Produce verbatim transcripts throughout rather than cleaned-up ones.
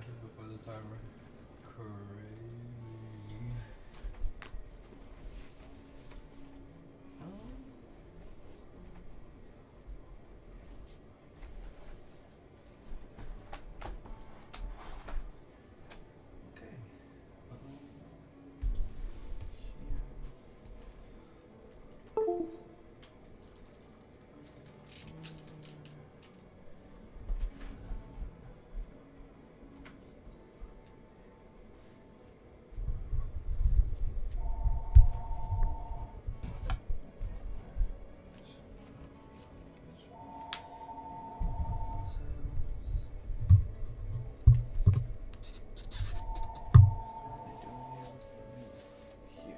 active before the timer. Crazy. Um, okay. Um, here.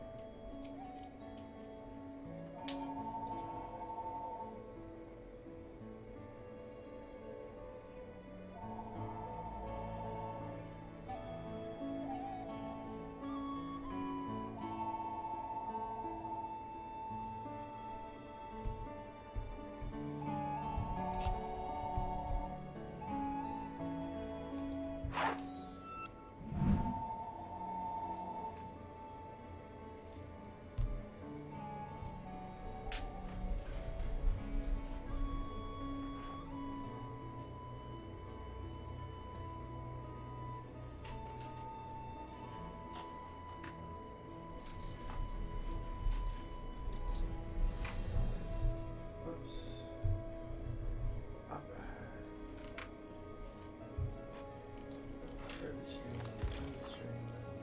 Oops. Alright. Turn the stream, turn the stream.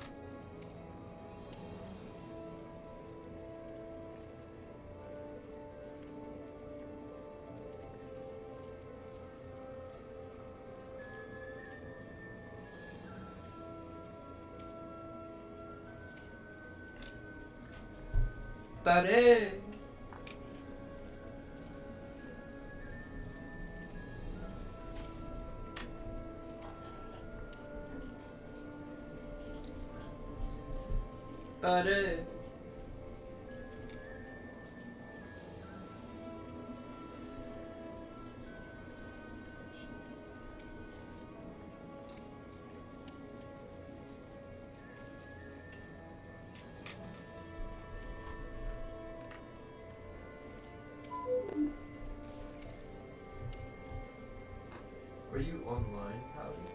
Buddy! Buddy! Were you online, Howdy?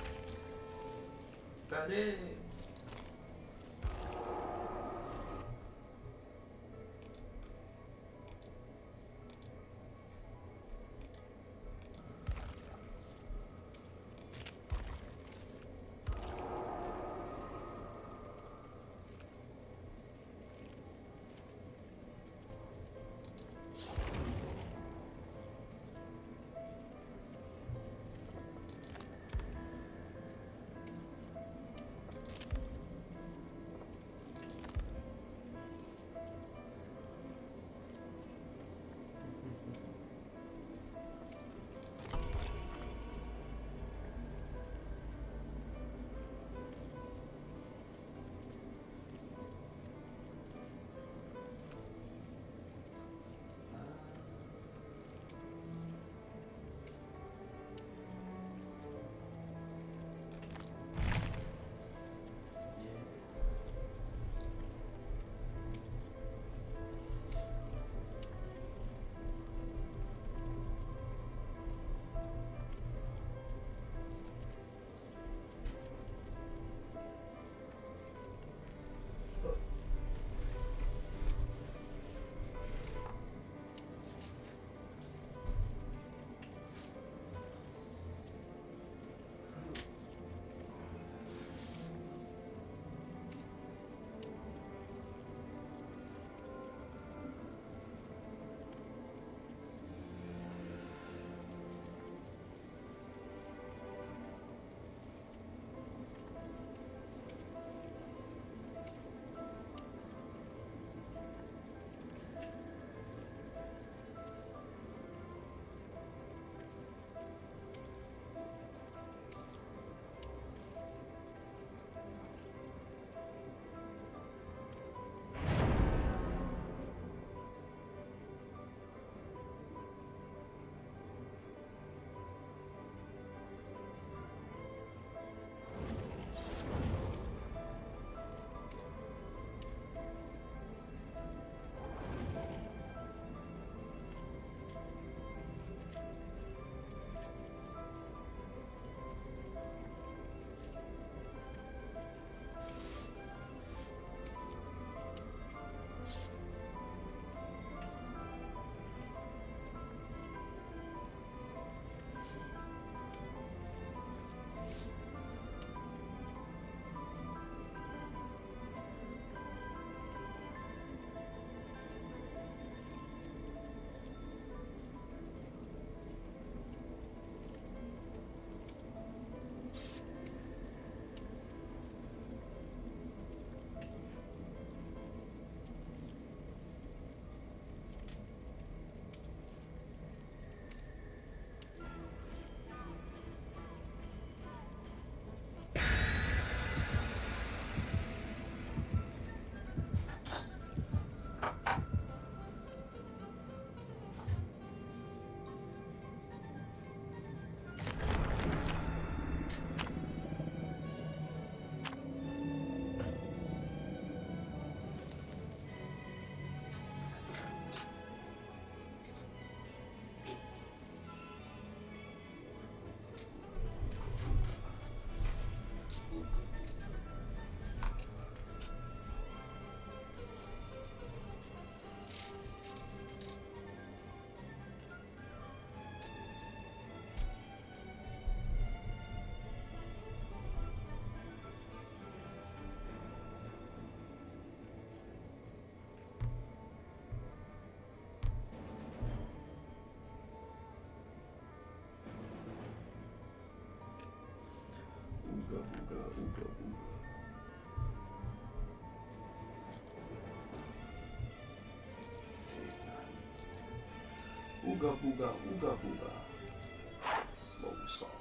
Buddy! Ooga booga, ooga booga. Cave nine. Ooga booga, ooga booga. Whoa, solid.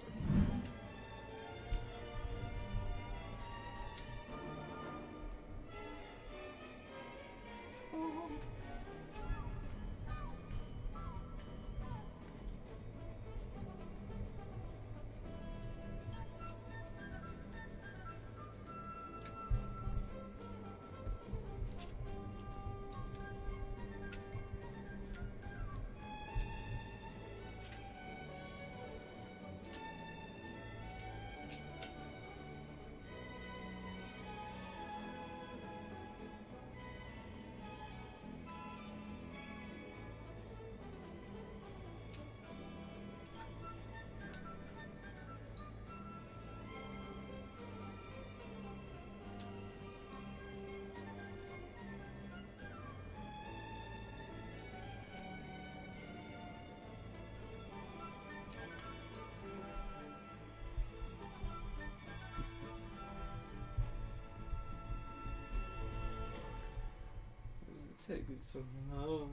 Taking so long.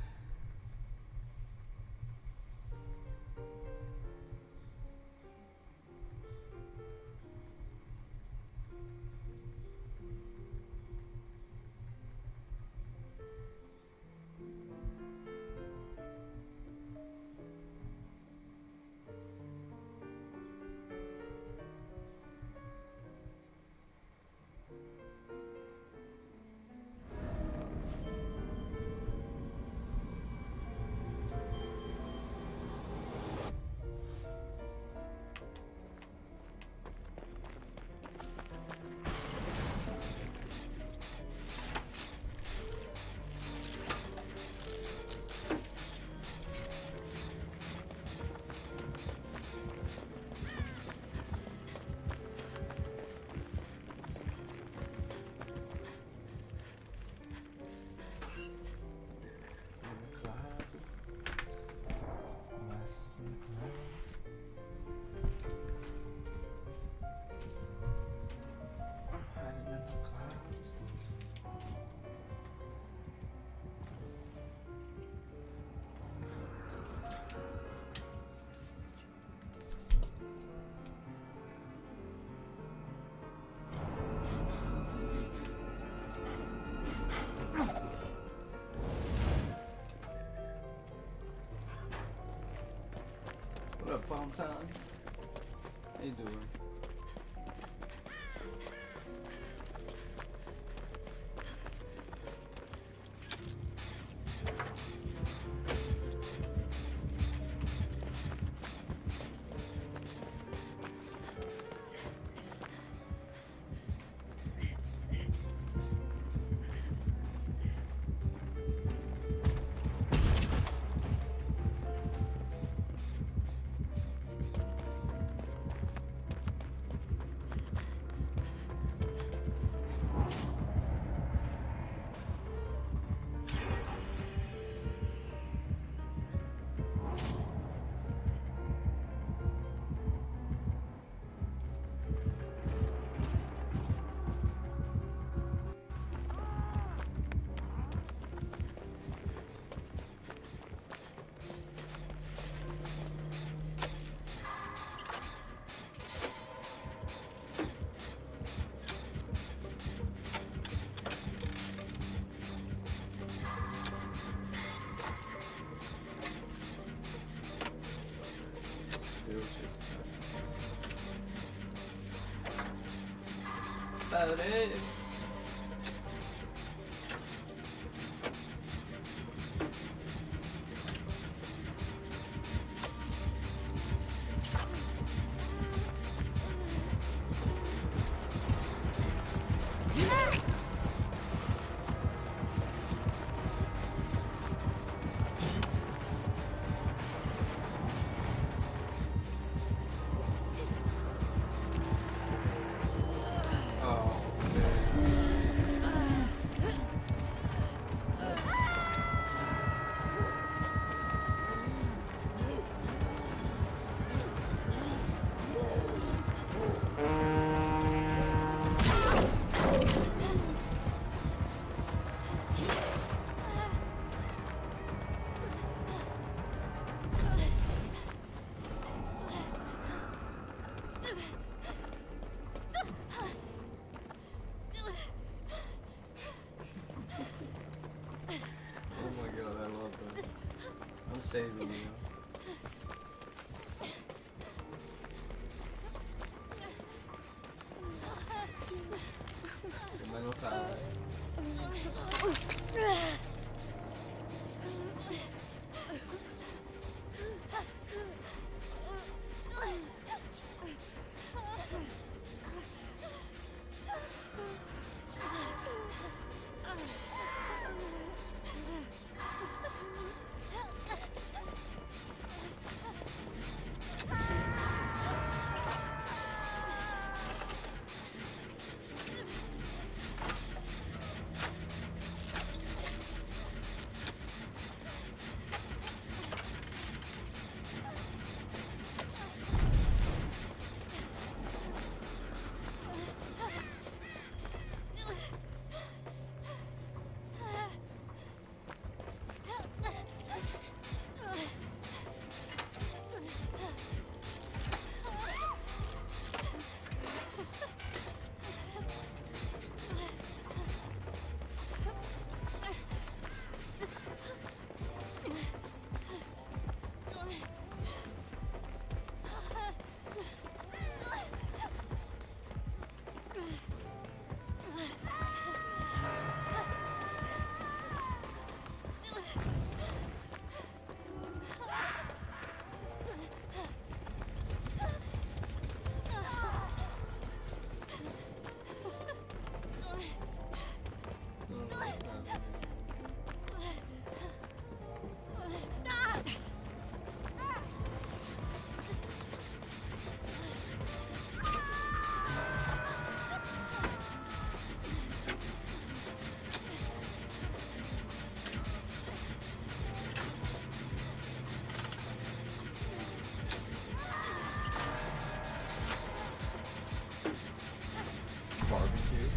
What up, Bomb Town? How you doing? About it. Oh, man. saving you. Your mental side. Barbecue.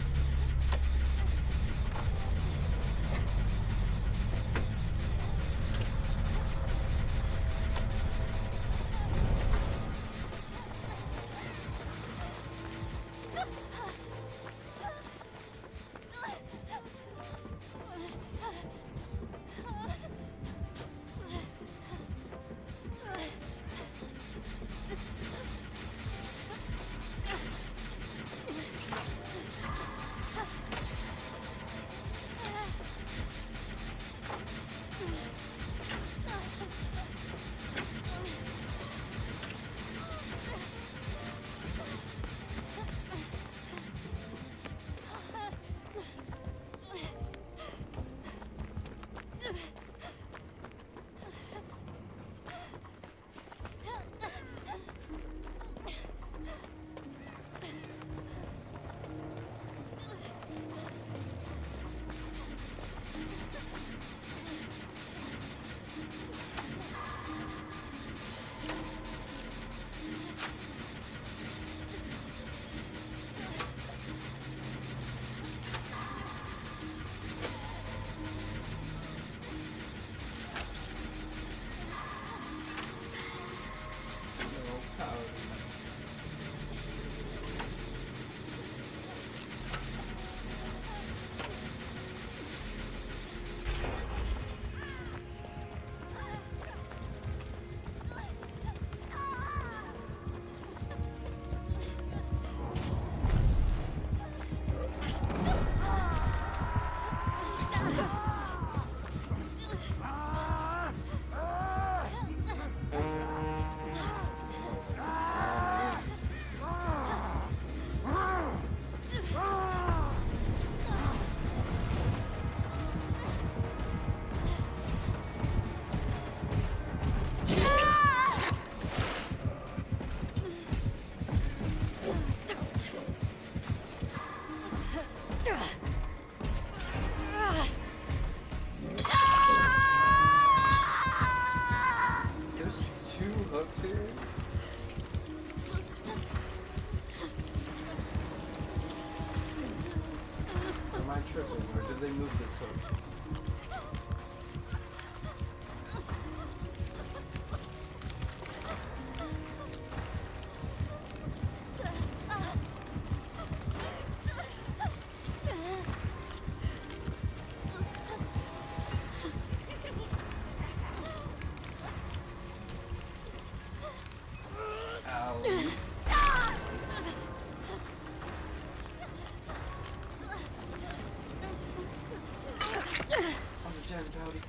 hooks here? Or am I tripping? Or did they move this hook? can, Pouty.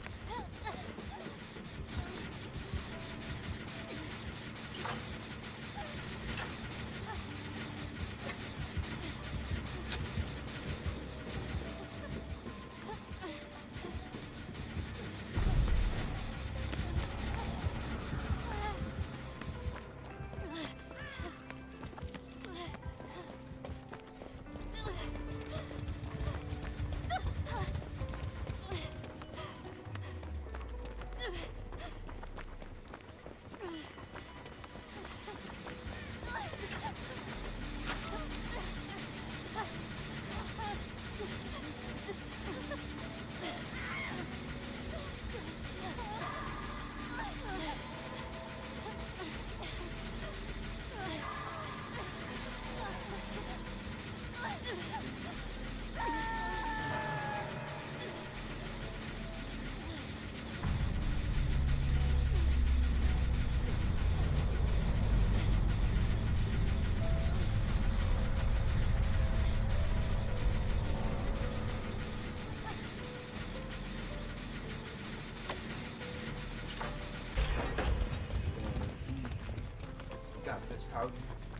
Got this, Pouty.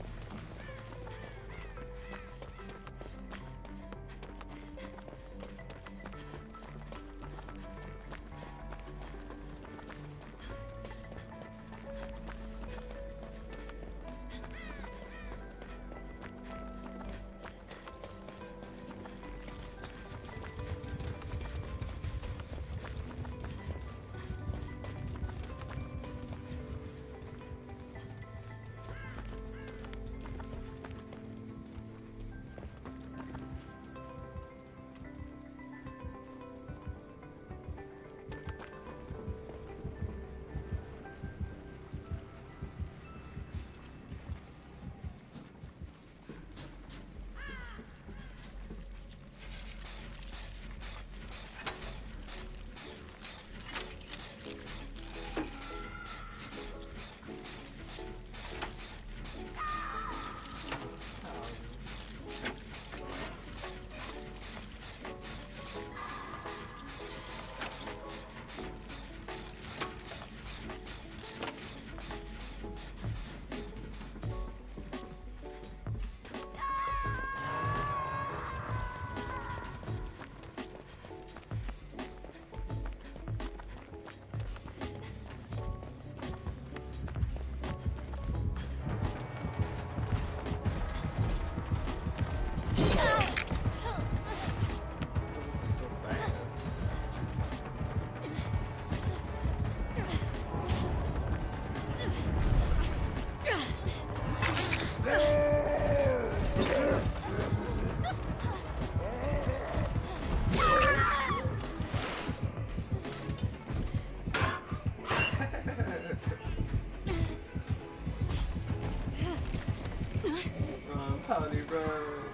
Pouty, bro.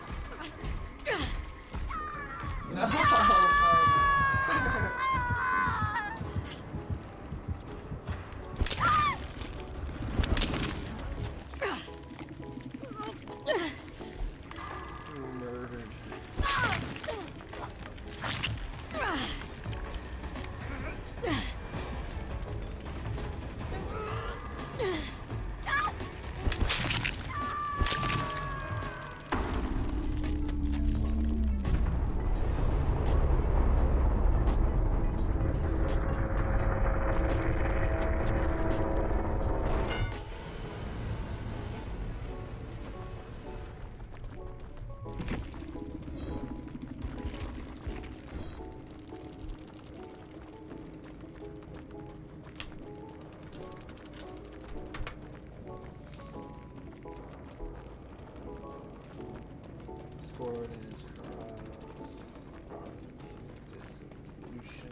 No. Murdered. Scored in his cross. Dissolution.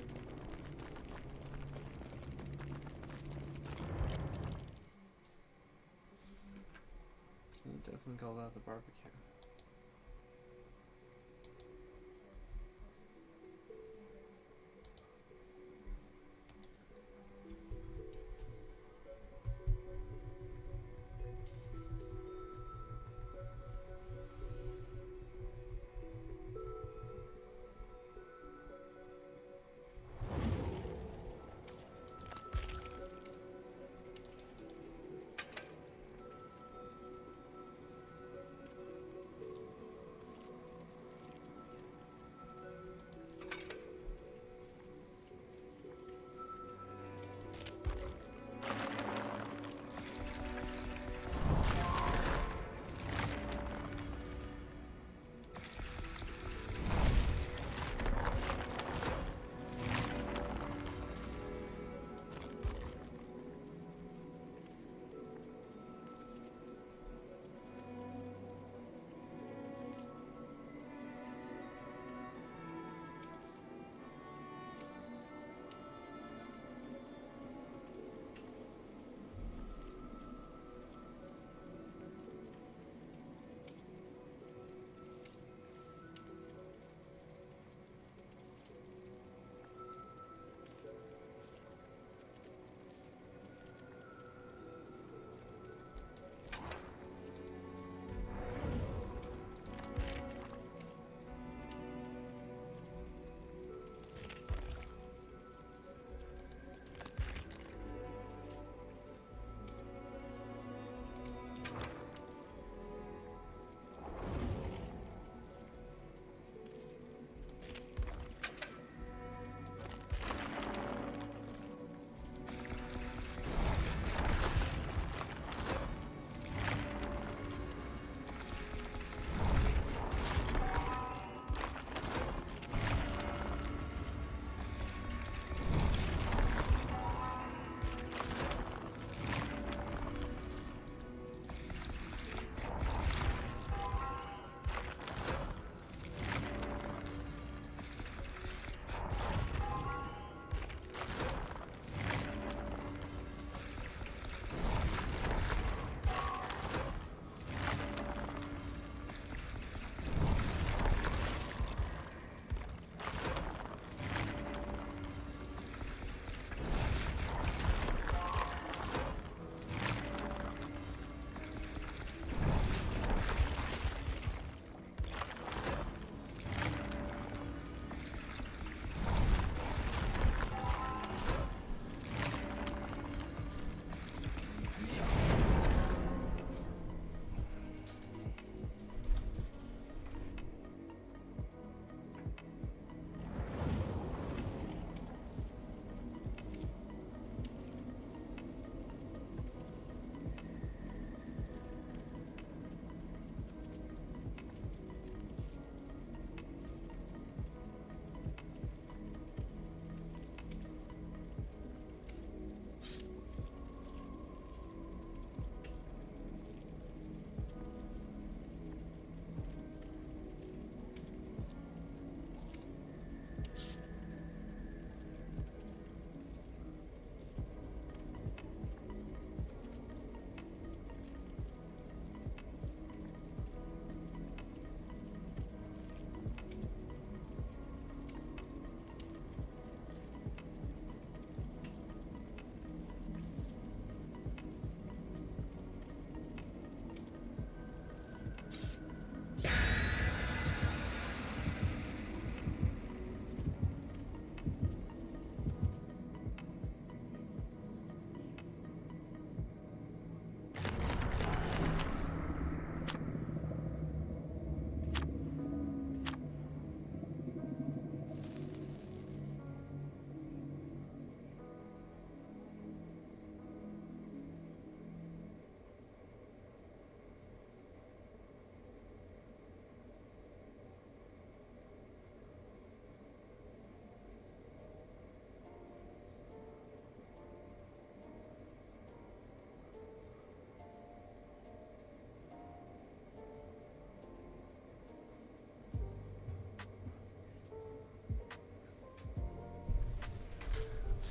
You definitely call that the barbecue.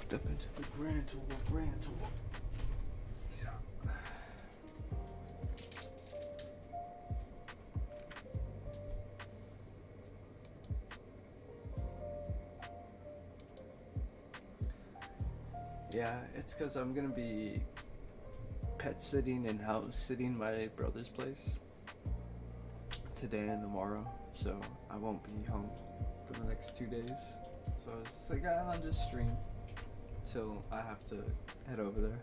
Step into the grand tour, grand tour. Yeah. Yeah, it's because I'm gonna be pet sitting and house sitting my brother's place today and tomorrow, so I won't be home for the next two days. So I was just like, I'll just stream till I have to head over there.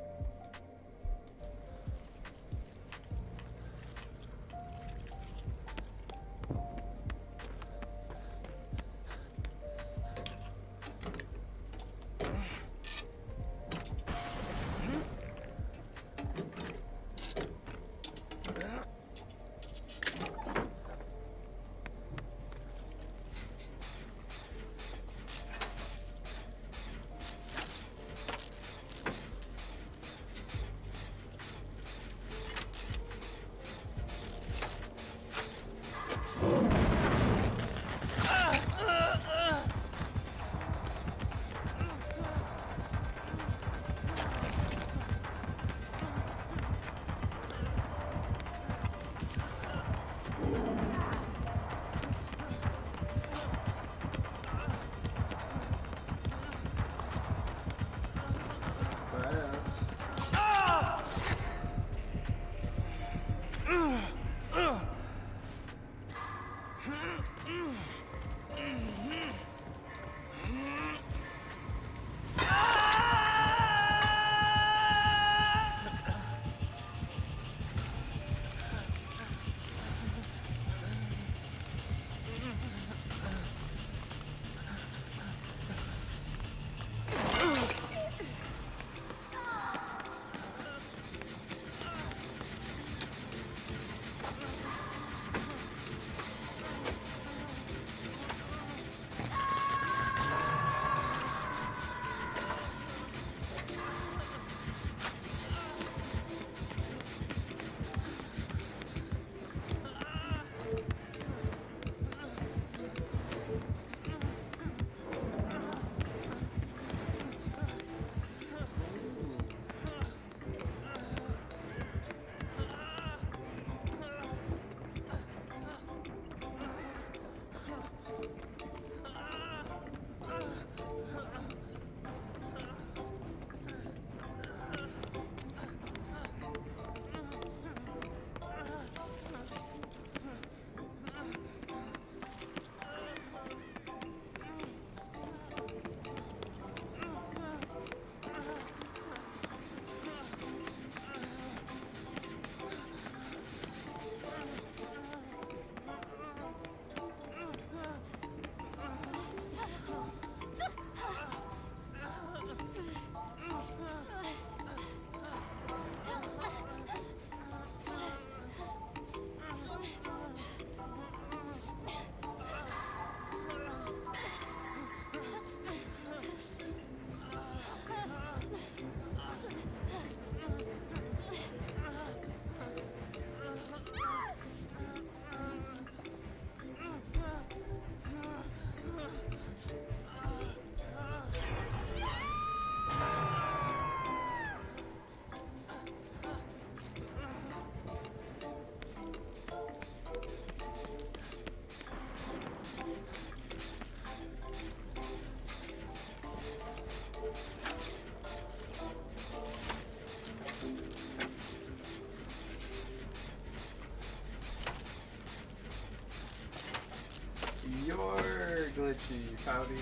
You're glitchy, pouty.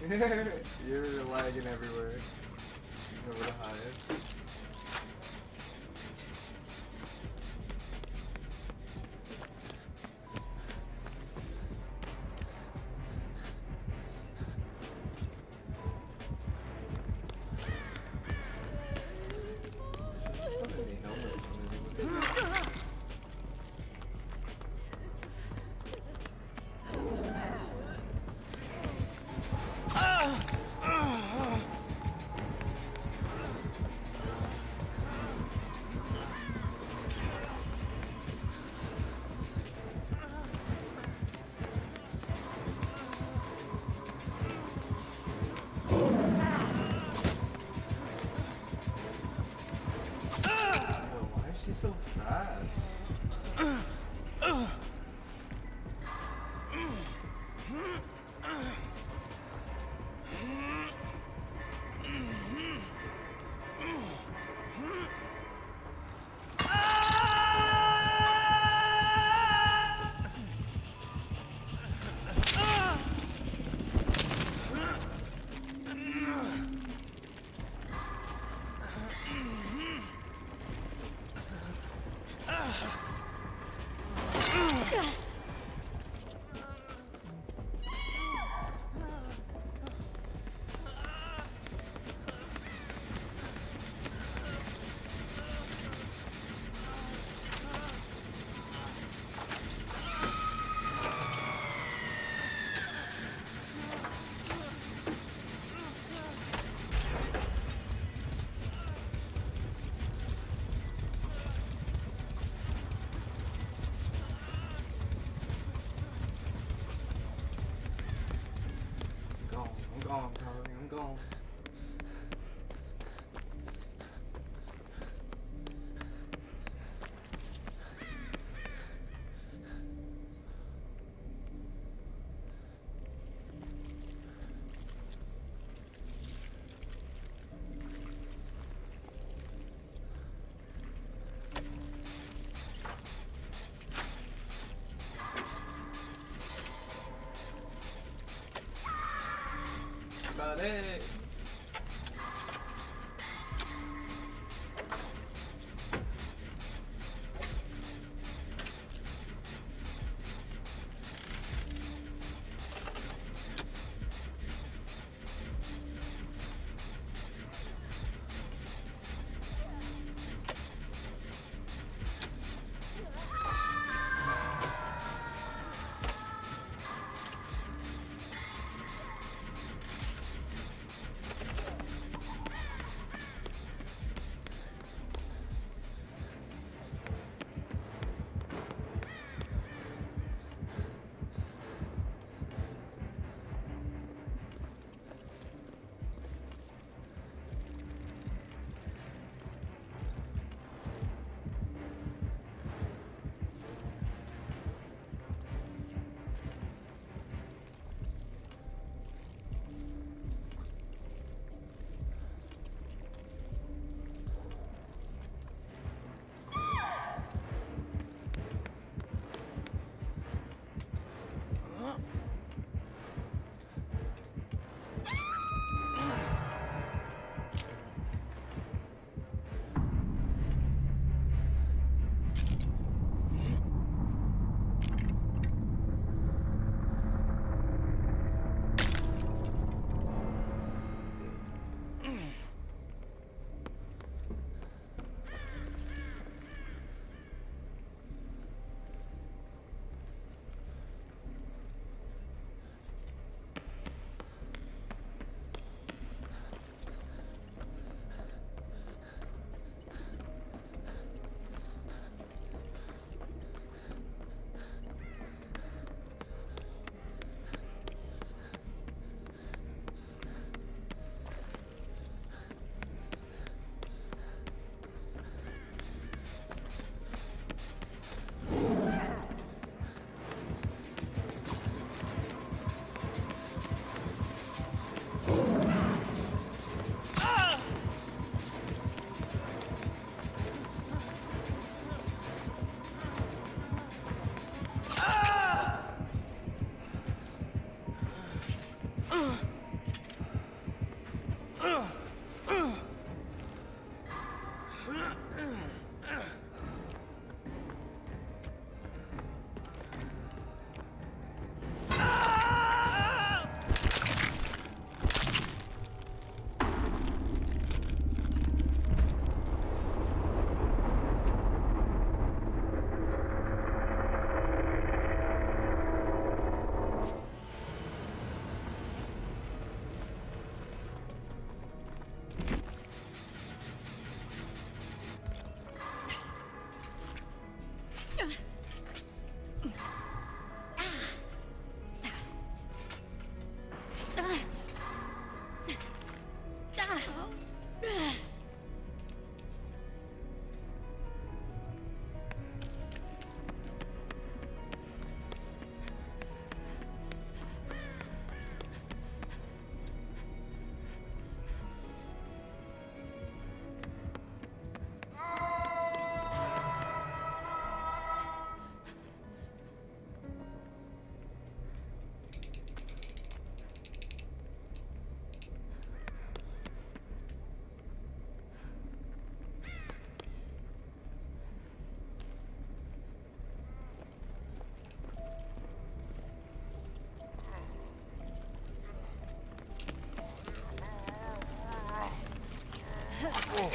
You're lagging everywhere. Over the highest. so fast? I'm gone, Carly. I'm gone. Got it.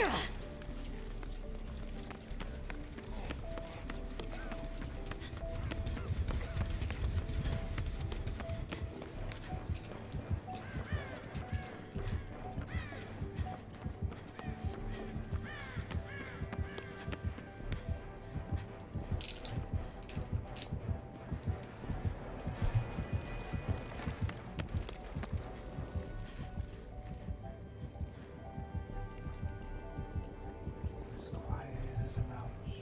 As quiet as a mouse.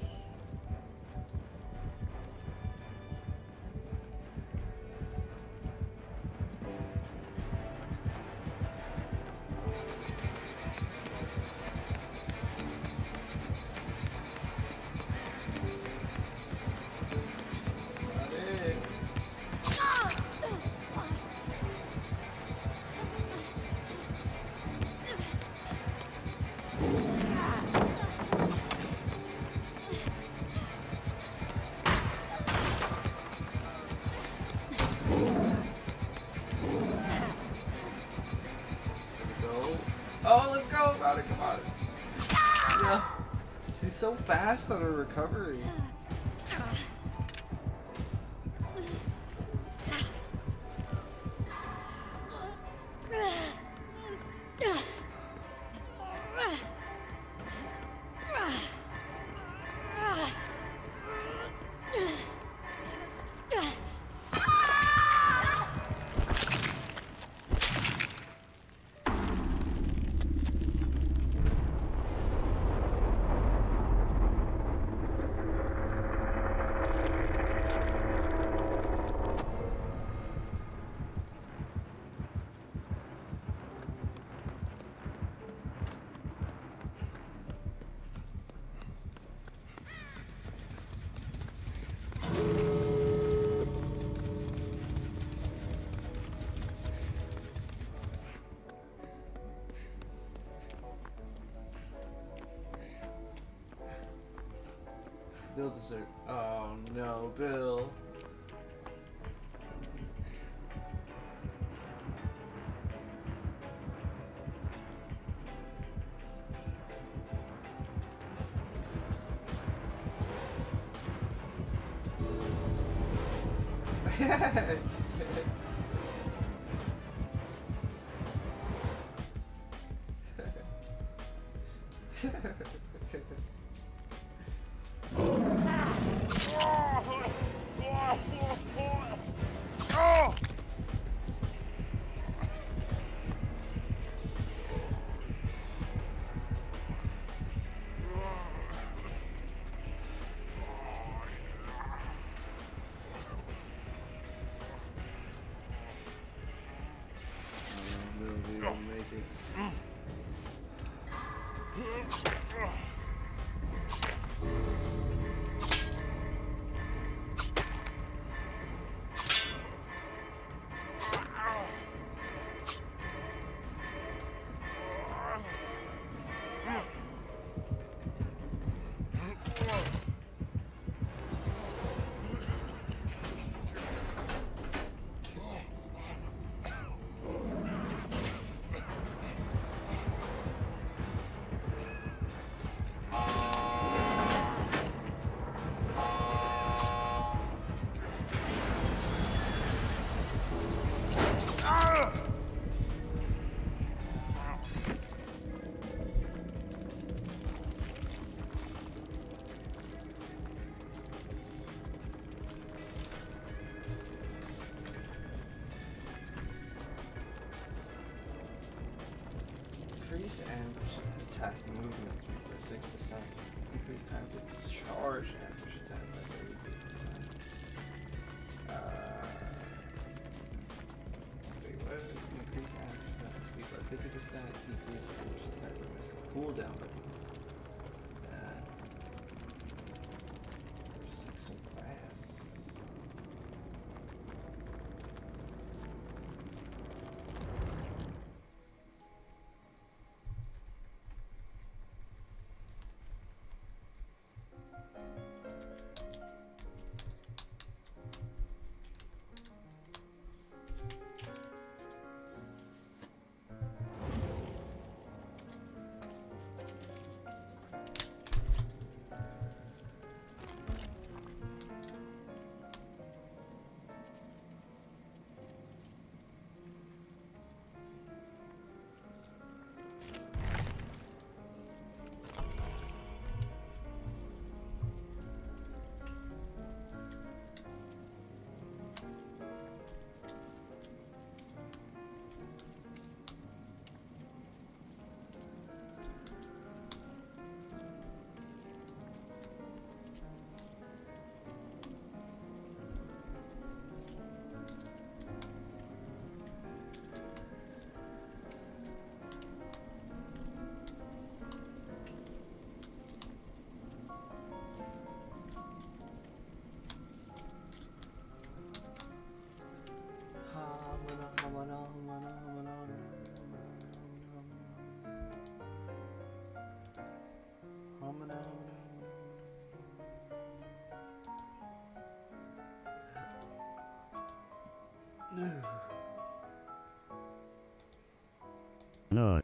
Got it. Go. Oh, let's go about it. Come on. Yeah. She's so fast on her recovery. Bill dessert. Oh no, Bill. Increase ambush attack movement speed by six percent. Increase time to charge ambush attack by thirty-eight percent. Uh, wait, what? Increase ambush attack speed by fifty percent. Decrease ambush attack by risk cooldown by fifty percent. Uh, just like some grass. Not.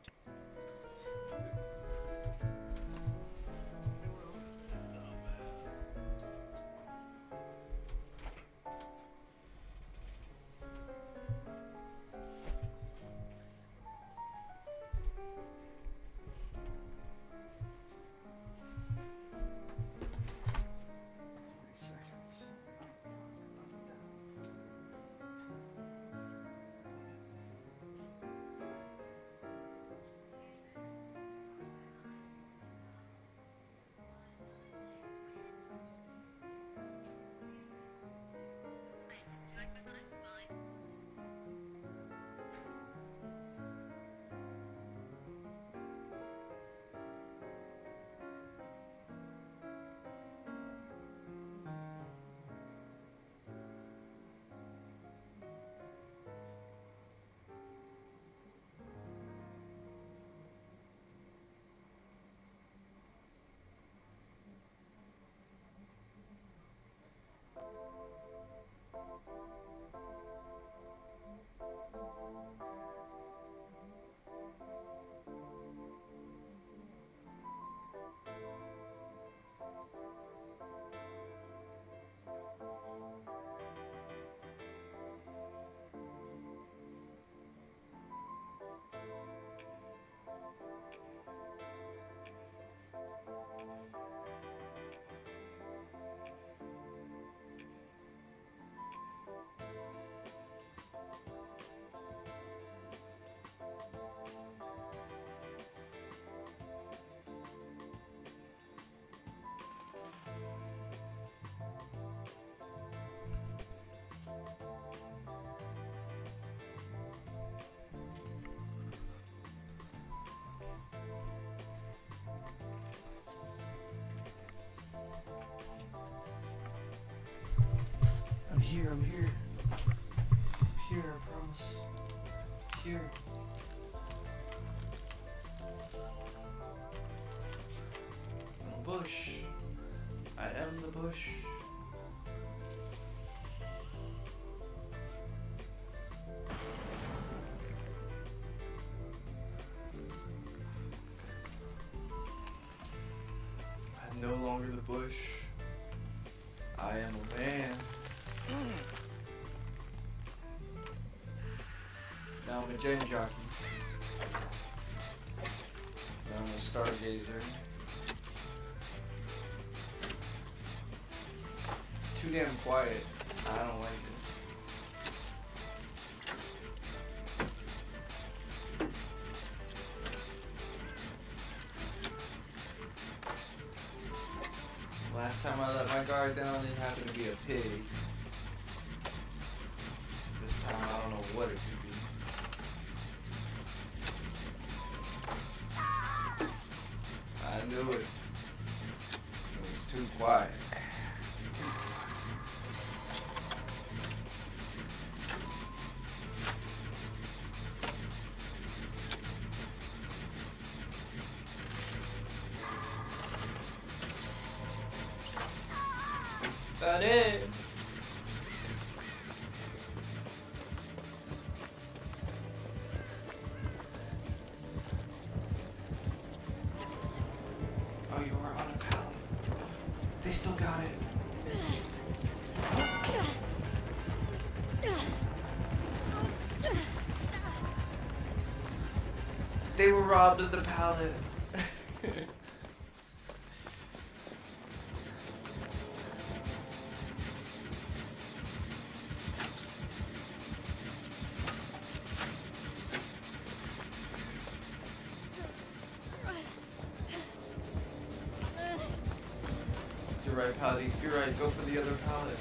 I'm here, I'm here. I'm here, I promise. Here. I'm a bush. I am the bush. I'm no longer the bush. I am a man. Now I'm a gen jockey. Now I'm a stargazer. It's too damn quiet. I don't like it. Last time I let my guard down, it happened to be a pig. This time I don't know what it could be. I knew it. It was too quiet. That it. Oh, you are on a pallet. They still got it. They were robbed of the pallet. You're right, Patty. You're right. Go for the other pallet.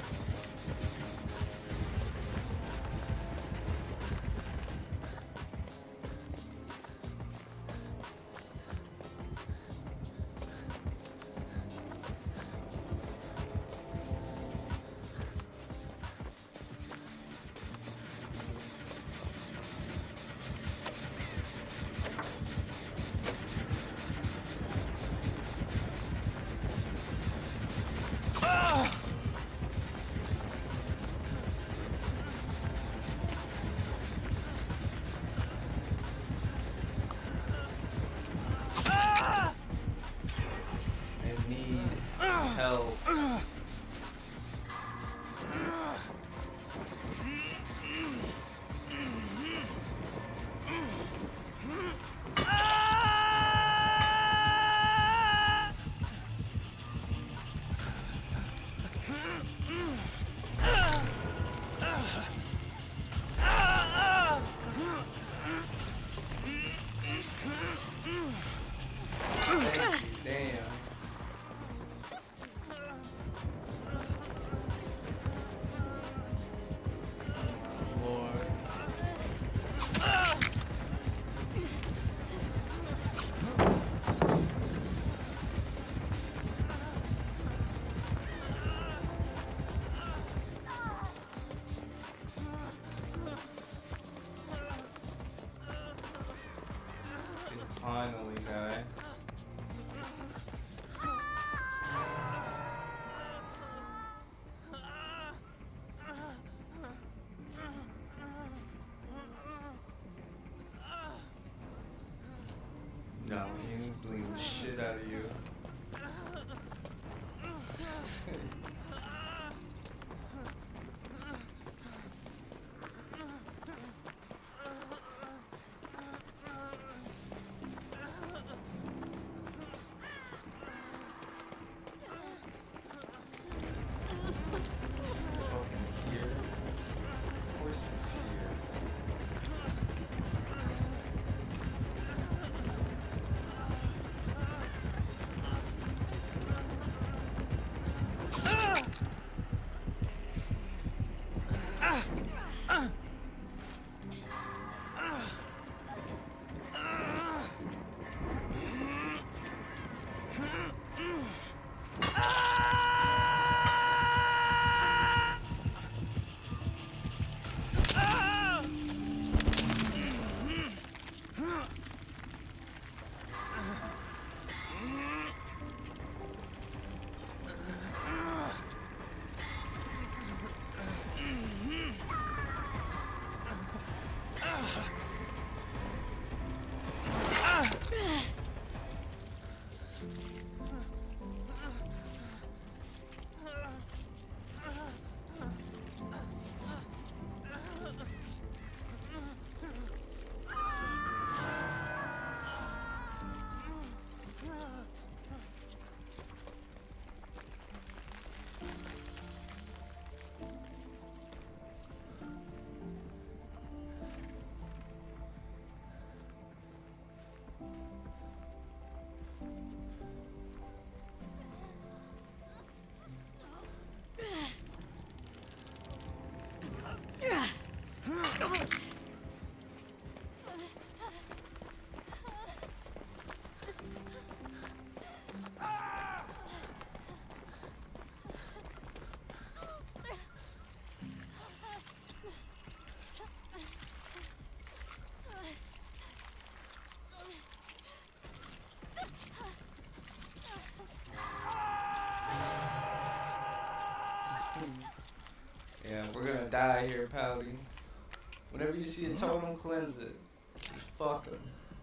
gonna die here, Pally. Whenever you see a totem, cleanse it. Just fuck him.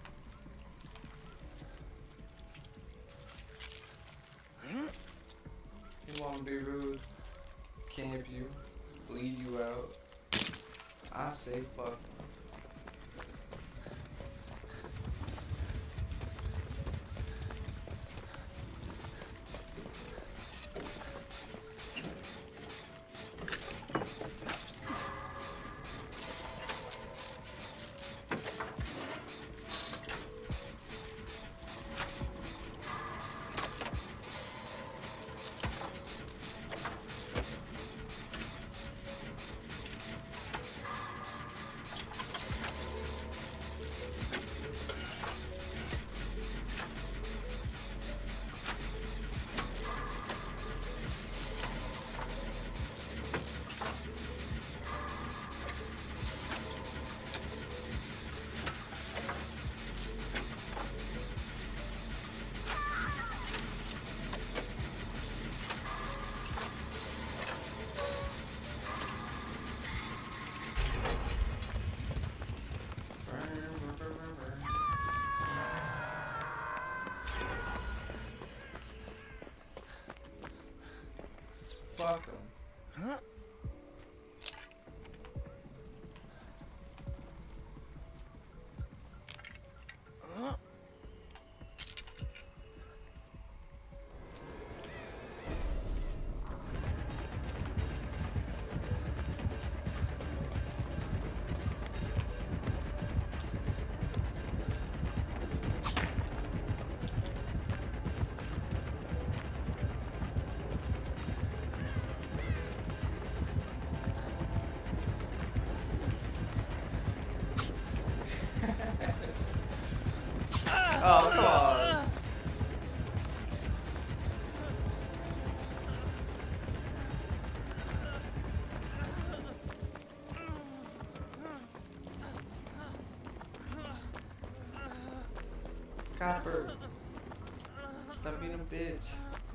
You wanna be rude, camp you, bleed you out. I say fuck him. Fuck him. Huh? Huh? Oh, come on. Copper. Stop being a bitch.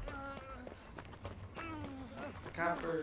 Copper.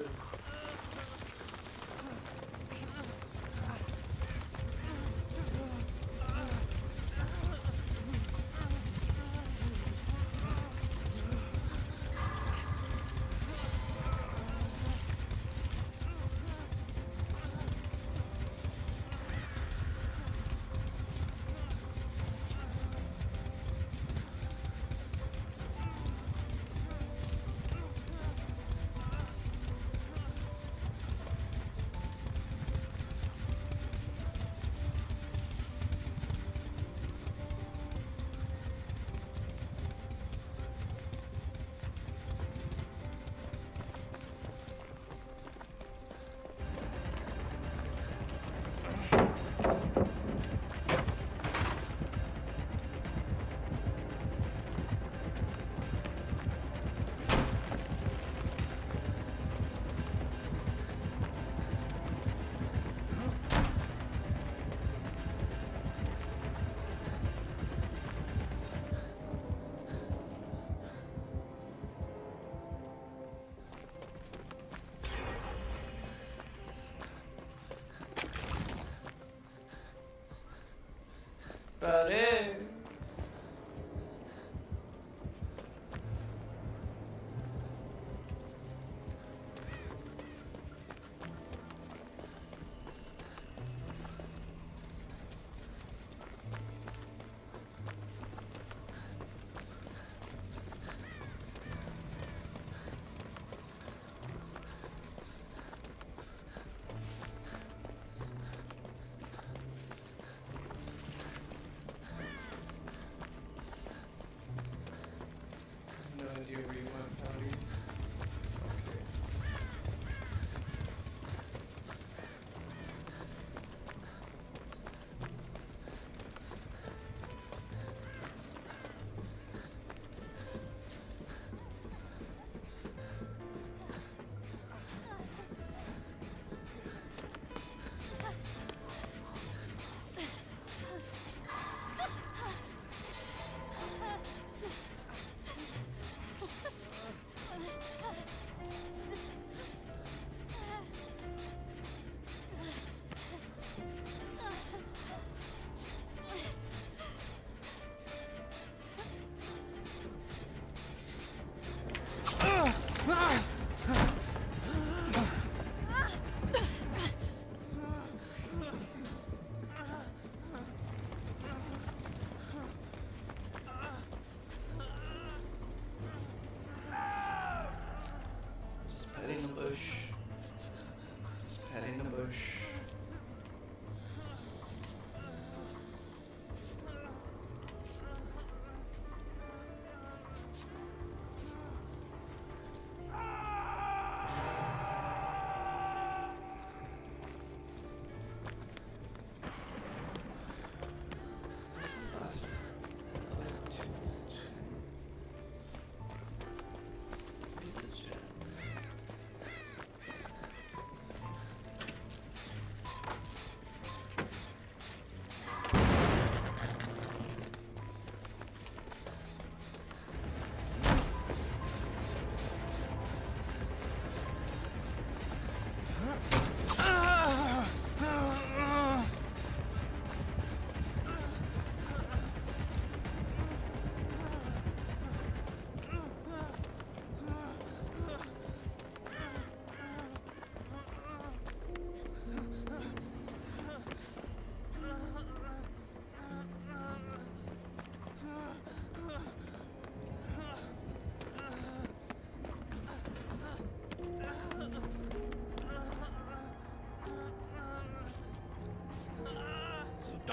But it.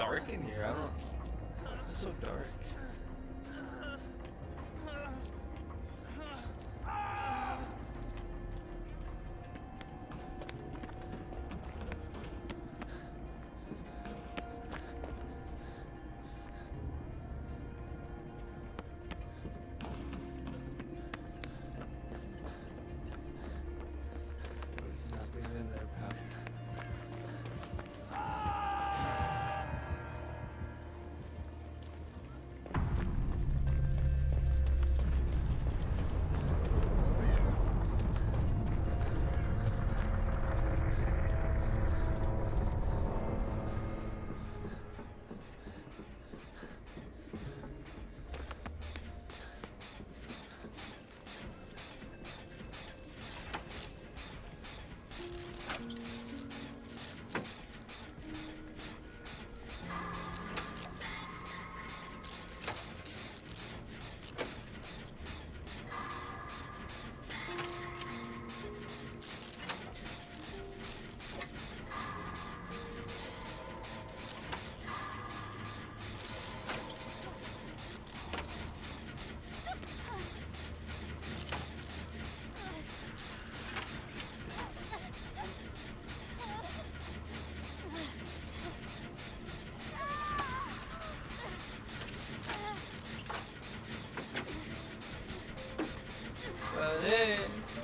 dark in here. I don't. Why is it so dark? There's nothing in there, pal. Hey.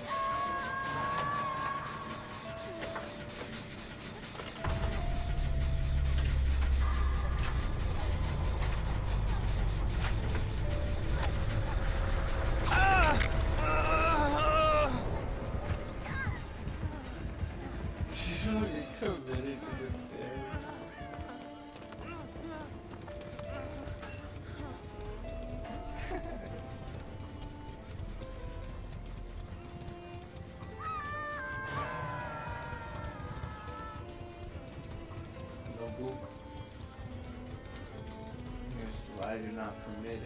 You're committed to the dead. Noble. Your slide, you're not permitted.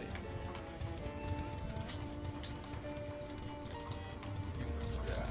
You must die.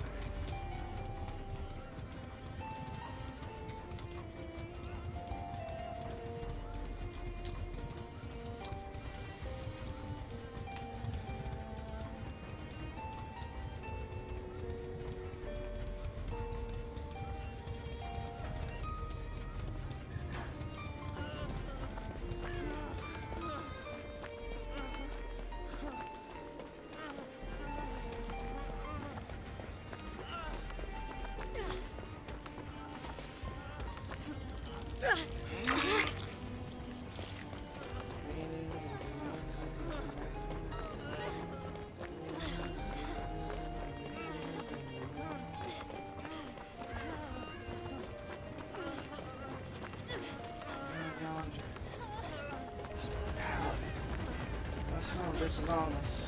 Son of a bitch is on us.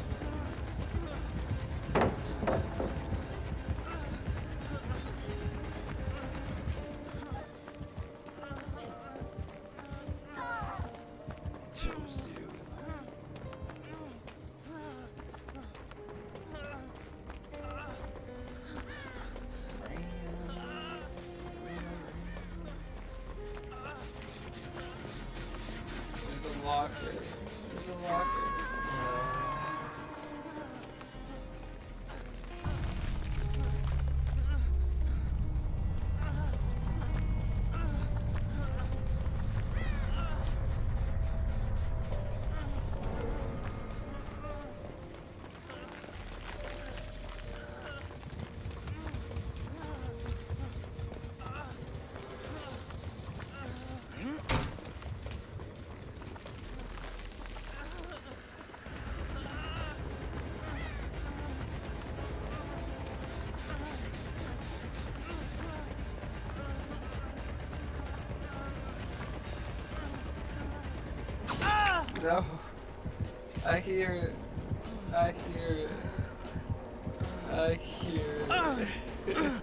Chose you. Where's the locker? Where's the locker? No. I hear it. I hear it. I hear it. uh.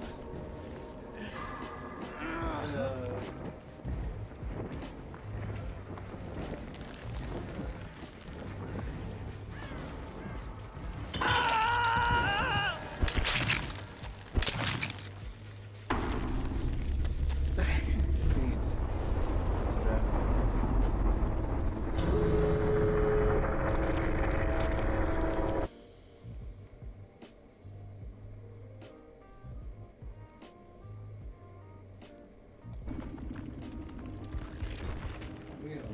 See.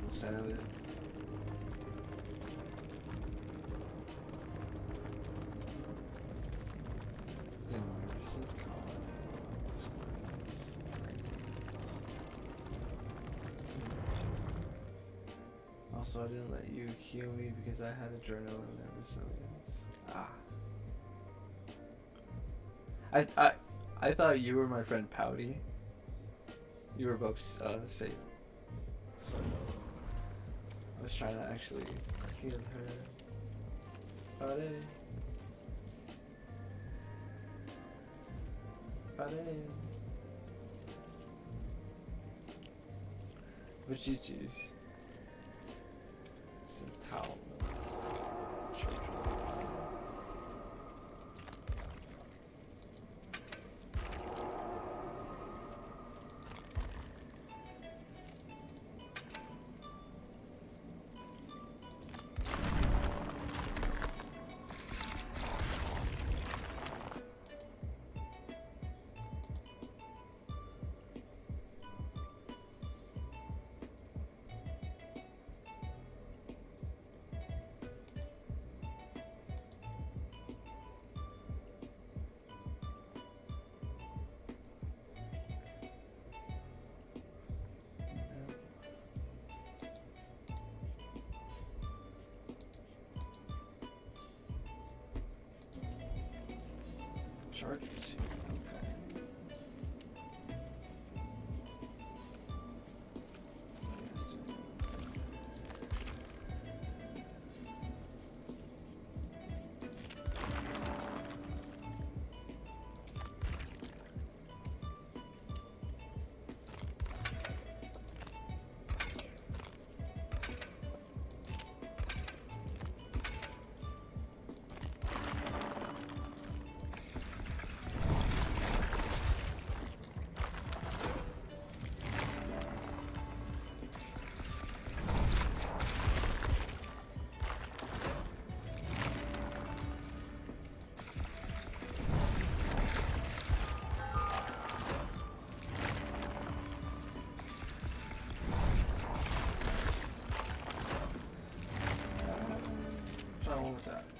almost have it. The nurse's colonies, wings, rings. Also, I didn't let you heal me because I had adrenaline and resilience. Ah. I, I, I thought you were my friend Pouty. You were both uh, safe. So I was trying to actually heal her. Pouty. Pouty. What'd you choose? It's a towel. Chargers here. Okay. Yes. Wrong with that?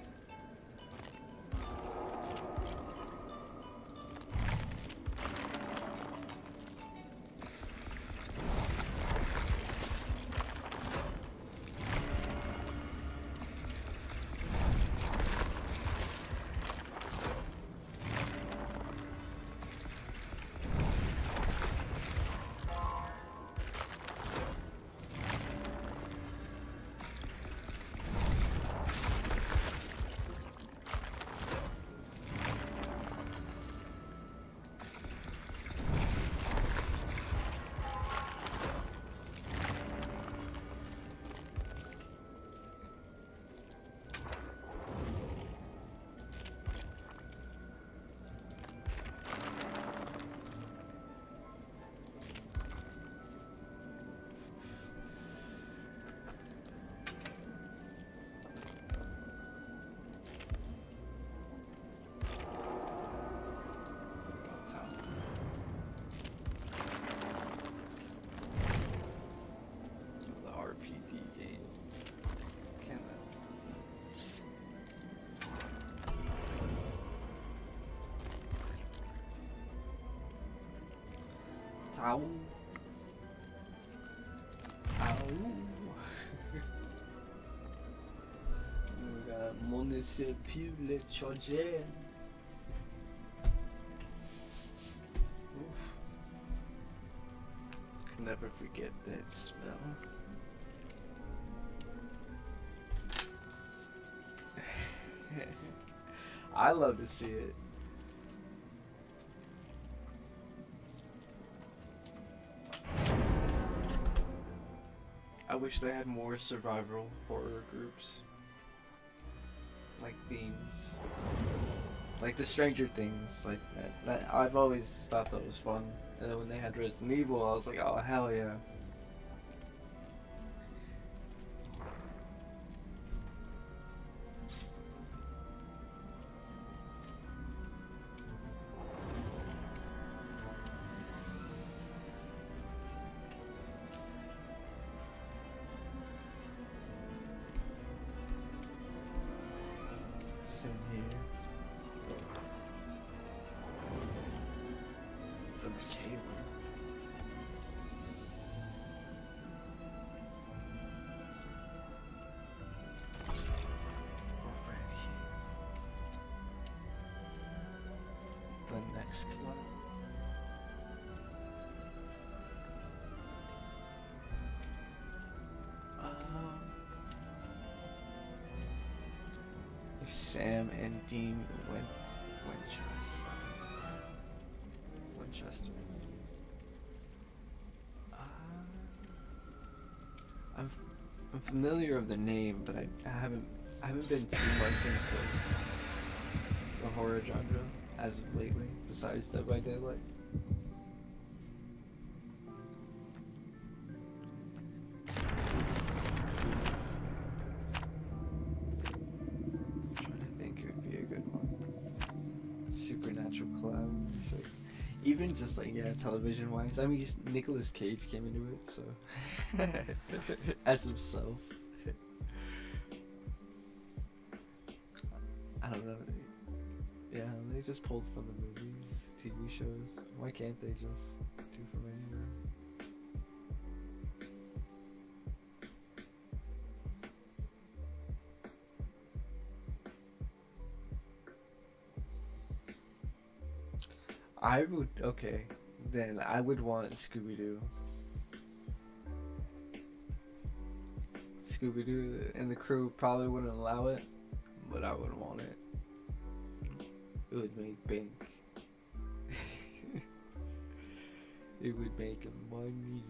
Ow. Ow. We got Municipal Charger. Can never forget that smell. I love to see it. I wish they had more survival horror groups. Like themes. Like the Stranger Things. Like that, that I've always thought that was fun. And then when they had Resident Evil, I was like, oh hell yeah. Mask. What? Um, Sam and Dean Win Winchester. Winchester. Uh, I'm I'm familiar of the name, but I, I haven't I haven't been too much into the horror genre as of lately. Besides Dead by Daylight. Supernatural collab. So even just like yeah, television wise. I mean, Nicolas Cage came into it, so as himself. I don't know. Yeah, they just pulled from the movies, T V shows. Why can't they just do from anywhere? I would, okay, then I would want Scooby-Doo. Scooby-Doo and the crew probably wouldn't allow it, but I would want it. It would make bank. It would make money.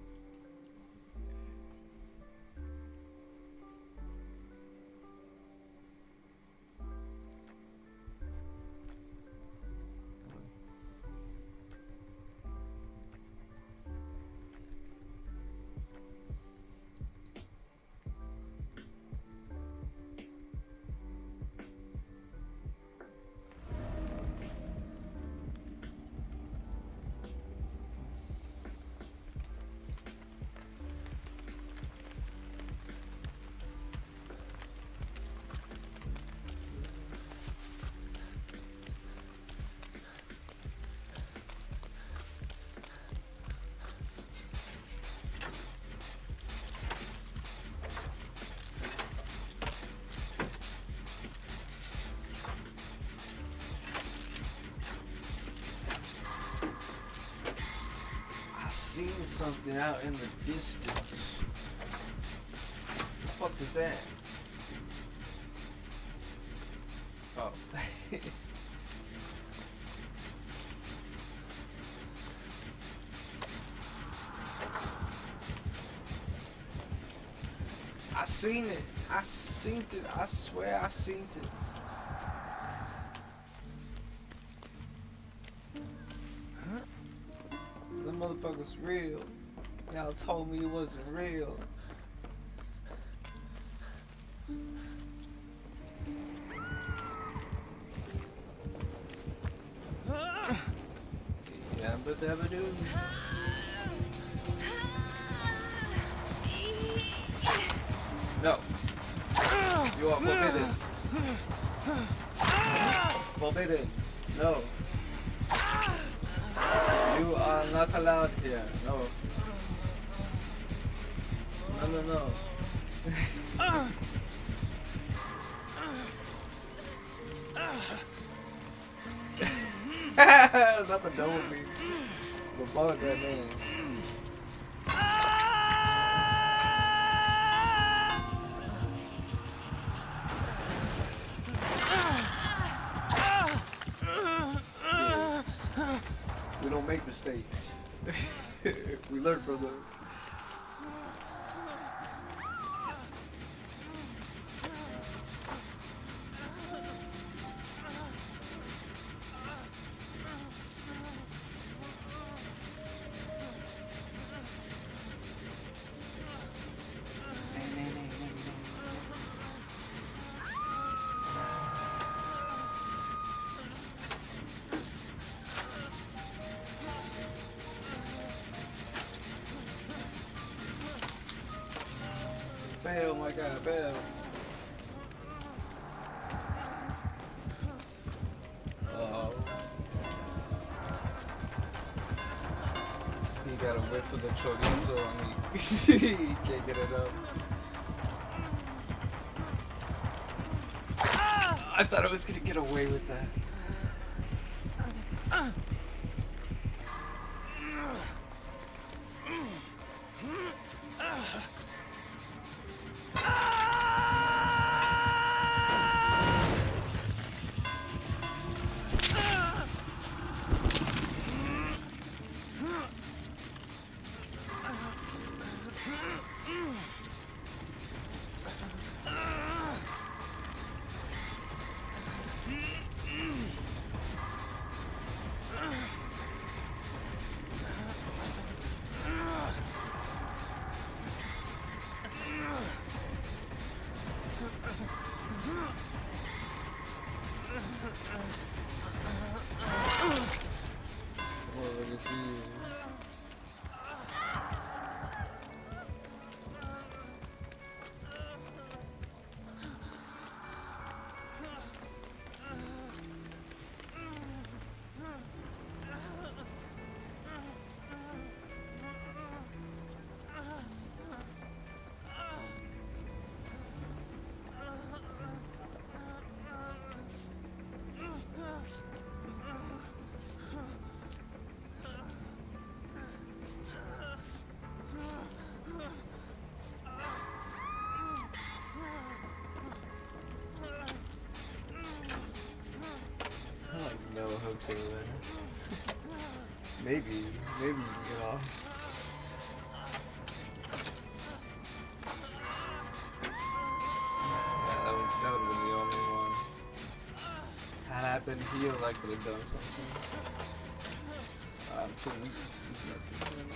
Seen something out in the distance. What the fuck was that? Oh. I seen it. I seen it. I swear I seen it. The motherfucker's real. Y'all told me it wasn't real. Yeah, but never do. No. You are forbidden. Forbidden. No. You are not allowed here. No. No, no, no. Nothing done with me. But fuck that man. We don't make mistakes. We learn from them. Bail, my God, bail. Uh-oh. He got a whip for the chorizo and he, he can't get it up. I thought I was gonna get away with that. see you later. Maybe, maybe you can get off. Yeah, that would, that would have been the only one. Had happened, he or I could have done something. I'm feeling nothing.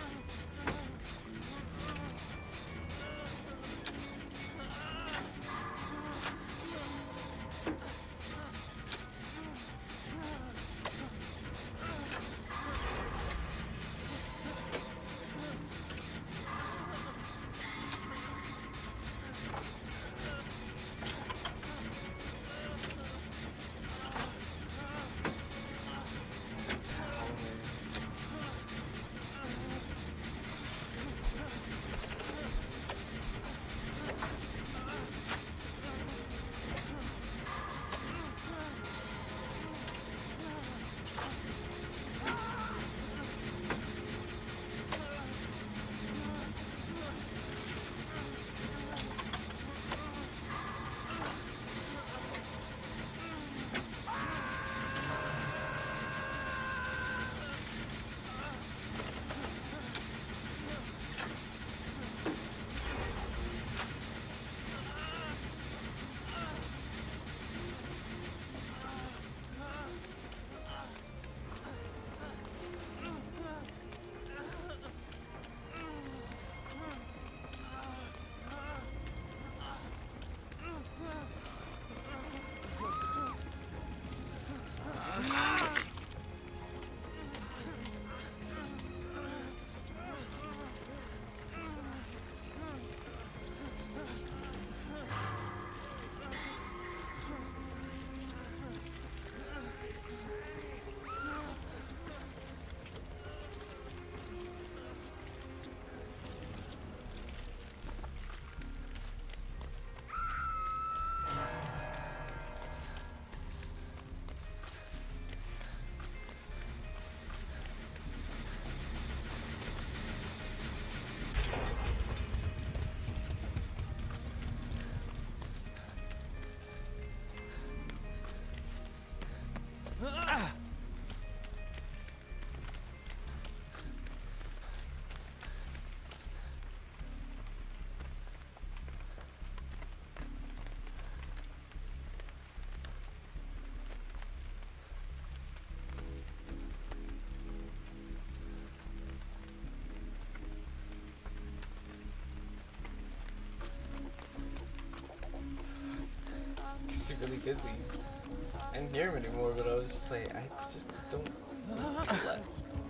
He really did leave. I didn't hear him anymore, but I was just like, I just don't left.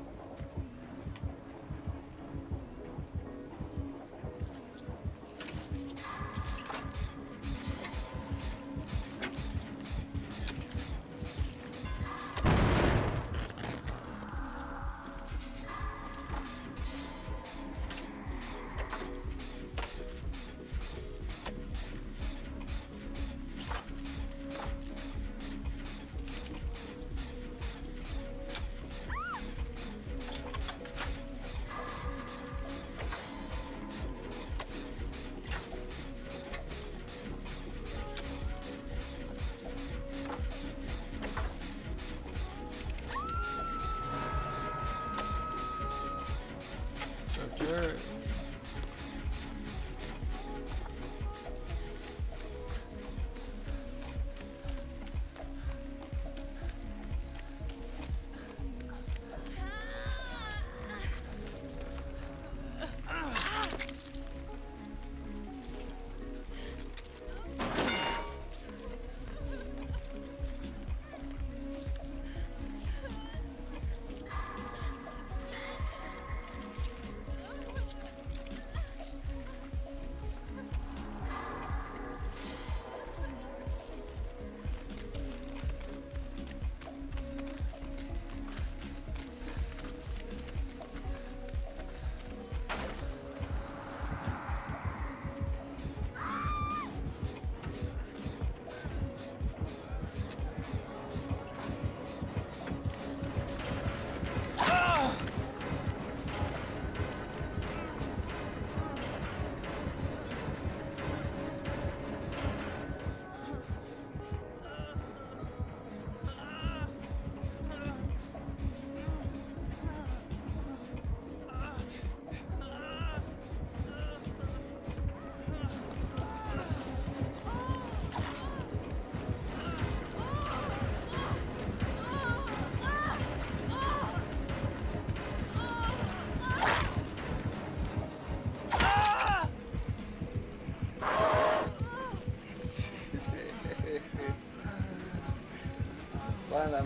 Sure.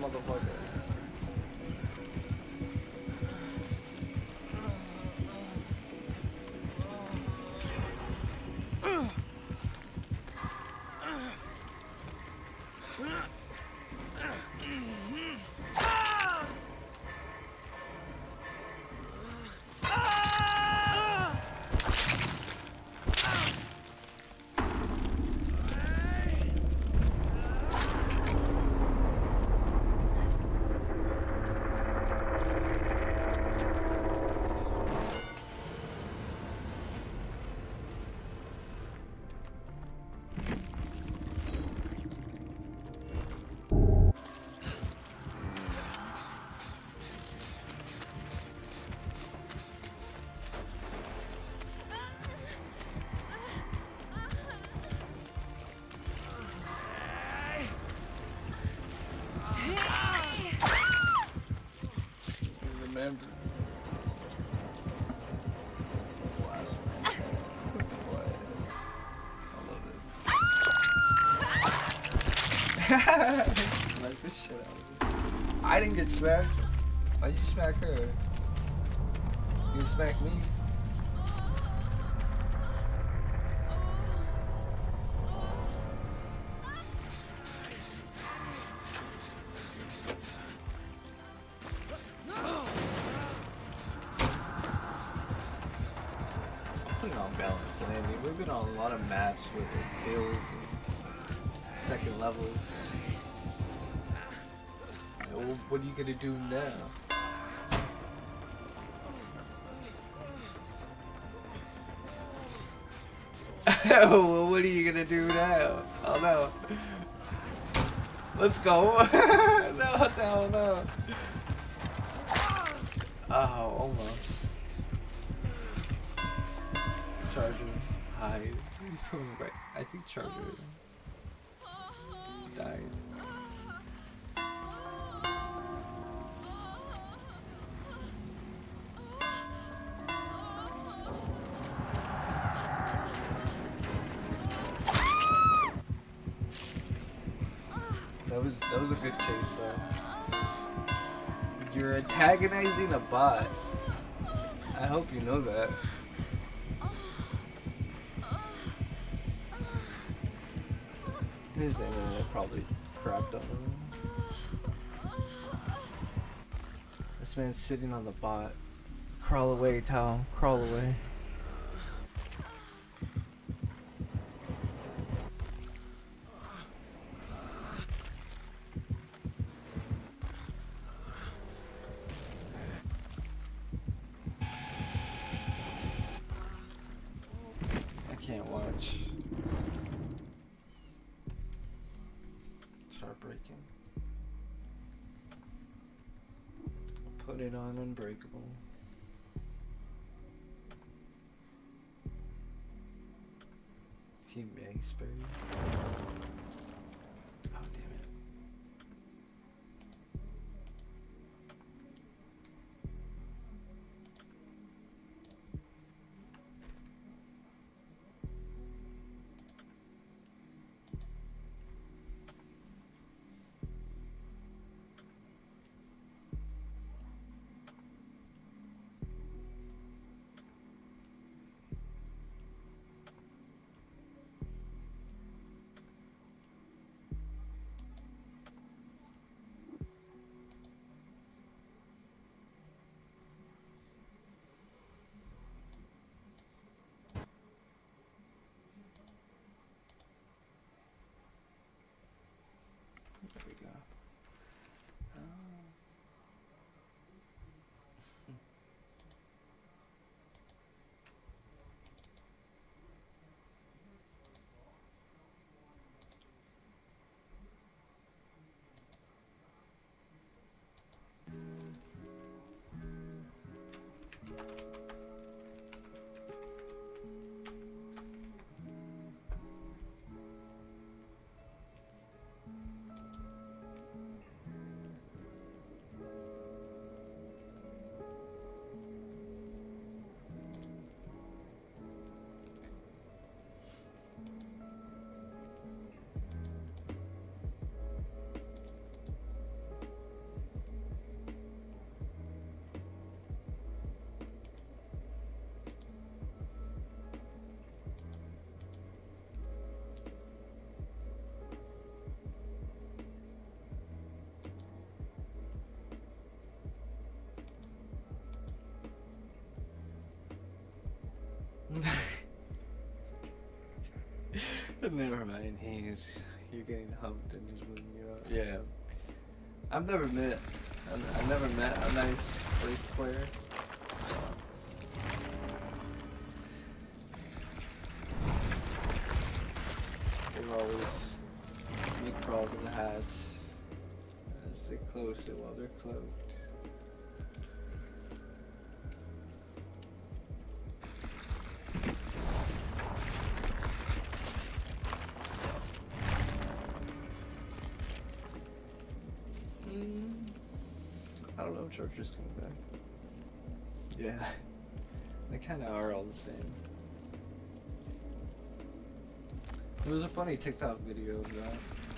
motherfucker. Remember. Last one. What? I love it. Smack the shit out of it. I didn't get smacked. Why'd you smack her? You didn't smack me. Balance landing. We've been on a lot of maps with the hills and second levels. Well, what are you gonna do now? Well, what are you gonna do now? Oh no. Let's go. No, no, no. Oh, almost. Charger, hide. He's going right. I think Charger died. That was that was a good chase though. You're antagonizing a bot. I hope you know that. His internet probably crapped on him. This man's sitting on the bot. Crawl away, Tao. Crawl away. I can't watch. Heartbreaking. Put it on Unbreakable. He may spare you. Oh damn it. Never mind. He's you're getting humped and he's moving you out. Yeah. I've never met. I've, I've never met a nice Wraith player. So. They always me crawl to the hatch as they close it while they're cloaked. I don't know, Charger's coming back. Yeah, they kind of are all the same. There was a funny TikTok video of that.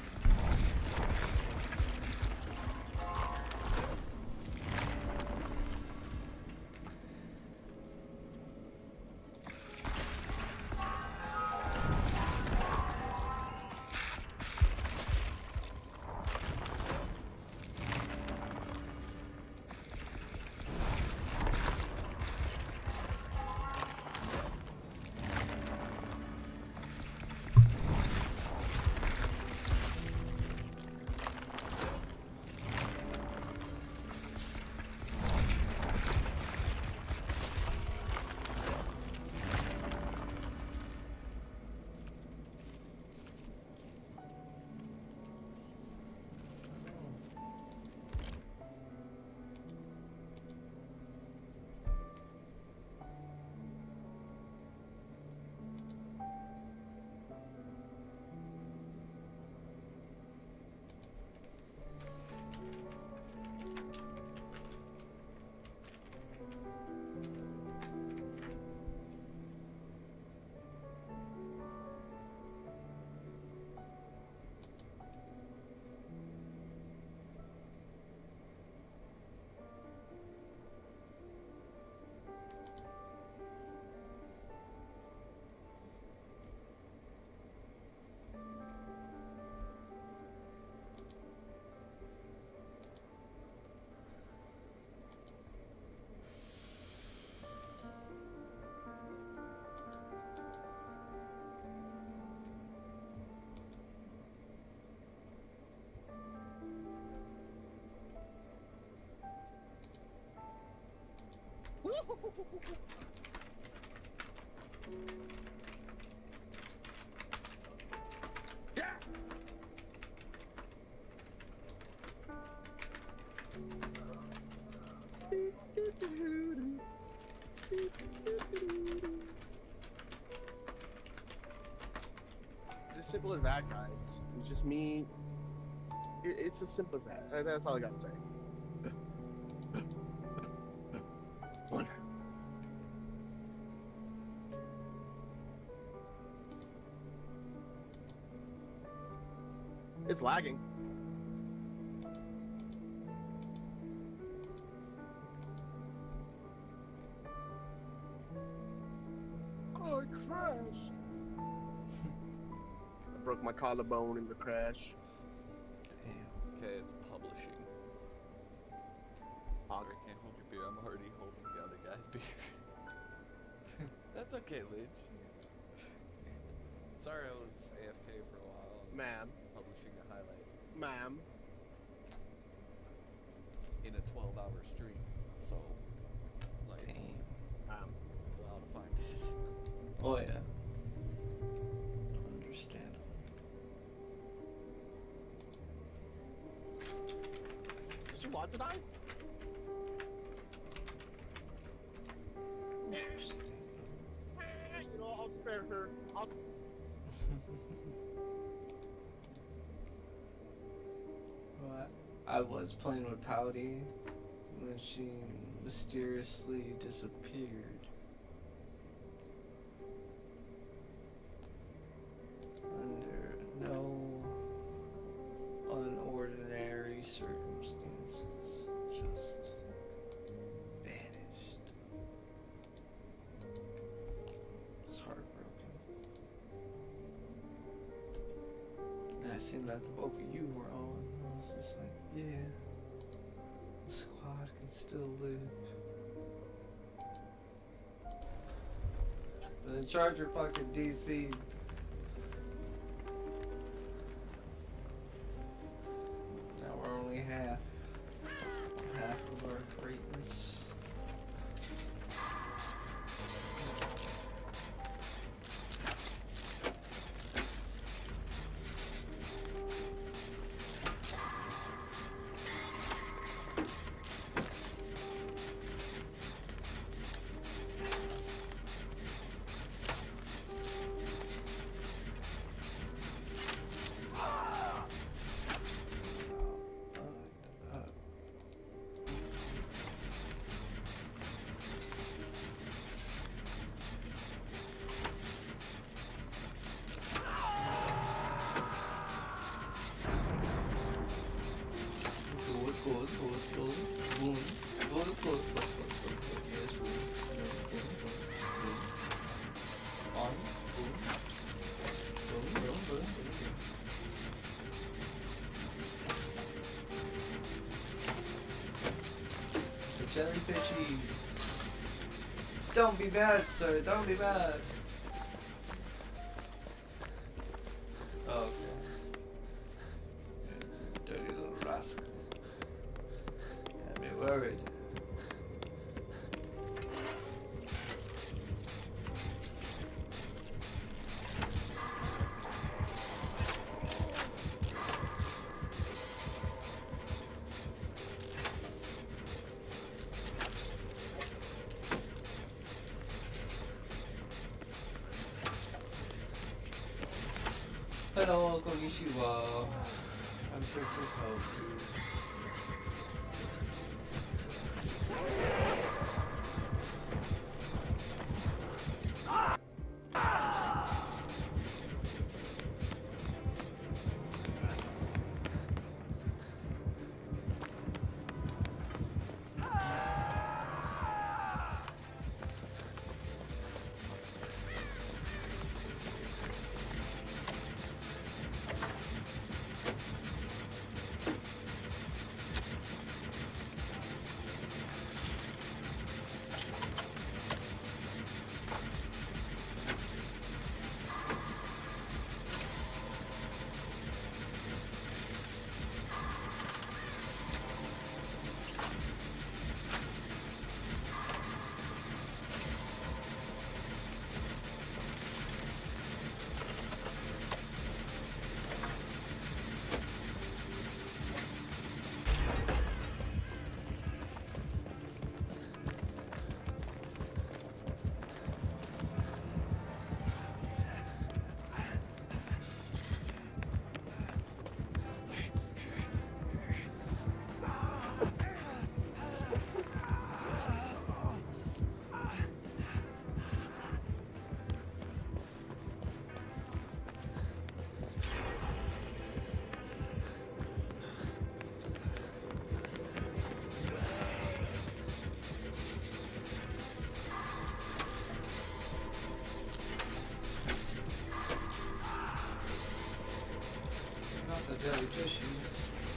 Yeah. It's as simple as that, guys. It's just me. It, it's as simple as that. That's all I gotta say. It's lagging. Oh, I crashed. I broke my collarbone in the crash. Damn. Okay, it's publishing. Auger. I can't hold your beer. I'm already holding the other guy's beer. That's okay, Lidge. Sorry I was A F K for a while. Ma'am. Publishing a highlight Ma'am. in a twelve hour stream. So, like, Damn. Ma'am. how to find it. Oh yeah. Understandable. Did you want to die? Understandable. You know, I'll spare her. I'll... Well, I I was playing with Pouty, and then she mysteriously disappeared. Under no unordinary circumstances. Just vanished. It's heartbroken. And I seen that the both of you were on. I was just like, yeah, the squad can still live. The charger fucking D C'd. Now we're only half. Half of our greatness. Good, good, good, good, good, good, good, good, good, good, yes, good, good, good, good, on, good, good, good, good, good, good. The jellyfishies. Don't be bad, sir, don't be bad. Okay. Dirty little rascal. Can't be worried. Hello, konnichiwa. I'm here to help you. Not the jellyfishies.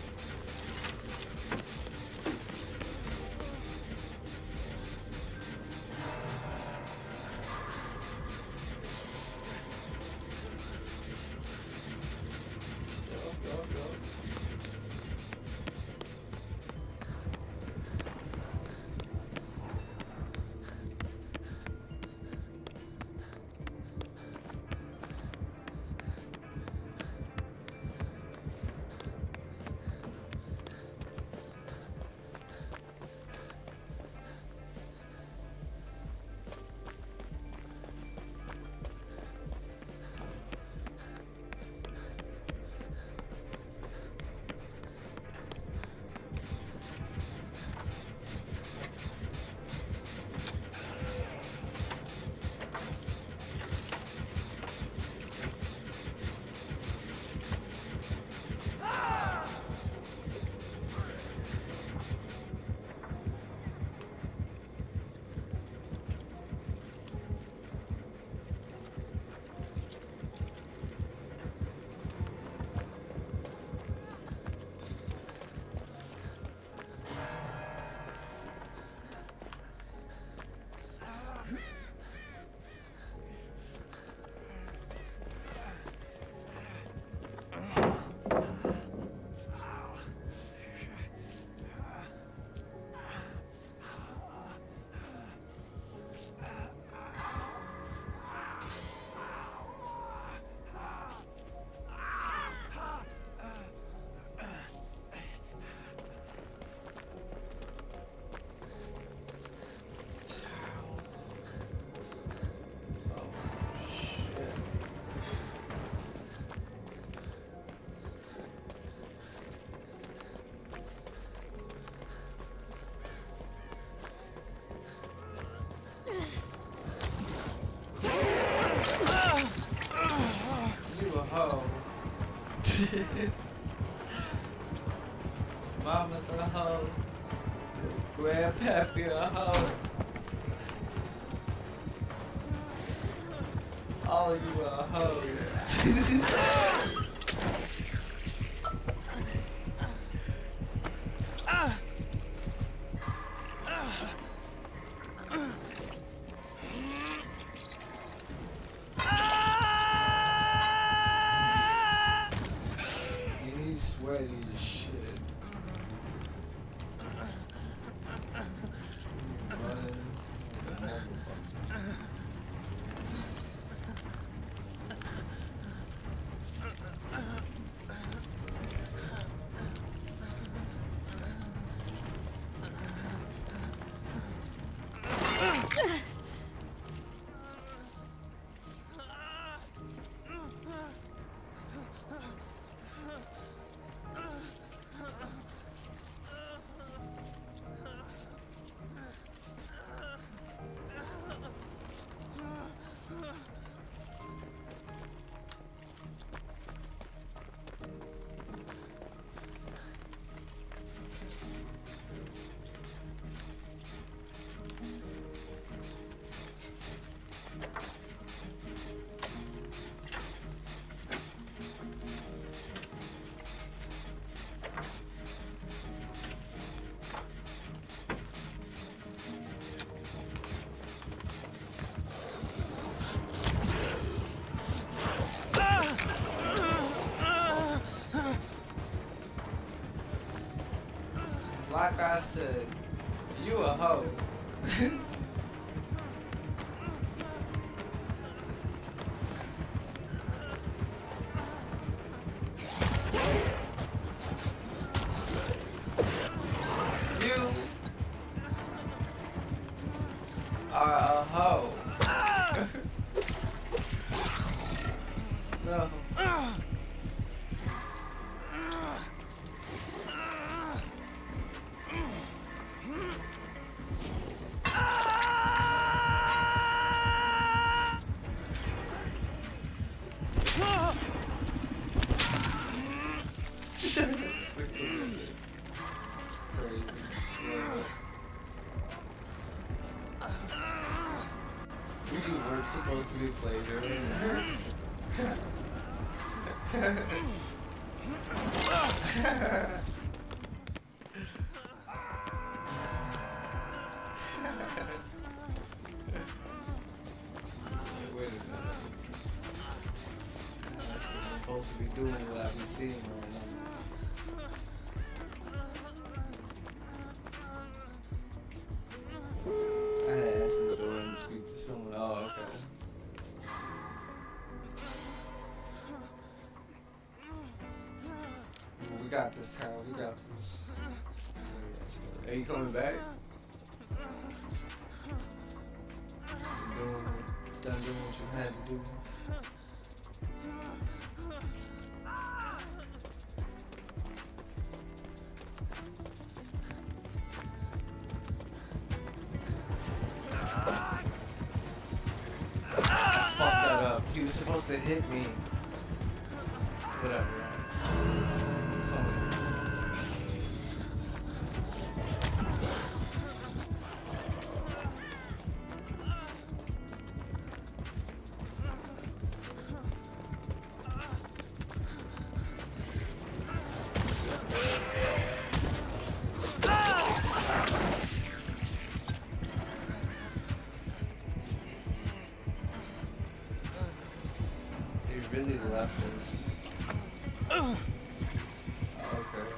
Go, go, go. Mama's a hoe. Grandpappy a hoe. All of you are hoes. He's sweaty as shit. Running like a motherfucker. Like I said, you a hoe. You are a hoe. No. It's crazy. Yeah. You weren't supposed to be played earlier. Wait a minute. I'm supposed to be doing what I be seeing right now. I had asked him to go in and speak to someone. Oh, okay. Well, we got this, Kyle. We got this. Are you coming back? You doing, done doing what you had to do? Fuck that up. He was supposed to hit me. Whatever. Something. He really left us. Okay.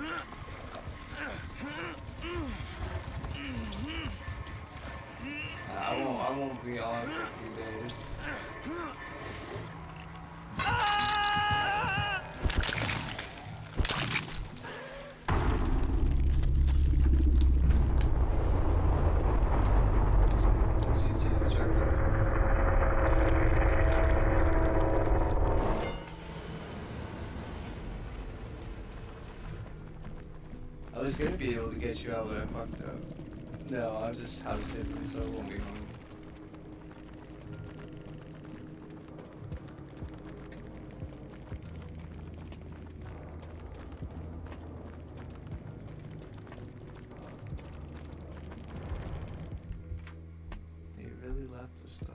I won't. I won't be on for a few days. G G's server. I was gonna be able to get you out, but I fucked up. No, I'm just house sitting, so I won't be home. though.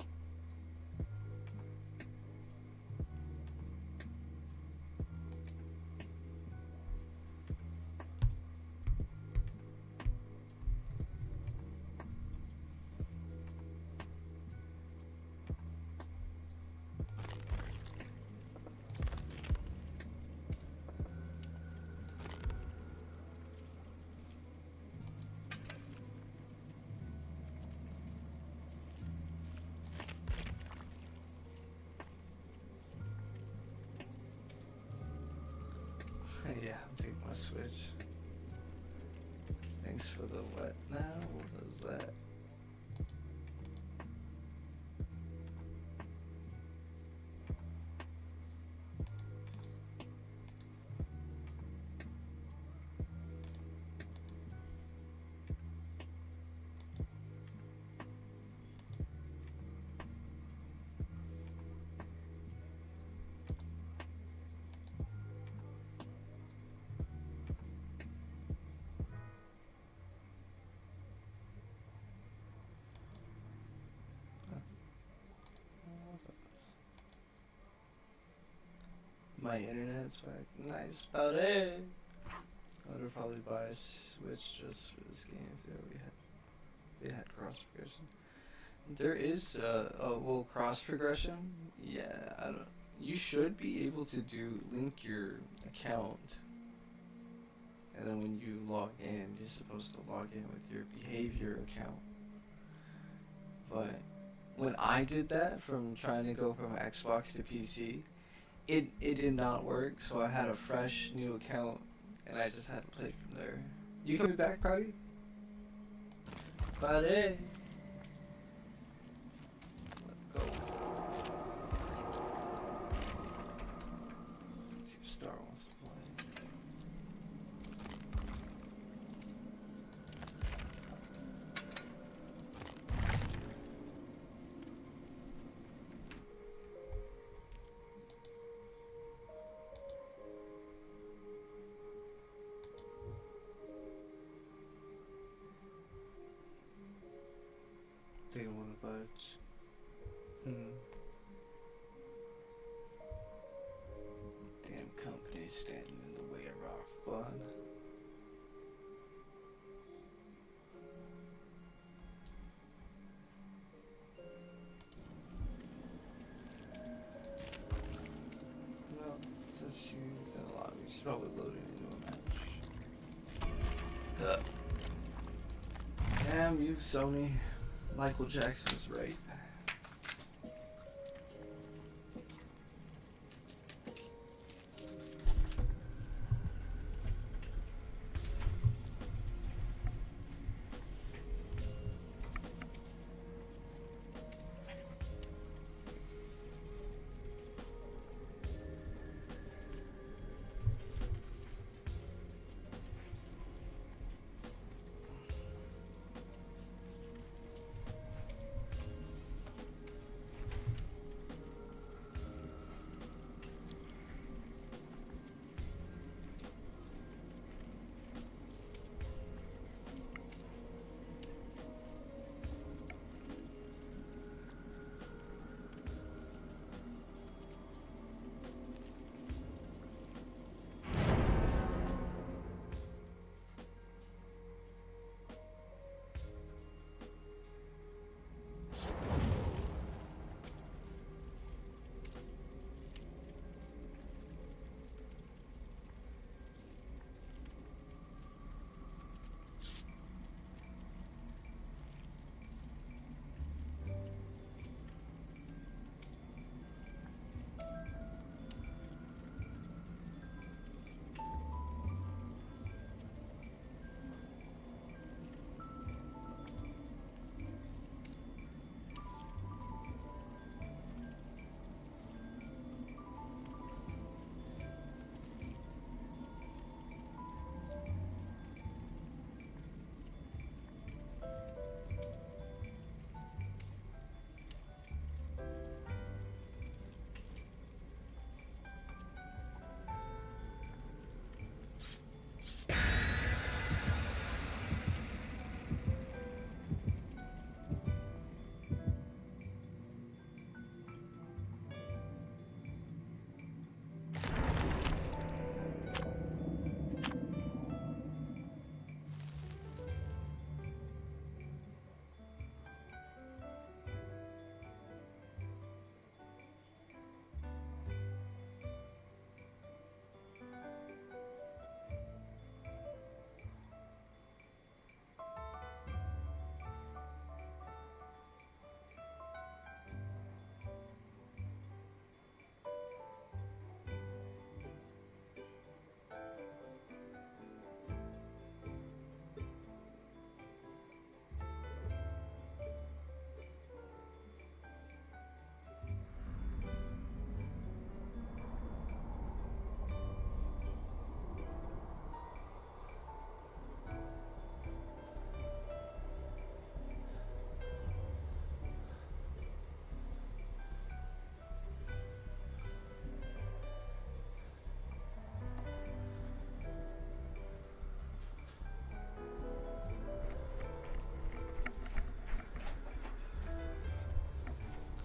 Yeah, I'll take my Switch. Thanks for the what now? What was that? My internet's back. Nice about it. I would probably buy a Switch just for this game if they already had, they had cross progression. There is uh, a well cross progression. Yeah, I don't. You should be able to do link your account, and then when you log in, you're supposed to log in with your behavior account. But when I did that from trying to go from Xbox to P C, it it did not work. So I had a fresh new account, and I just had to play from there. You coming back, Cardi? Buddy. Let's go. Let's see if Star wants to play. They don't want to budge. Hmm. Damn company standing in the way of our fun. No, it says she's in a lobby. She's probably loading into a match. Uh. Damn you, Sony. Michael Jackson was right.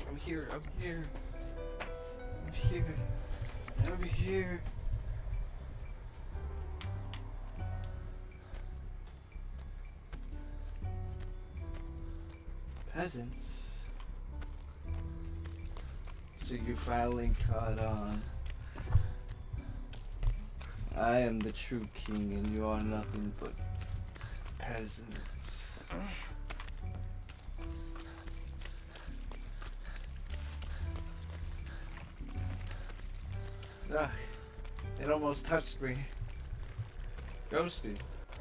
I'm here, I'm here. I'm here. I'm here. Peasants. So you finally caught on. I am the true king and you are nothing but peasants. Ah, it almost touched me. Ghosty.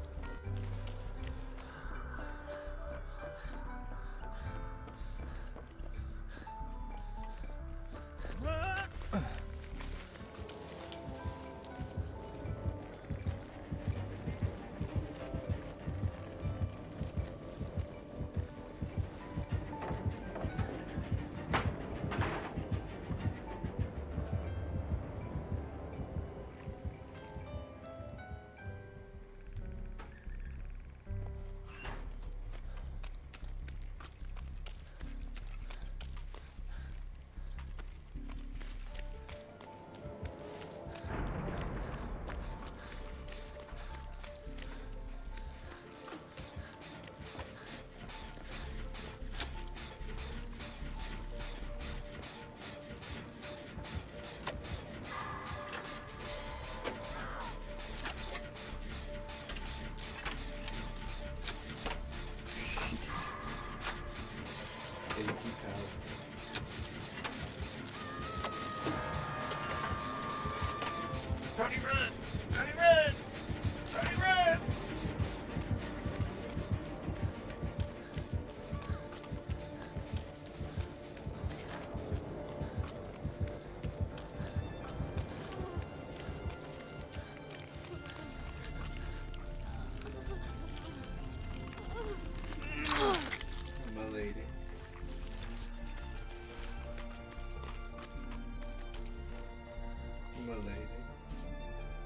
Tony, run! Tony, run! Tony, run! My lady. My lady.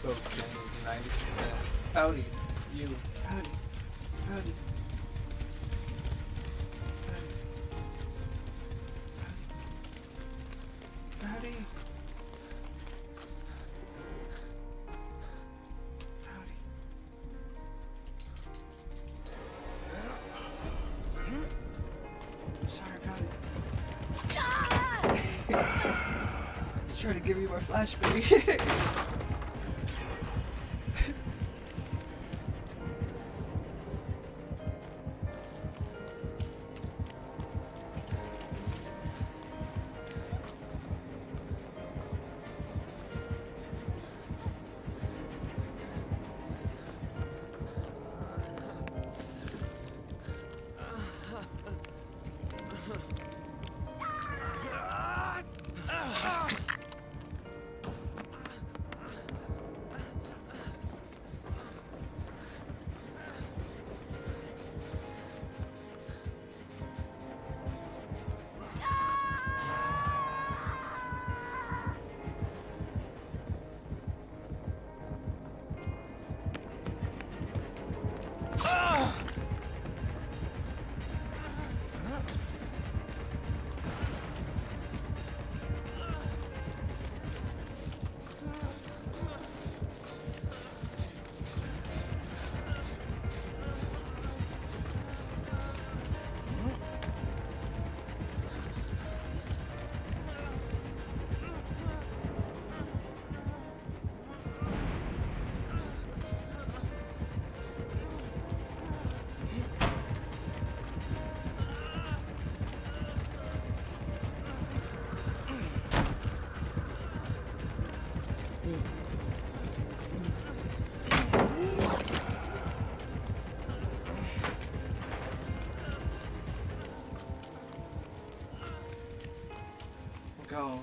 cocaine is ninety percent. Howdy, you. Howdy. Howdy. Howdy. Howdy. Howdy. I'm sorry about it. Just trying to give you my flashback. Go.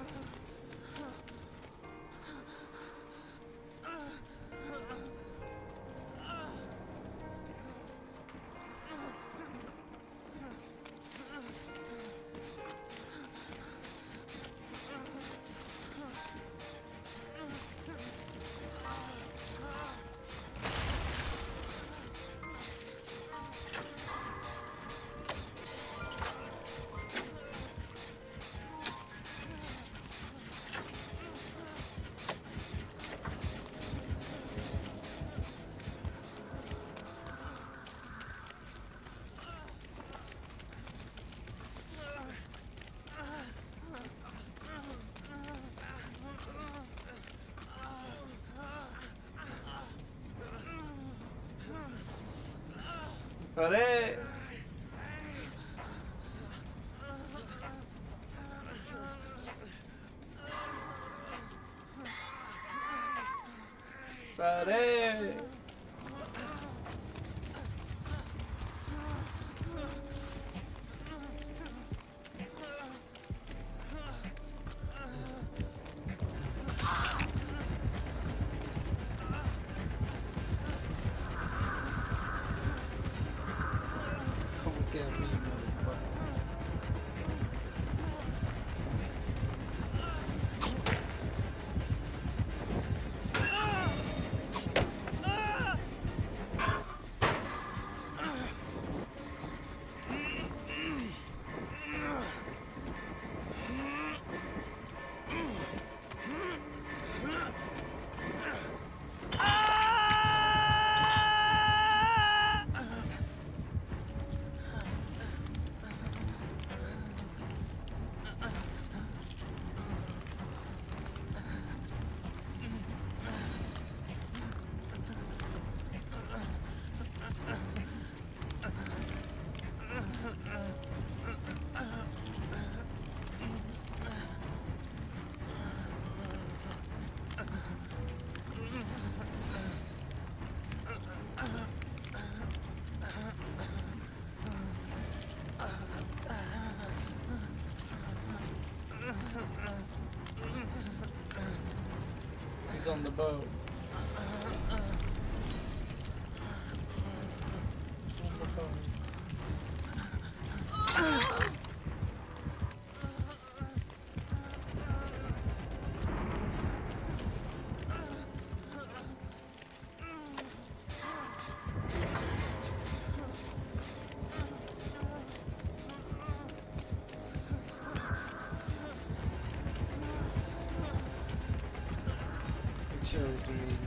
Pare! Pare! Get me, motherfucker. He's on the boat. He's on the boat. shows me.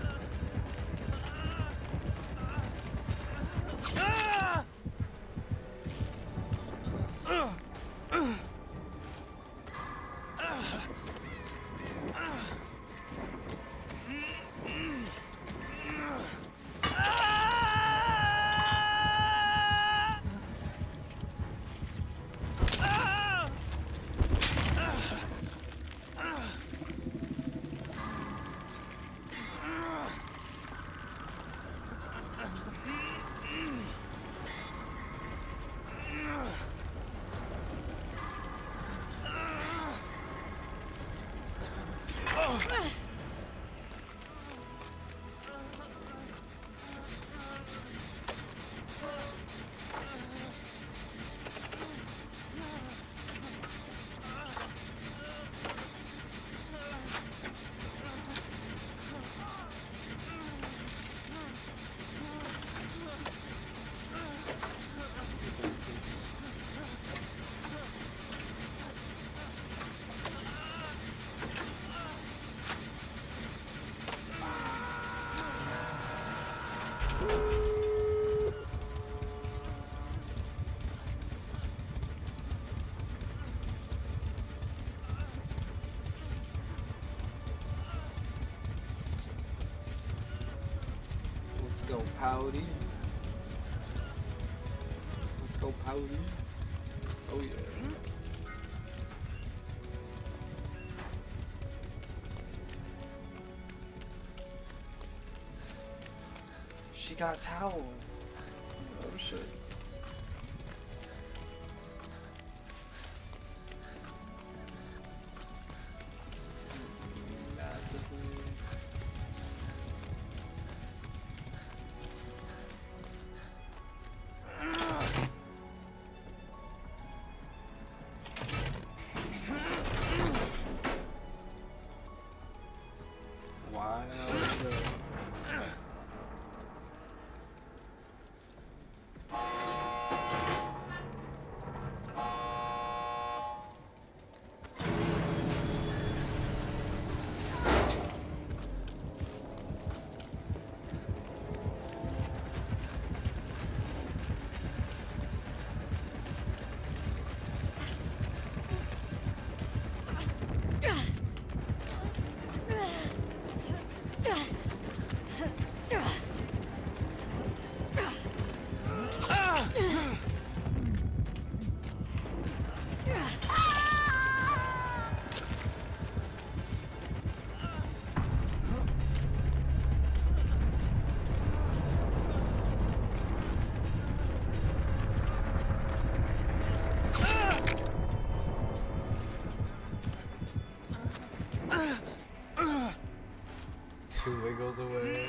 Let's go, Pouty. Let's go, Pouty. Oh yeah. She got a towel. Oh shit. Two wiggles away.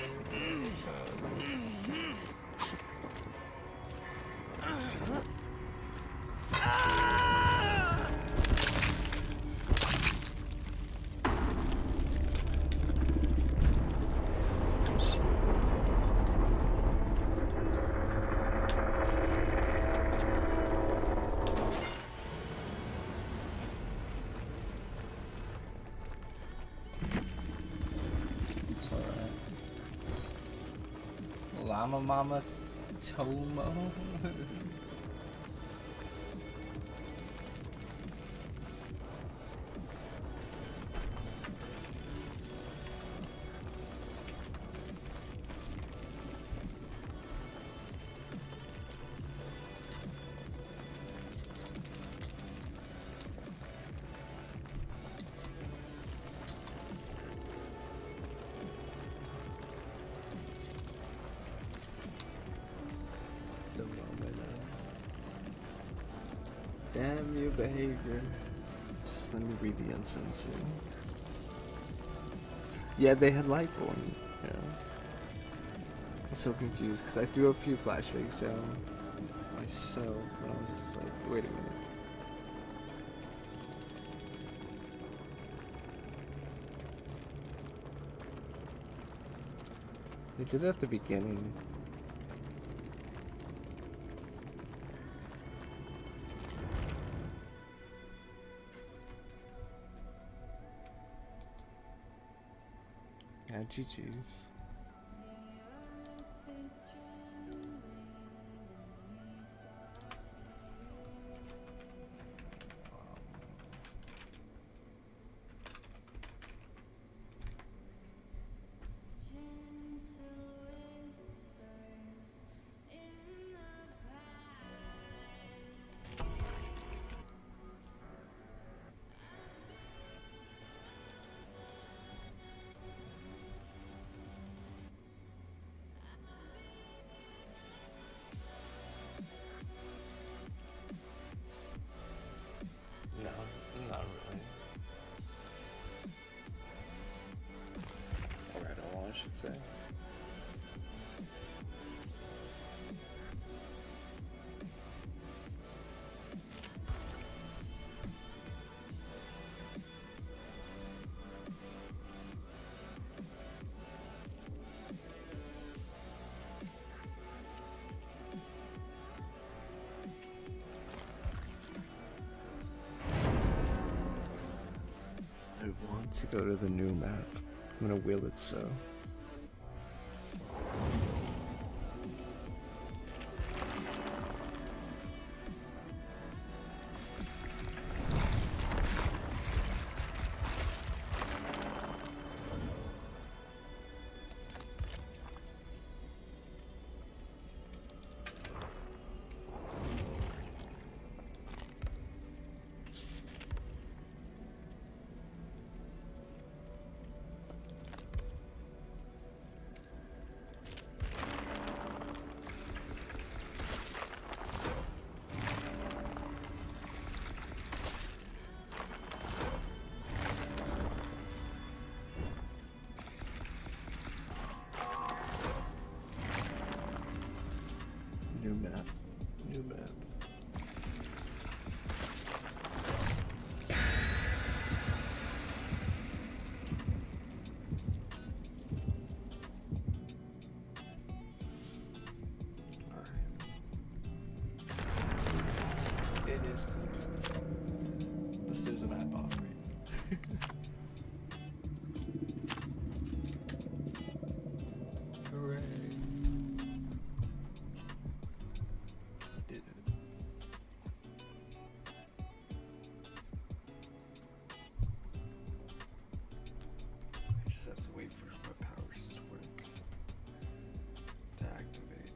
Llama Mama Tomo. Damn your behavior. Just let me read the uncensored. Yeah, they had light on. Yeah. I'm so confused because I threw a few flashbacks down myself and I was just like, wait a minute. They did it at the beginning. Yeah, G G's. No, not really. Or at all, I should say. I want to go to the new map. I'm gonna wheel it so. New map. New map. Alright. It is complete. Unless there's a map offering. Hooray. Did it. I just have to wait for my powers to work to activate.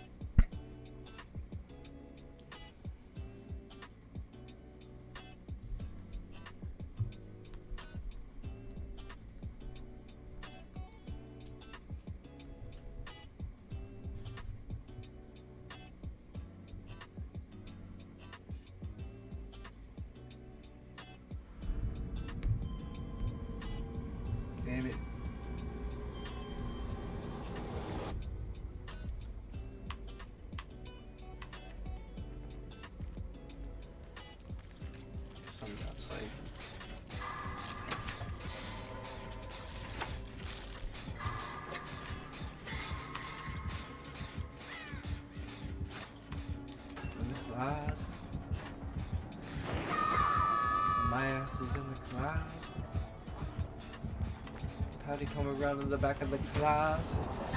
Damn it. Something got safe. In the closet. My ass is in the closet. Patty coming around in the back of the closets.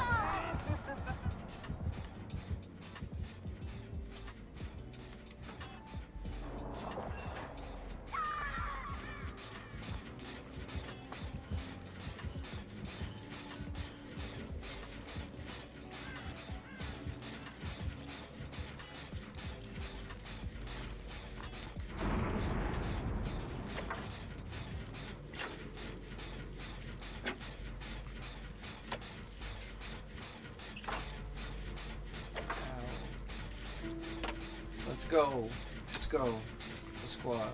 Let's go. Let's go. The squad.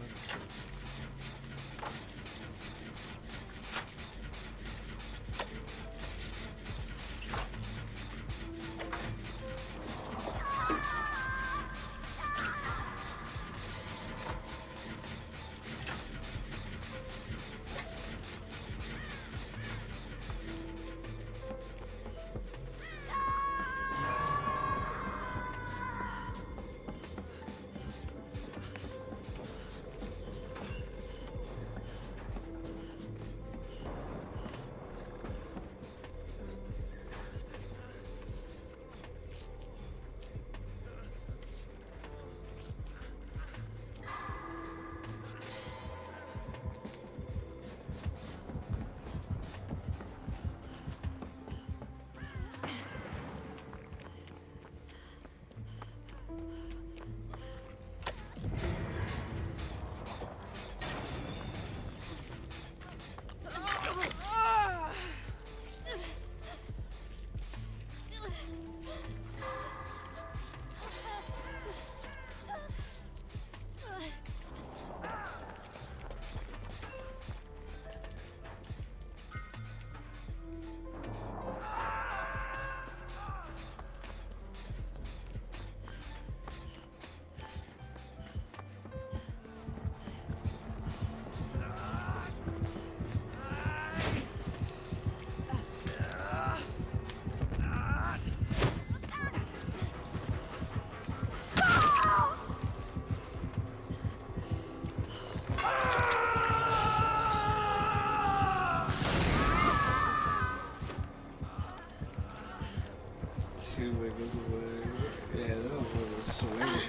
two wiggles away. Yeah, that was a little swing.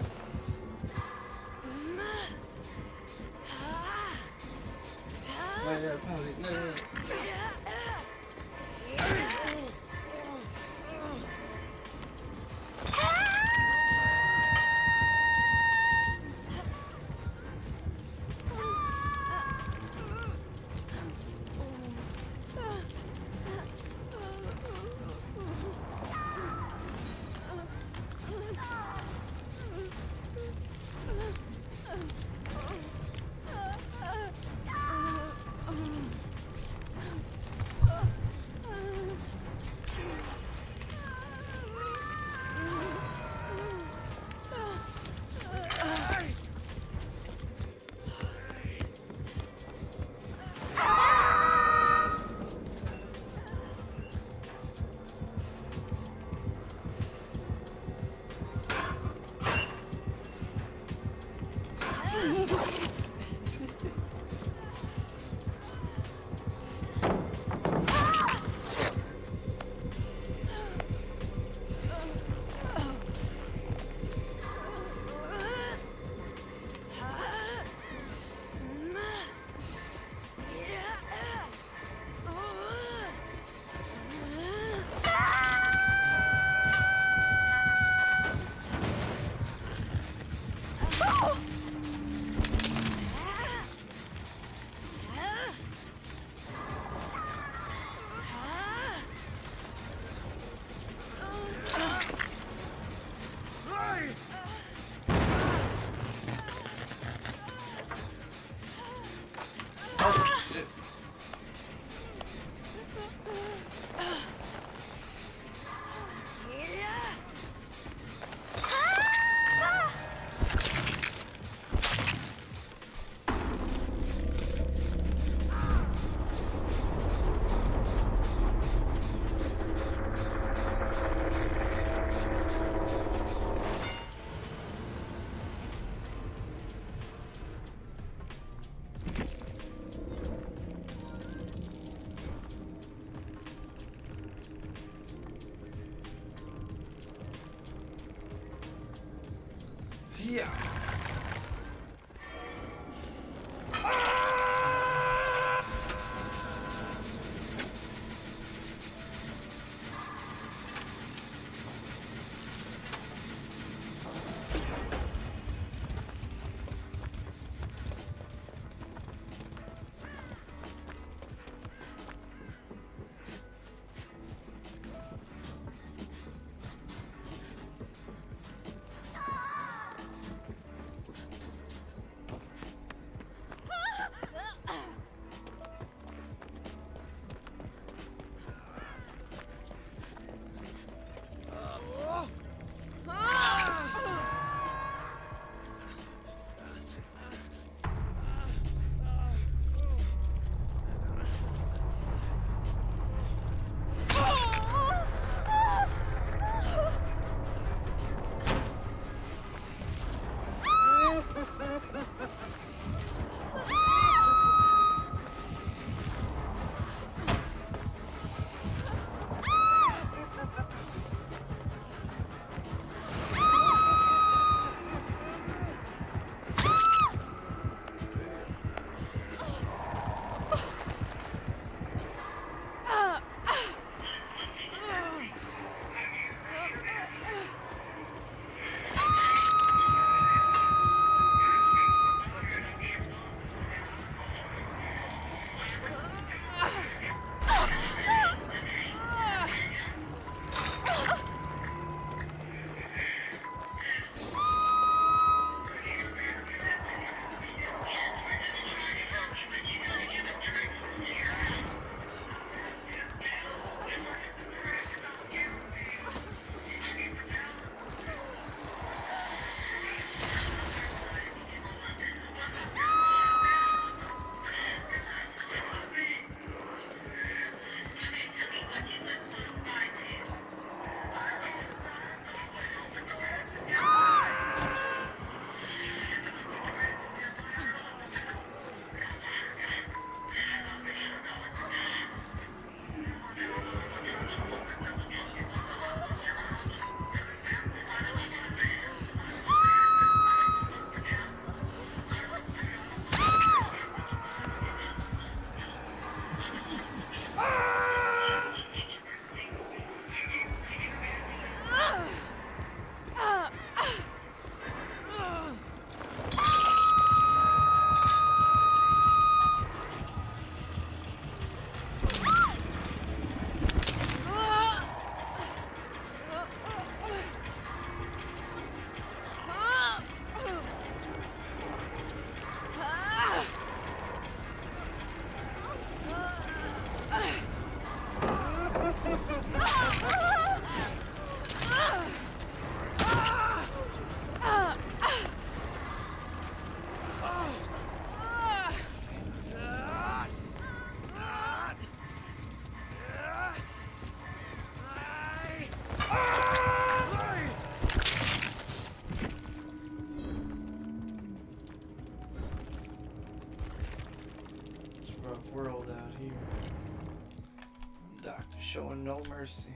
Oh, yeah, probably. No, no, no. Oh shit. Yeah. It's a rough world out here. Doctor showing no mercy.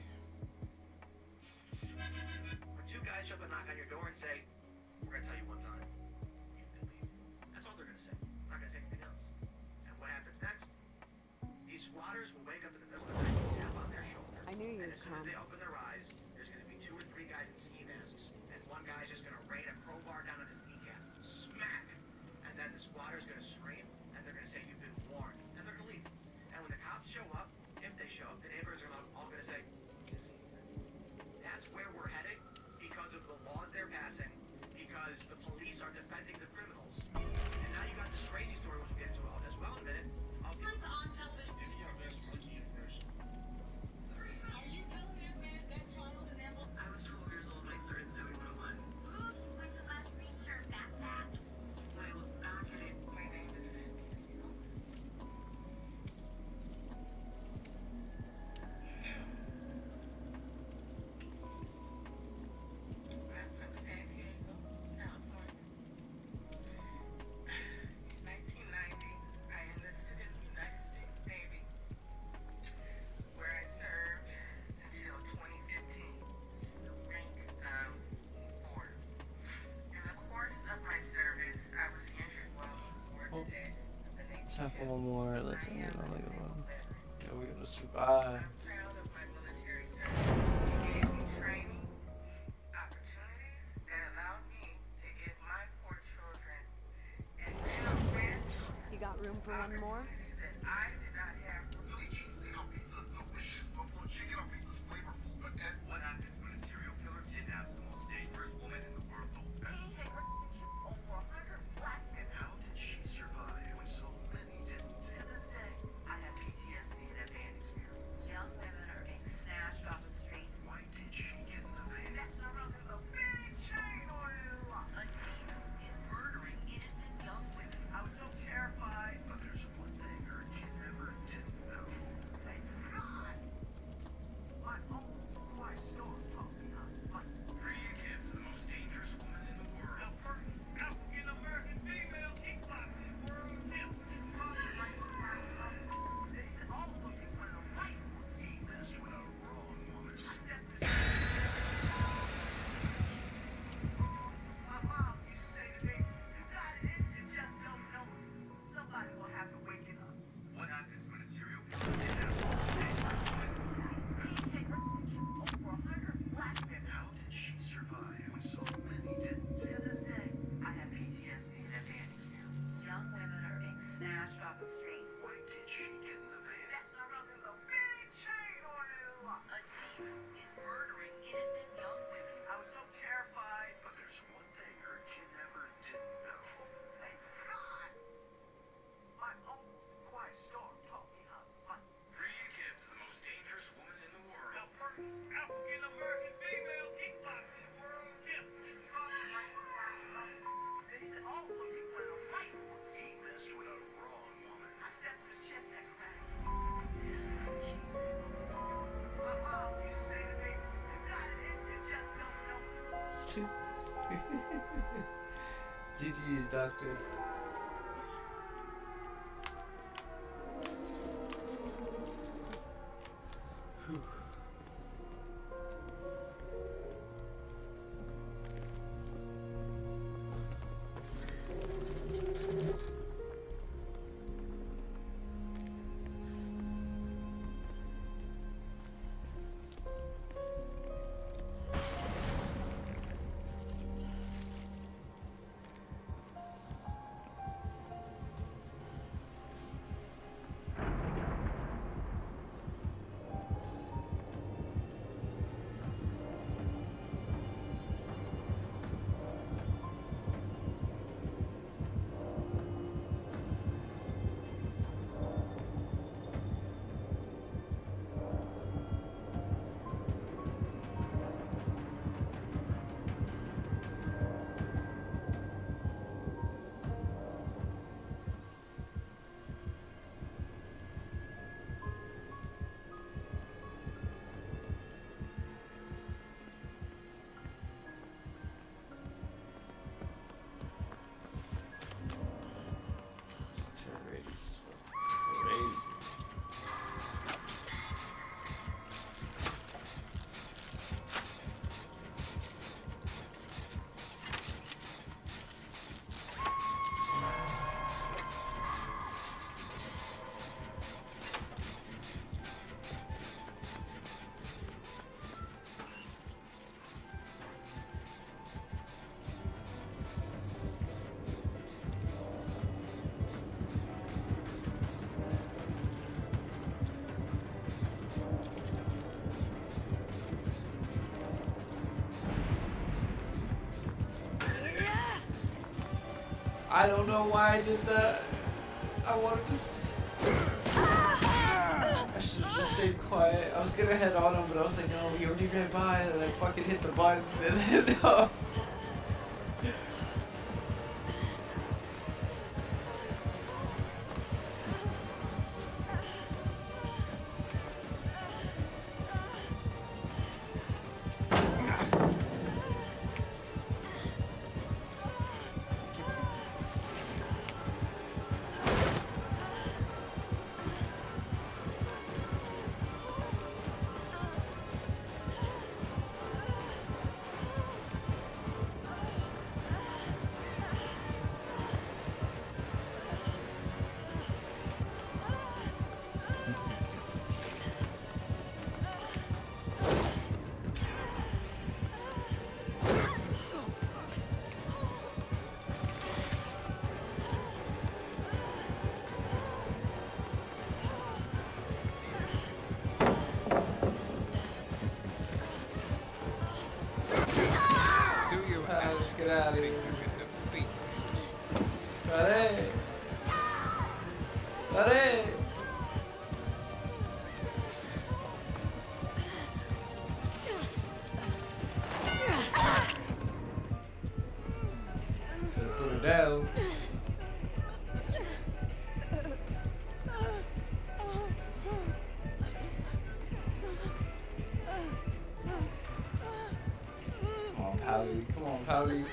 When two guys show up and knock on your door and say, "We're gonna tell you one time," you believe. That's all they're gonna say. They're not gonna say anything else. And what happens next? These squatters will wake up in the middle of the night, tap on their shoulder, I knew you and would as soon as come. they open their eyes, there's gonna be two or three guys in ski masks, and one guy's just gonna rain a crowbar down on his kneecap. Smack! And then the squatter's gonna scream, and they're gonna say, "You've been warned," and they're gonna leave. And when the cops show up, if they show up, the neighbors are all gonna say, "Can't see anything." That's where we're headed because of the laws they're passing, because the police are defending the criminals. And now you got this crazy story, which we'll get into as well in a minute. Of Like on television. Give me your best monkey impression. Are you telling that man that child an animal? I was twelve years old when I started sewing one oh one. Ooh, he wears a last green shirt backpack. When I look back at it, my name is Christina Hill. I'm from San Diego, California. In nineteen ninety, I enlisted in the United States Navy, where I served until twenty fifteen, the rank of E four. In the course of my service, I was injured while Oh. working deck of the Navy Time ship. for one more. Let's I end it am on a like single one. veteran. Yeah, we're gonna survive. I'm proud of my military service. It gave me training, opportunities that allowed me to give my four children and now grandchildren You got room for one more? opportunities that I did not have. Philly cheesesteak on pizza is delicious. Buffalo chicken on pizza is flavorful. But and what happens when a serial killer kidnaps the most dangerous woman in the world? Over a hundred black men. How did she survive when so many didn't? To this day, I have P T S D and a van experience. Young women are being snatched off the streets. Why did she get in the van? That's not real. There's a big chain on it. A demon is murdering innocent young women. I was so terrified. But there's one thing her kid never didn't know. Thank God. My uncle's quiet storm taught me how to fight. Rhea Gibbs, the most dangerous woman in the world. The first African American female kickboxing world champion. They said also you were the right ones. He messed with a wrong woman. I stepped in the My mom used to say to me, "You got it in you, just don't know it. Somebody will have to wake it up." What happens when a serial killer kidnaps the most dangerous woman in the world? Over a hundred black men. How did she survive when so many didn't? To this day, I have P T S D and a van experience. Young women are being snatched off the streets. Why did she get in the van? That's not real. There's a big chain on it. A demon is murdering innocent young women. I was so terrified. But there's one thing her kid never didn't know. Thank God. My uncle's quiet storm taught me how to fight. Rhea Gibbs, the most dangerous woman in the world. The first African American female kickboxing world champion. They said also you were the right ones. He messed with a wrong woman. I stepped in the chest and grabbed this keys. My mom used to say to me, "You got it in you, just don't know it." G G's, doctor. Whew. I don't know why I did that. I wanted to. S I should have just stayed quiet. I was gonna head on him, but I was like, no, he already ran by, and then I fucking hit the button. And then, no. Get out of here. Pare. Pare. Should put her down. Come on, Pouty. Come on, Pouty.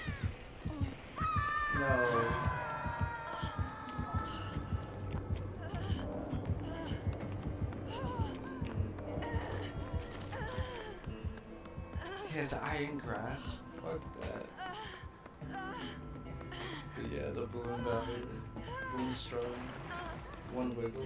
No. He has iron grasp. Fuck that. But yeah, the balloon battery. Balloon strong. One wiggle.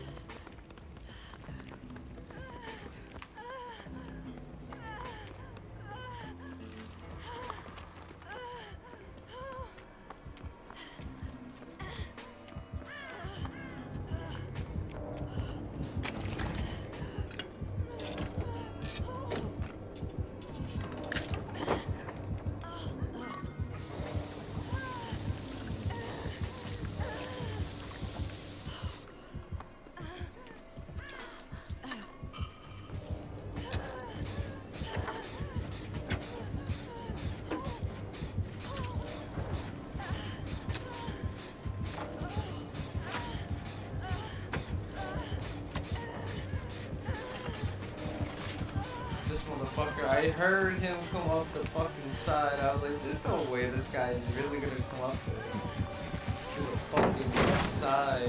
Motherfucker, I heard him come off the fucking side. I was like, there's no way this guy is really gonna come up to the fucking side.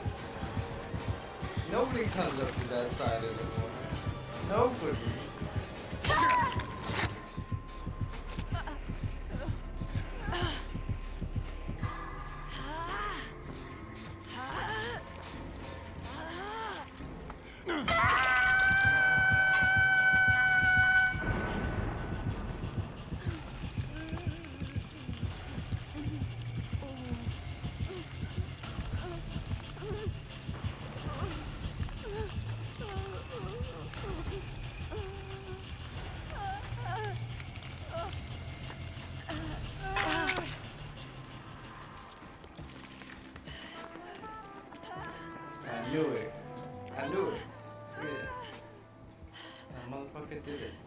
Nobody comes up to that side anymore. Nobody. I knew it. I knew it. Yeah. That motherfucker did it.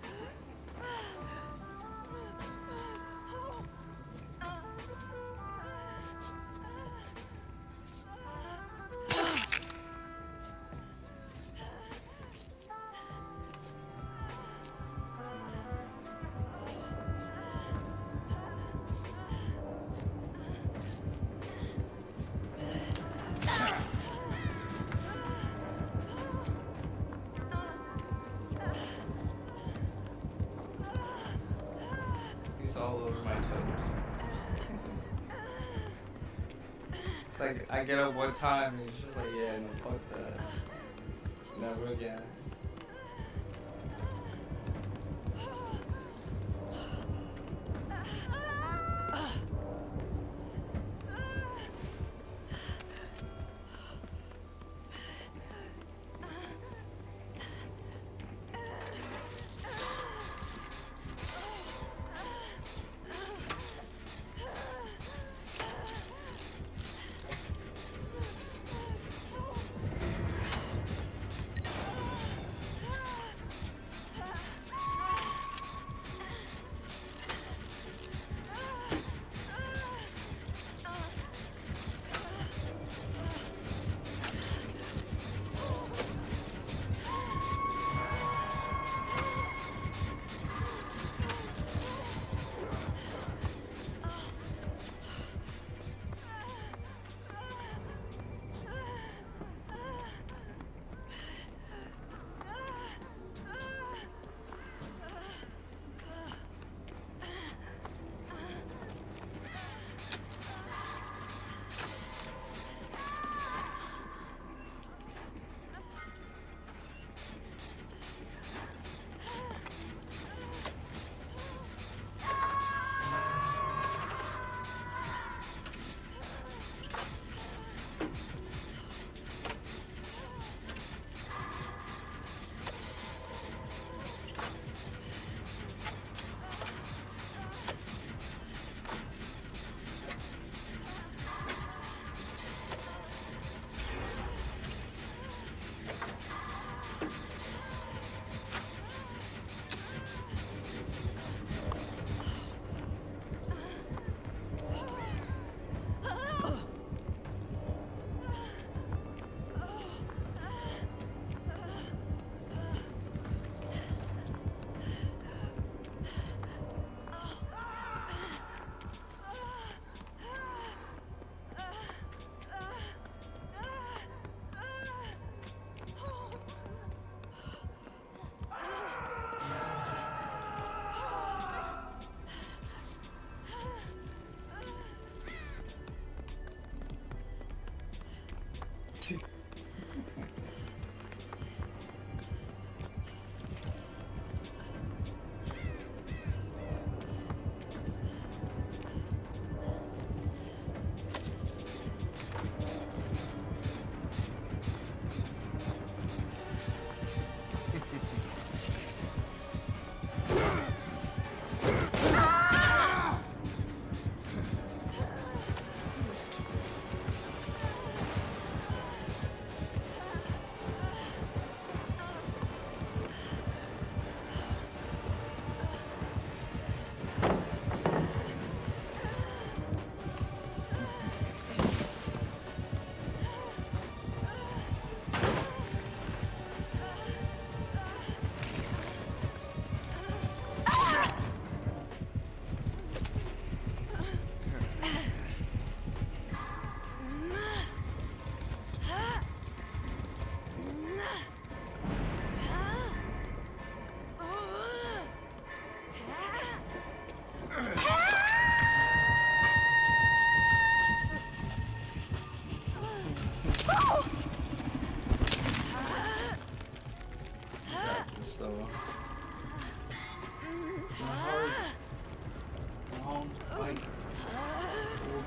All over my toes. It's like I get up one time and it's just like, yeah, no, fuck that. Never again.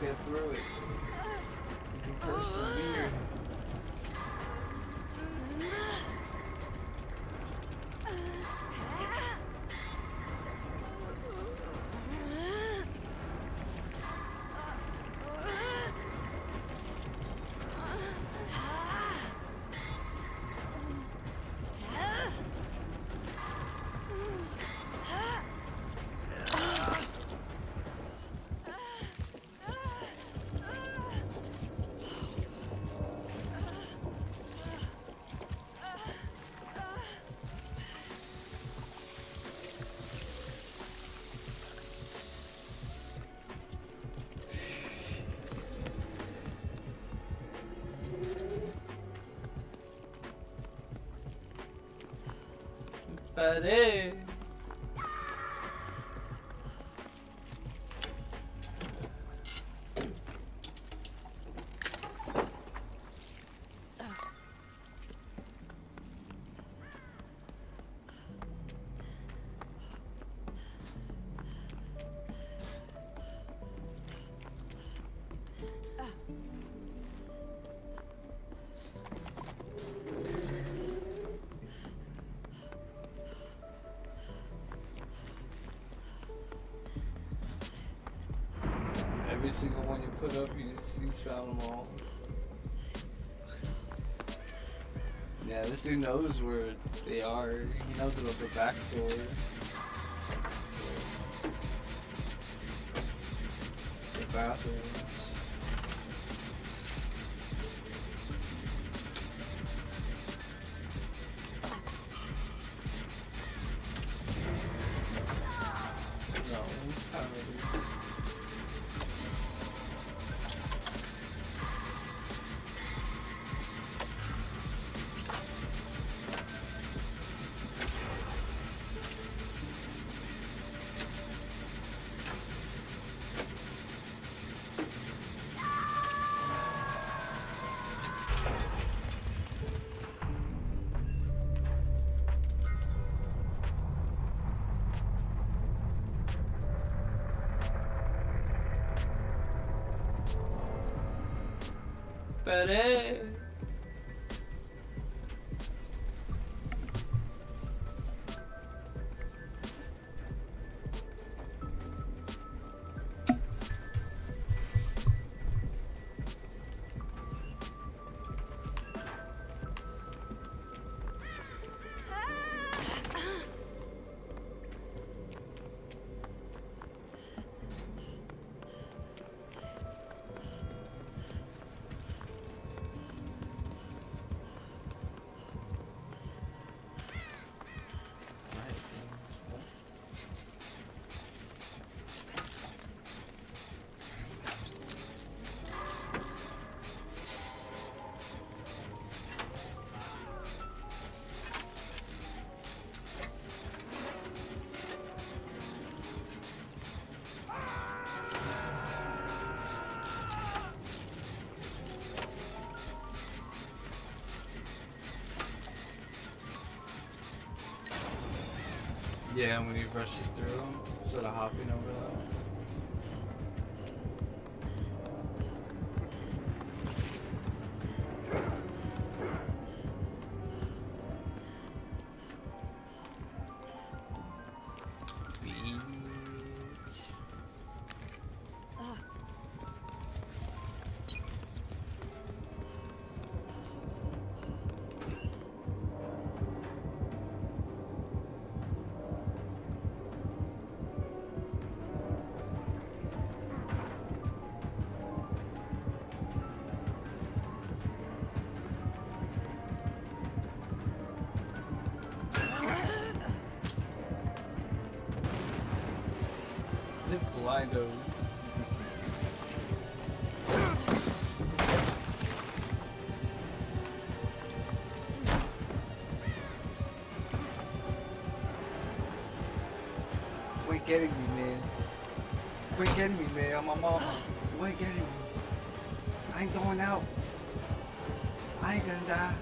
get through it. You can persevere. Buddy. Every single one you put up, you just he's found them all. Yeah, this dude knows where they are. He knows about the back door. The bathrooms. No, not really. Buddy. Yeah, when he rushes through them, instead of hopping over them. Blindo. Quit getting me, man. Quit getting me, man. I'm a mom. Quit getting me. I ain't going out. I ain't gonna die.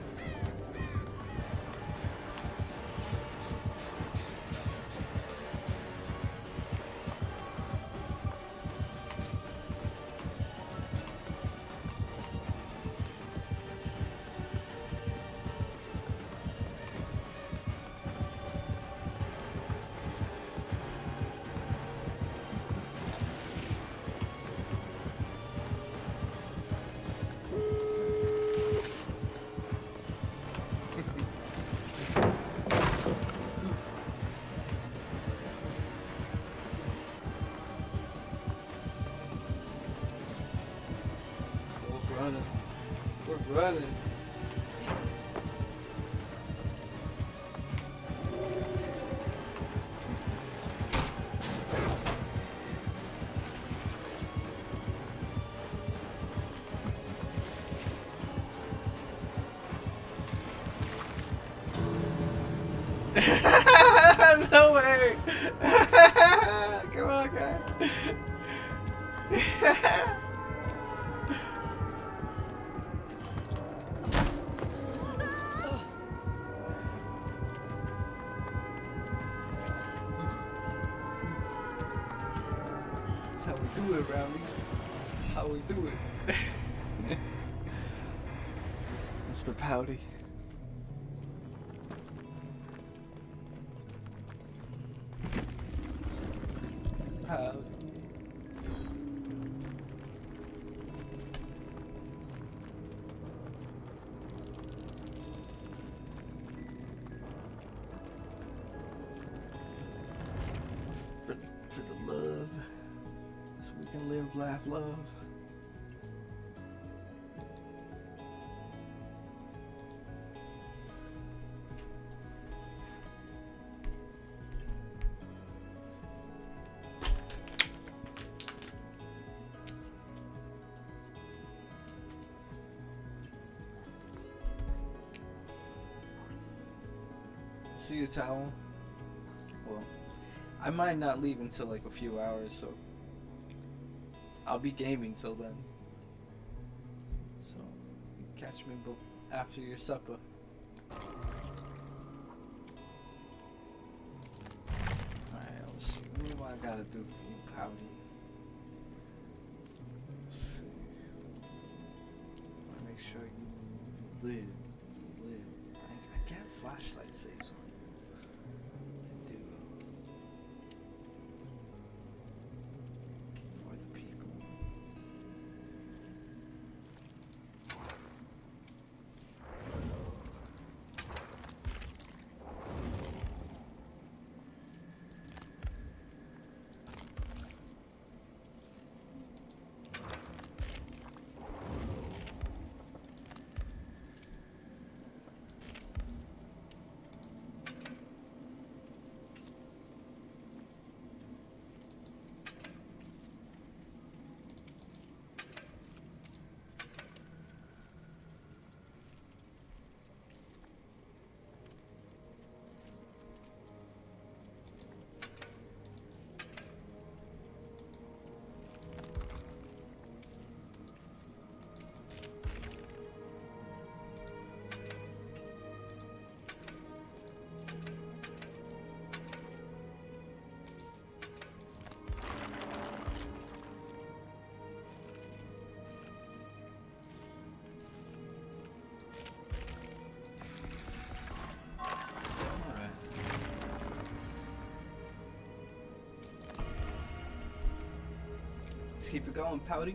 running. No way! Come on, guy. That's how we do it, Brownies. That's how we do it. That's for Pouty. Pouty. For, for the love. So we can live, laugh, love. See you, towel. Well, I might not leave until like a few hours, so I'll be gaming till then. So you can catch me bo- after your supper. Alright, let's see. What do I gotta do for you, Pouty? Let's see. I wanna make sure you live. Live. I, I can't flashlight saves on you. I do. For the people. Let's keep it going, Pouty.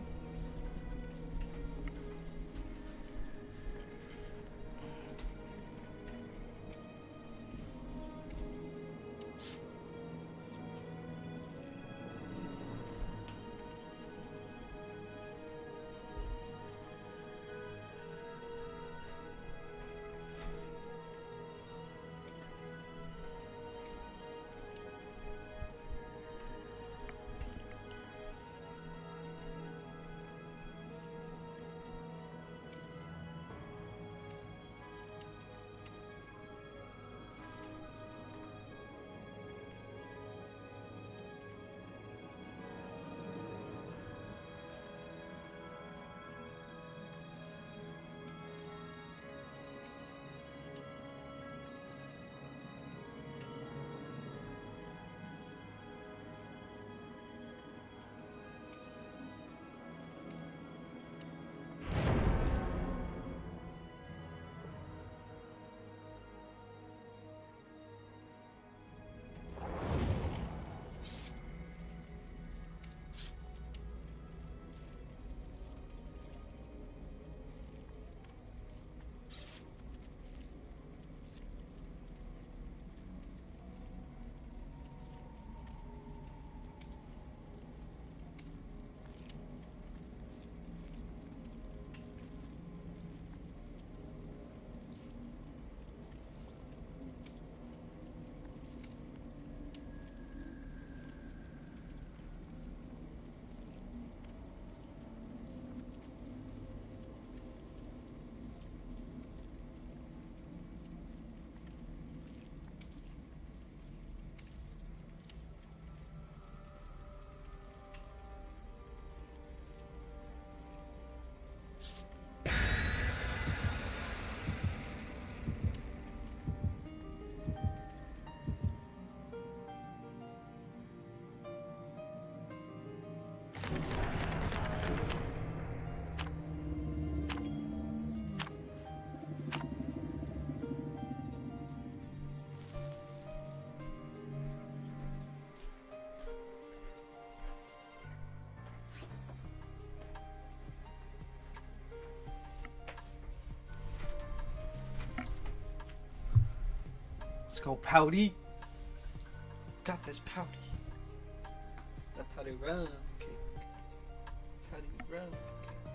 go, Pouty. Got this, Pouty. That Pouty rum cake. Pouty rum cake.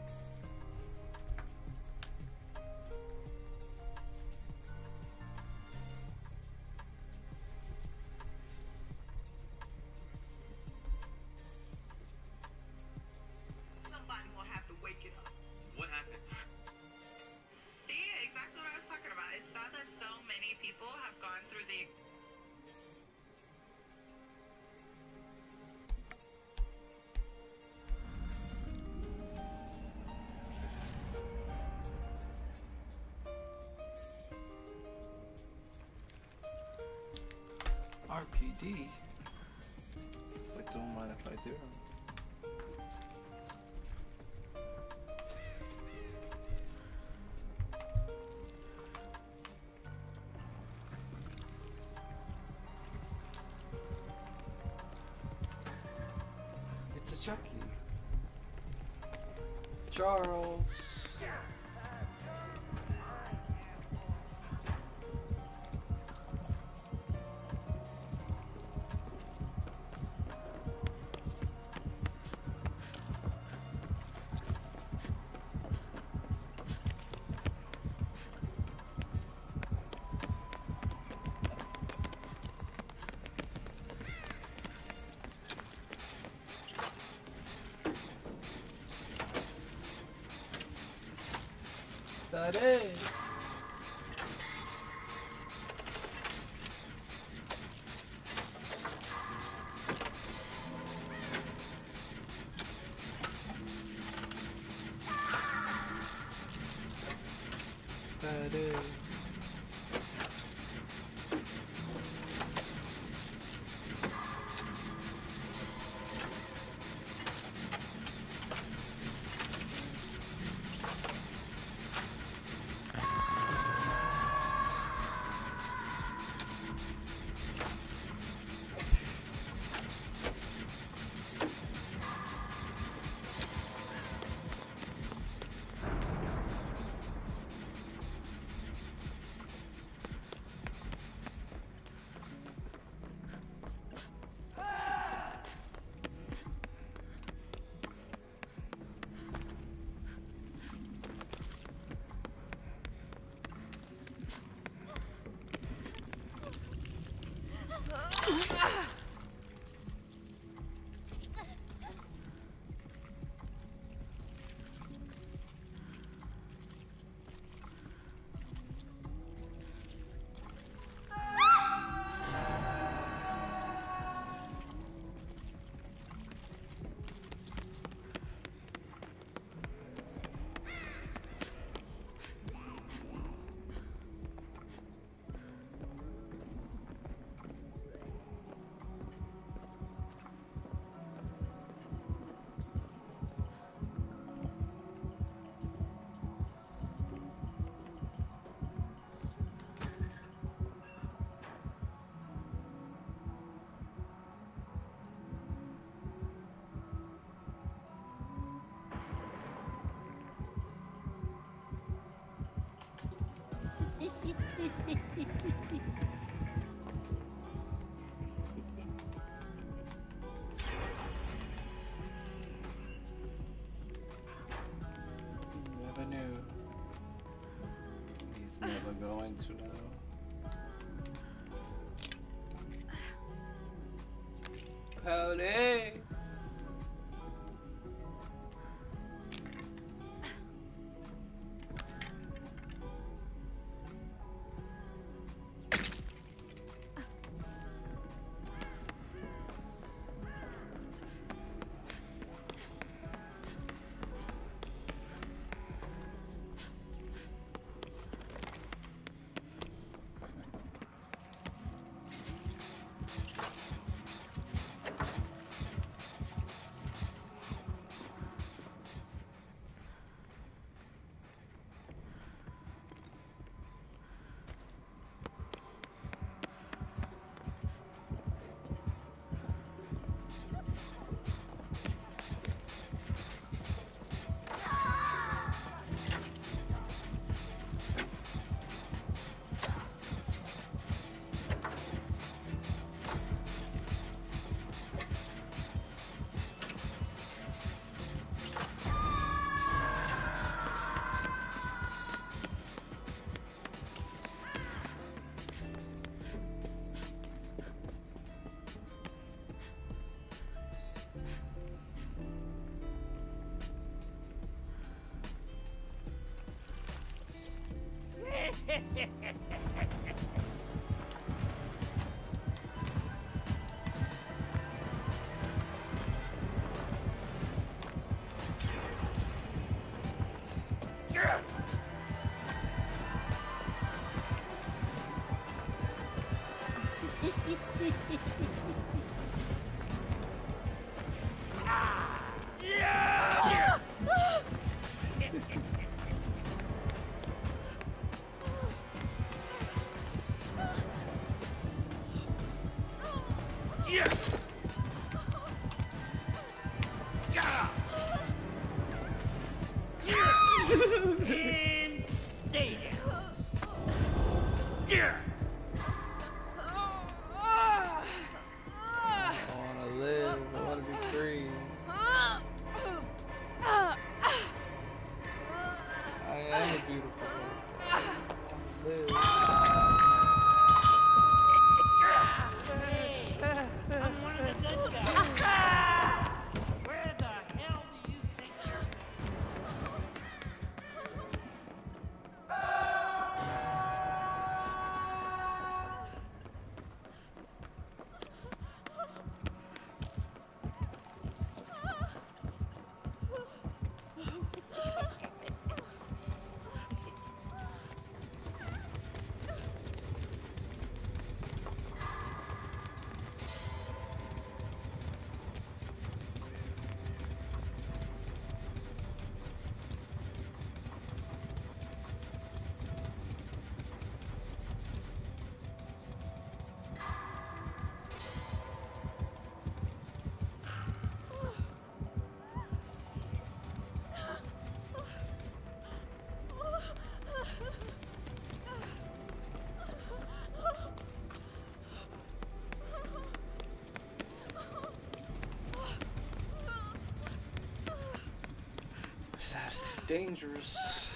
Somebody will have to wake it up. What happened? See, exactly what I was talking about. It's sad that so many people have gone through the R P D. But don't mind if I do. It's a Chucky. Charles. That is. That is. Never knew. He's never going to know. Pouty! I wanna live. I wanna be free. I am a beautiful lady. I live. That's too dangerous.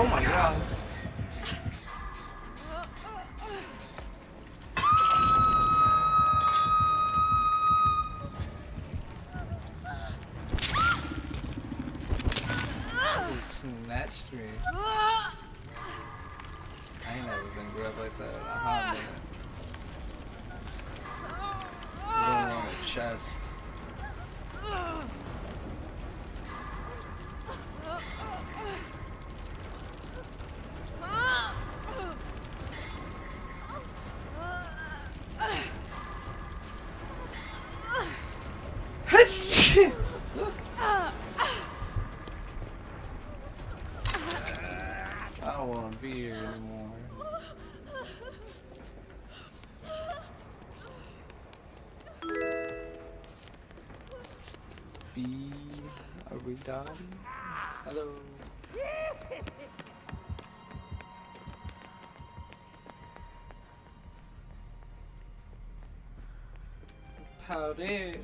Oh my god. It snatched me. I ain't never been grabbed like that. Uh-huh, man. Going on the chest. I don't want to be here anymore. B, are we done? Hello. Howdy.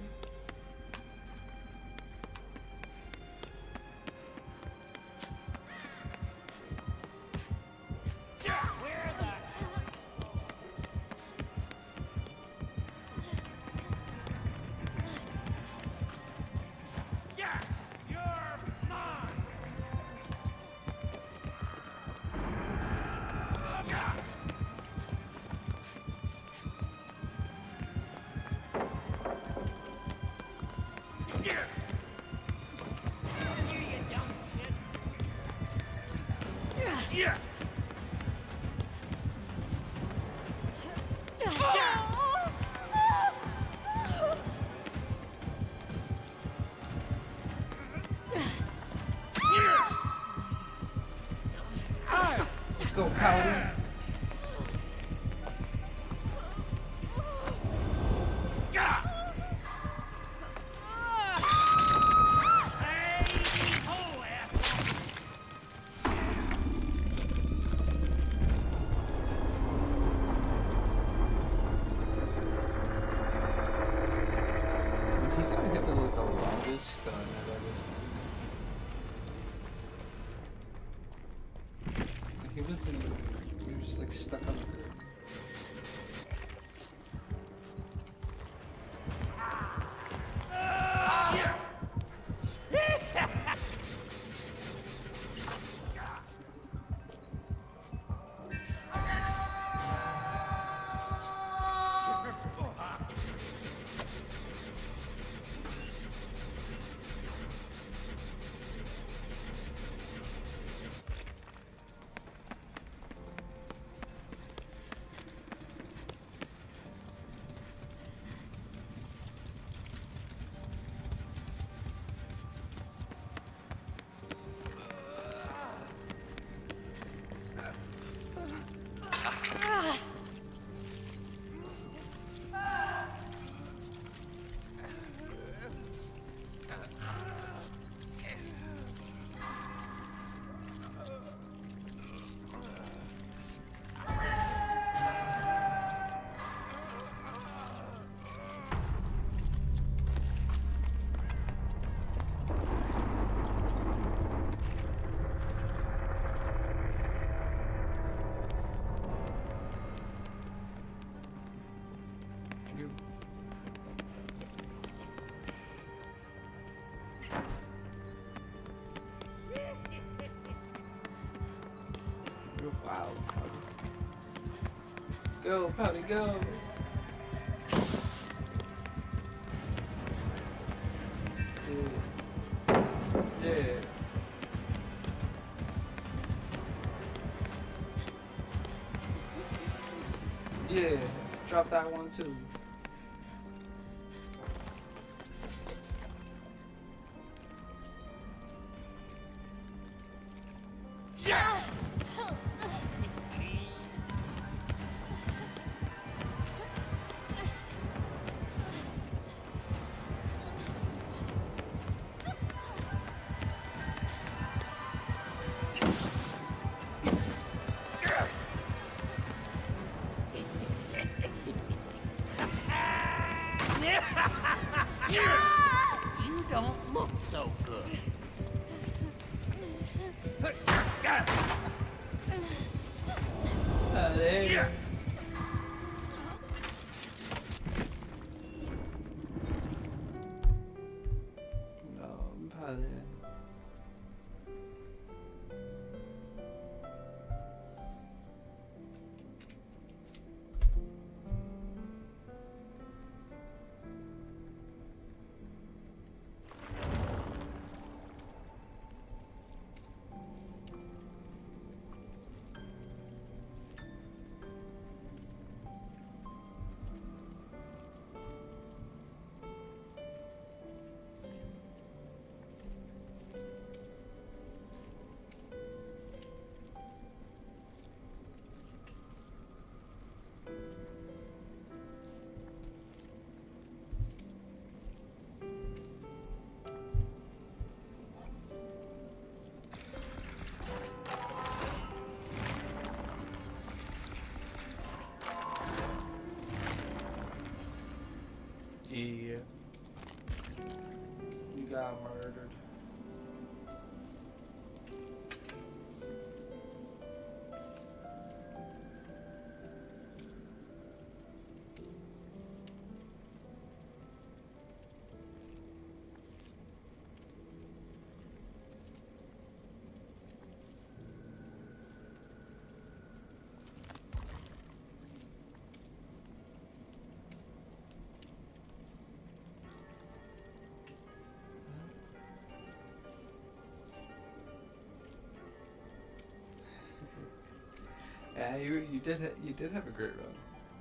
Let's go, Powder. He kind of hit me with the longest stun I've ever seen. He was in, he was just like stuck on the grid. Wow. Go, Pouty, go! Yeah. Yeah. Yeah. Drop that one too. You don't look so good. Padre. No, padre. Yeah. You got murdered. Yeah, you you did ha- you did have a great run.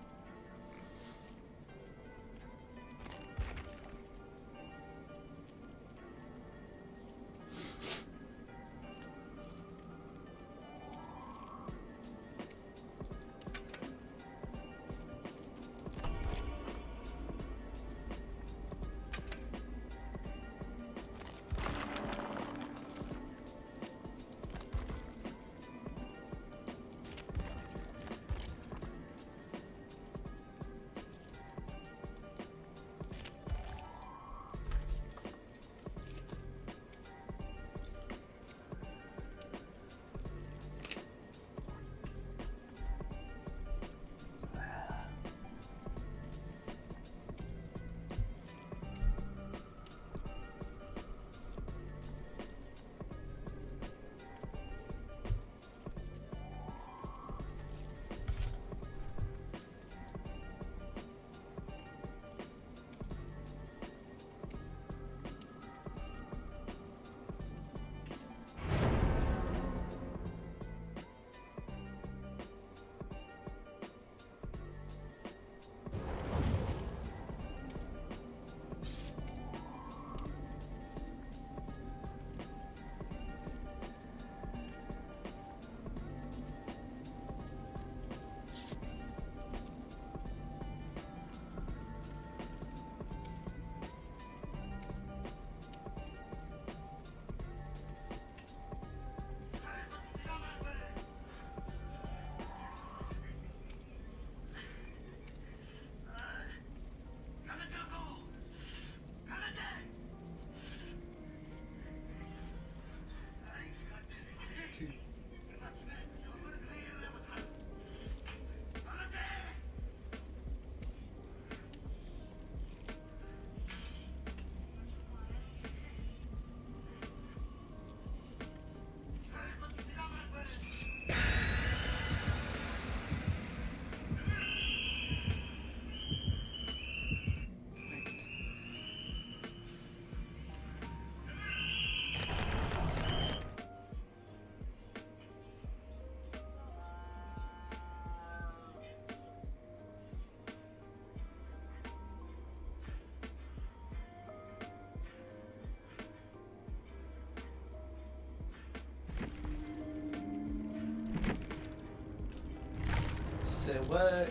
Say what?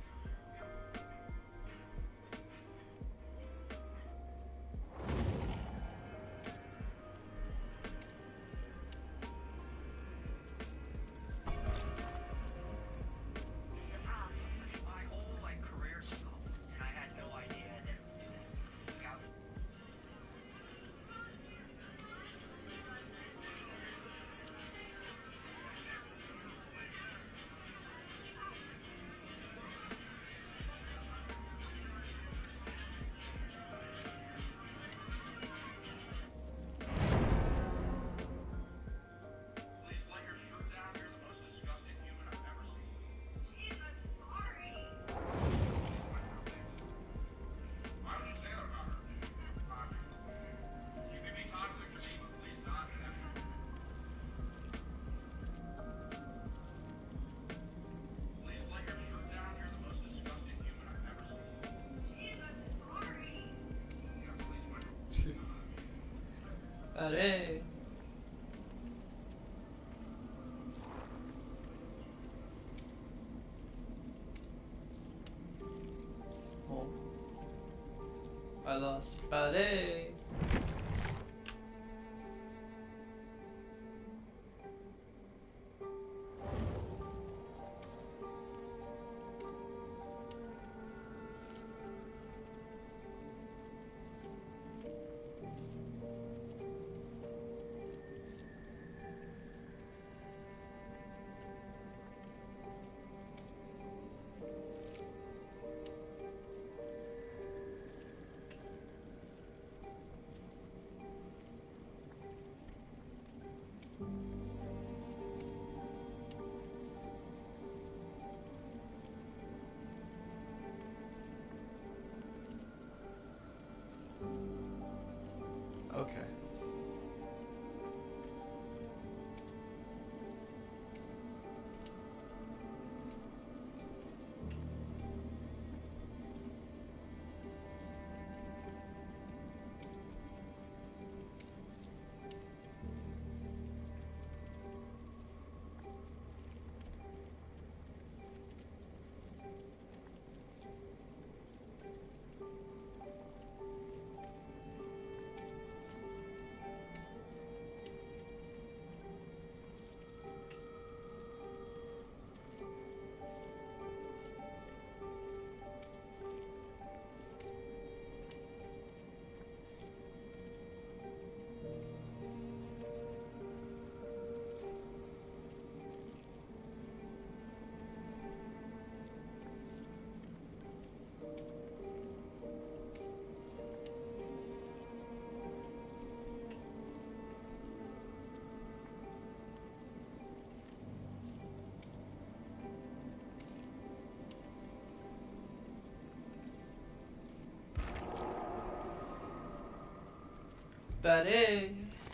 The problem was my whole like career stopped, and I had no idea that it would work out. Pare. Oh. I lost. Pare. Okay. Pare.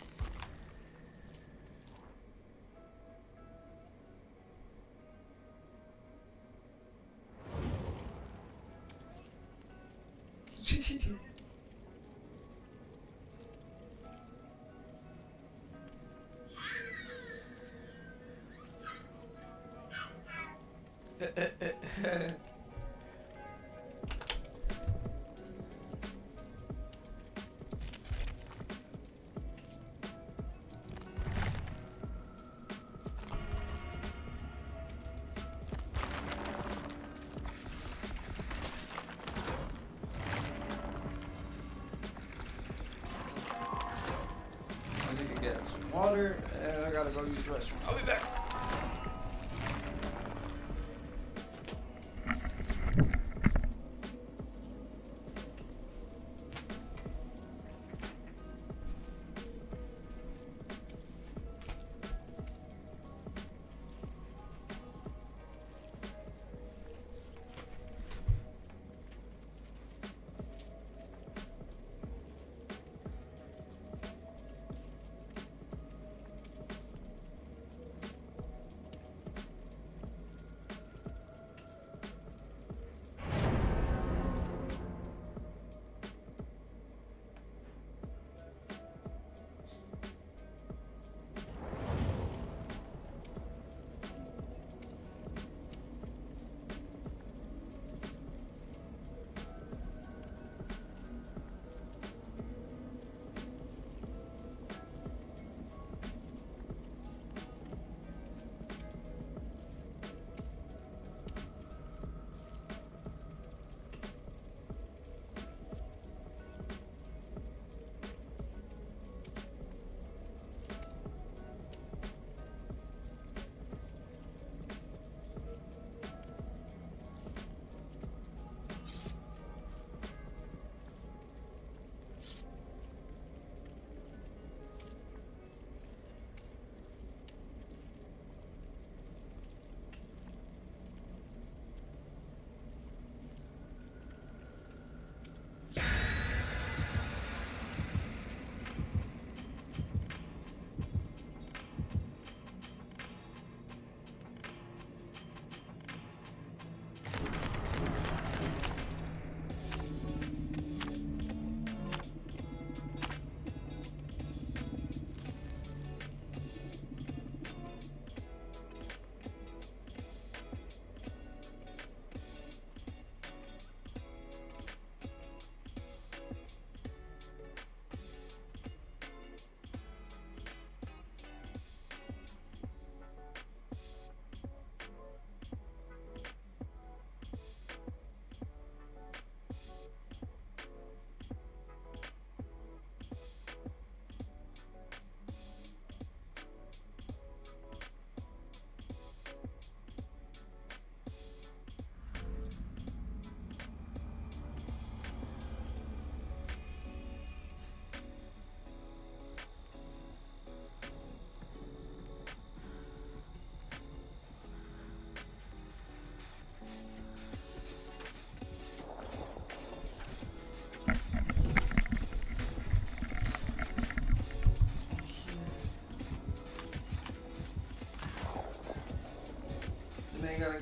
I need to get some water, and I gotta go use the restroom. I'll be back.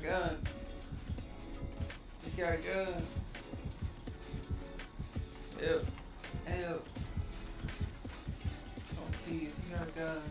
a gun. He's got a gun. Help. Help. Oh, please, he got a gun.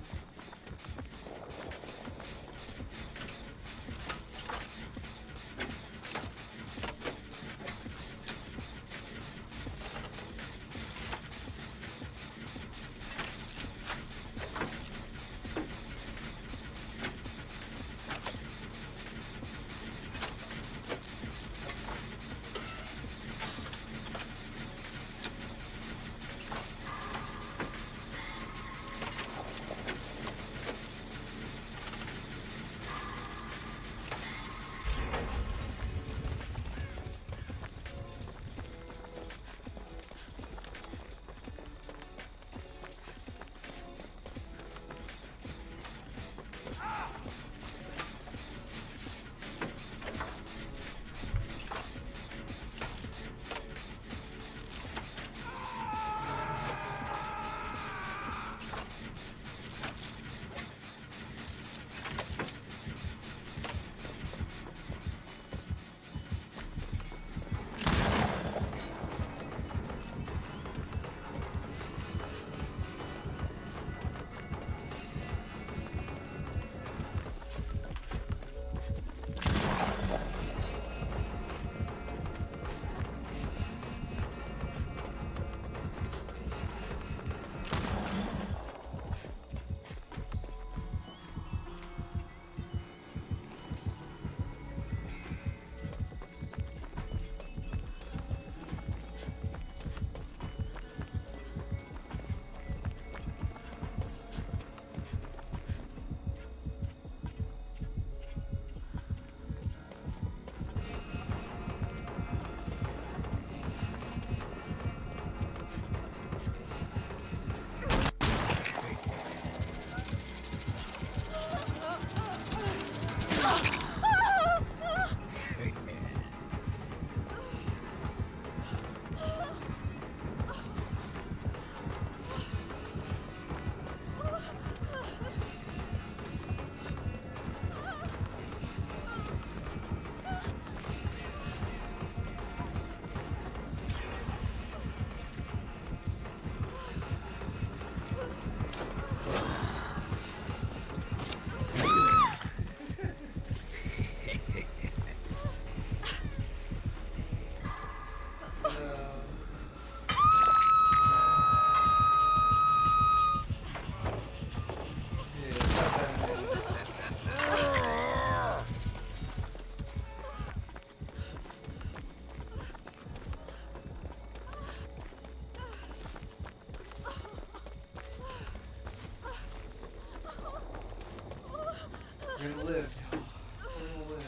We're gonna live. We're gonna live.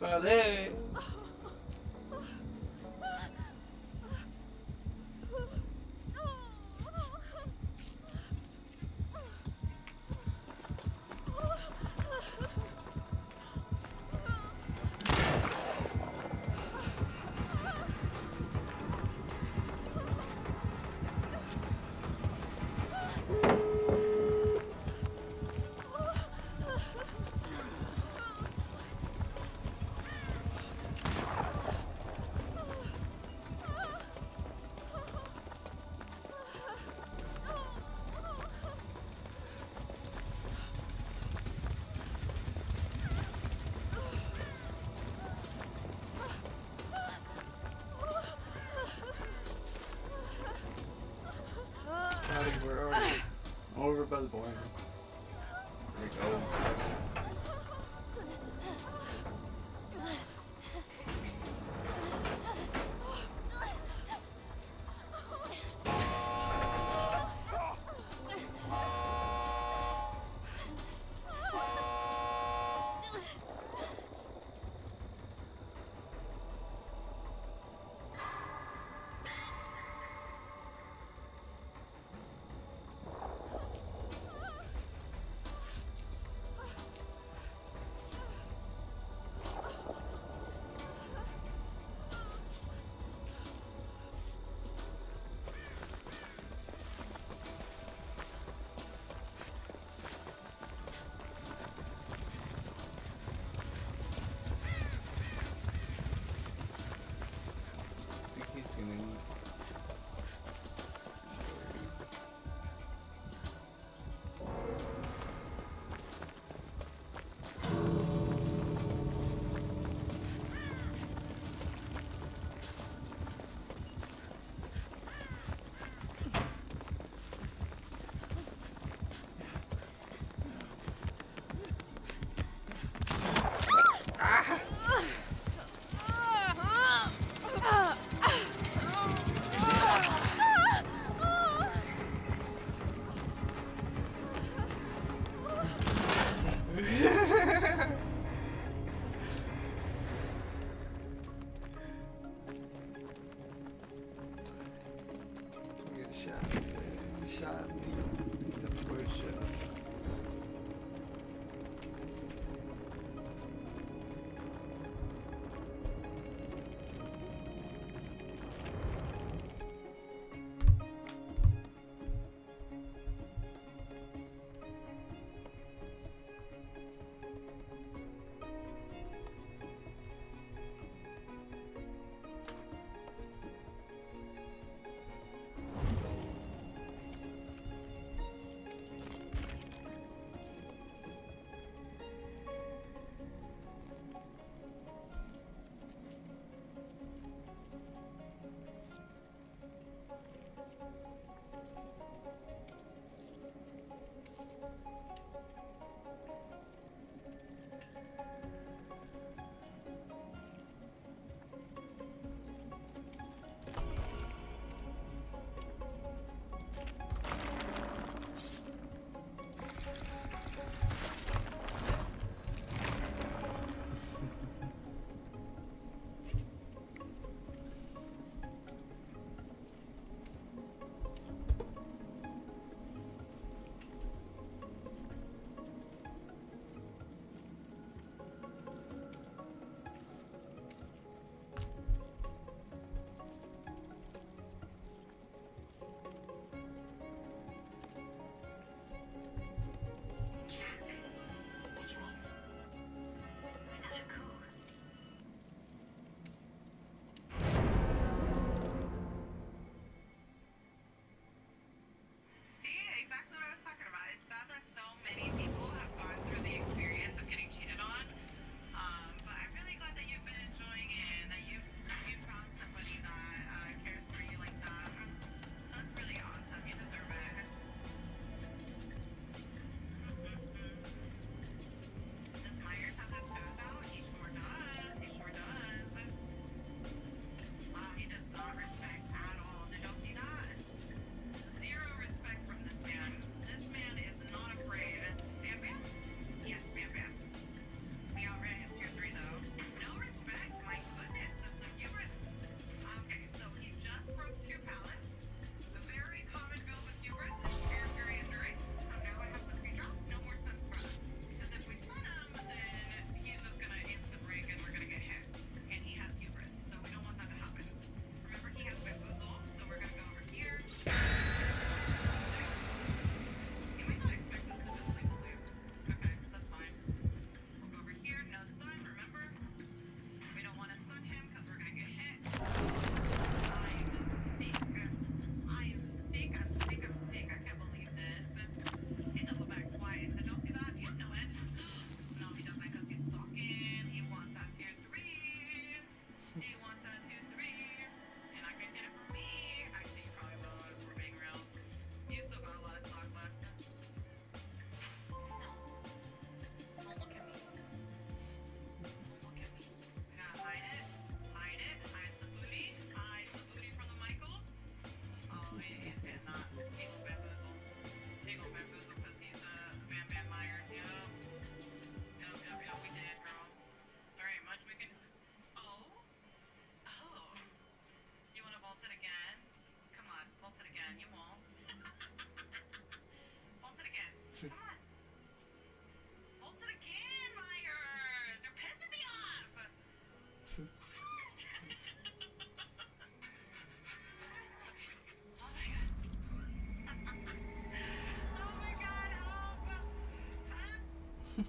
Vale. Howdy, we're already over by the boiler. There we go.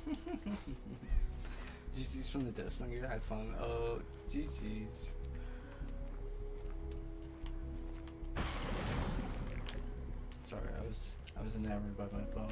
G G's from the Death Slinger had fun. Oh, G G's. Sorry, I was I was enamored by my bow.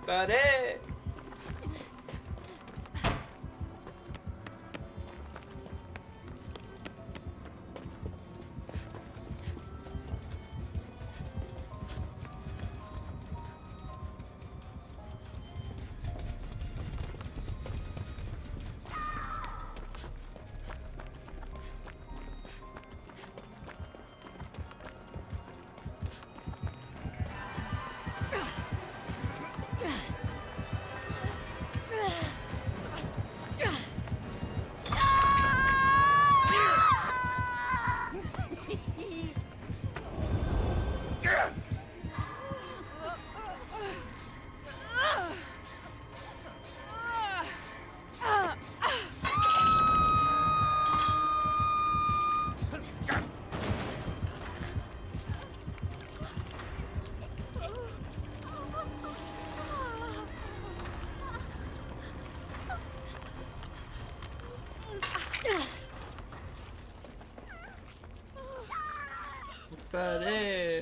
Buddy! Buddy!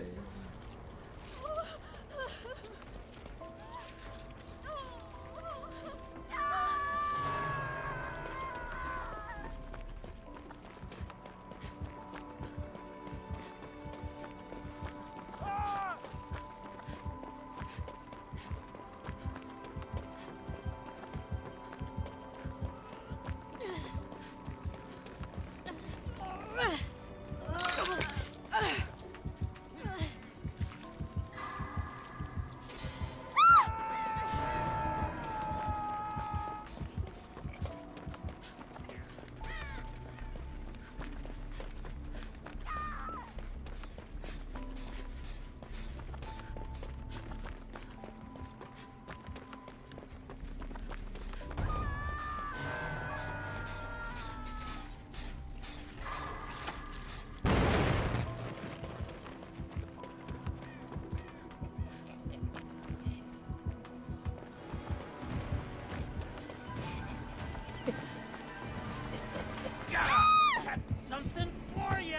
Something for ya.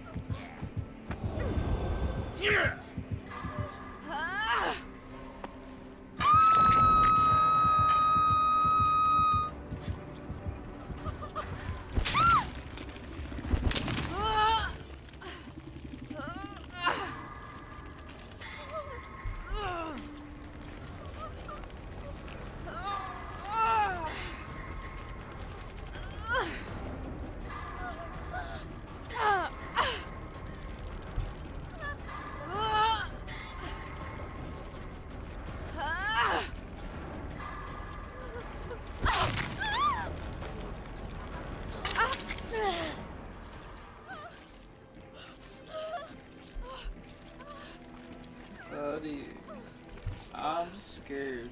Buddy, I'm scared.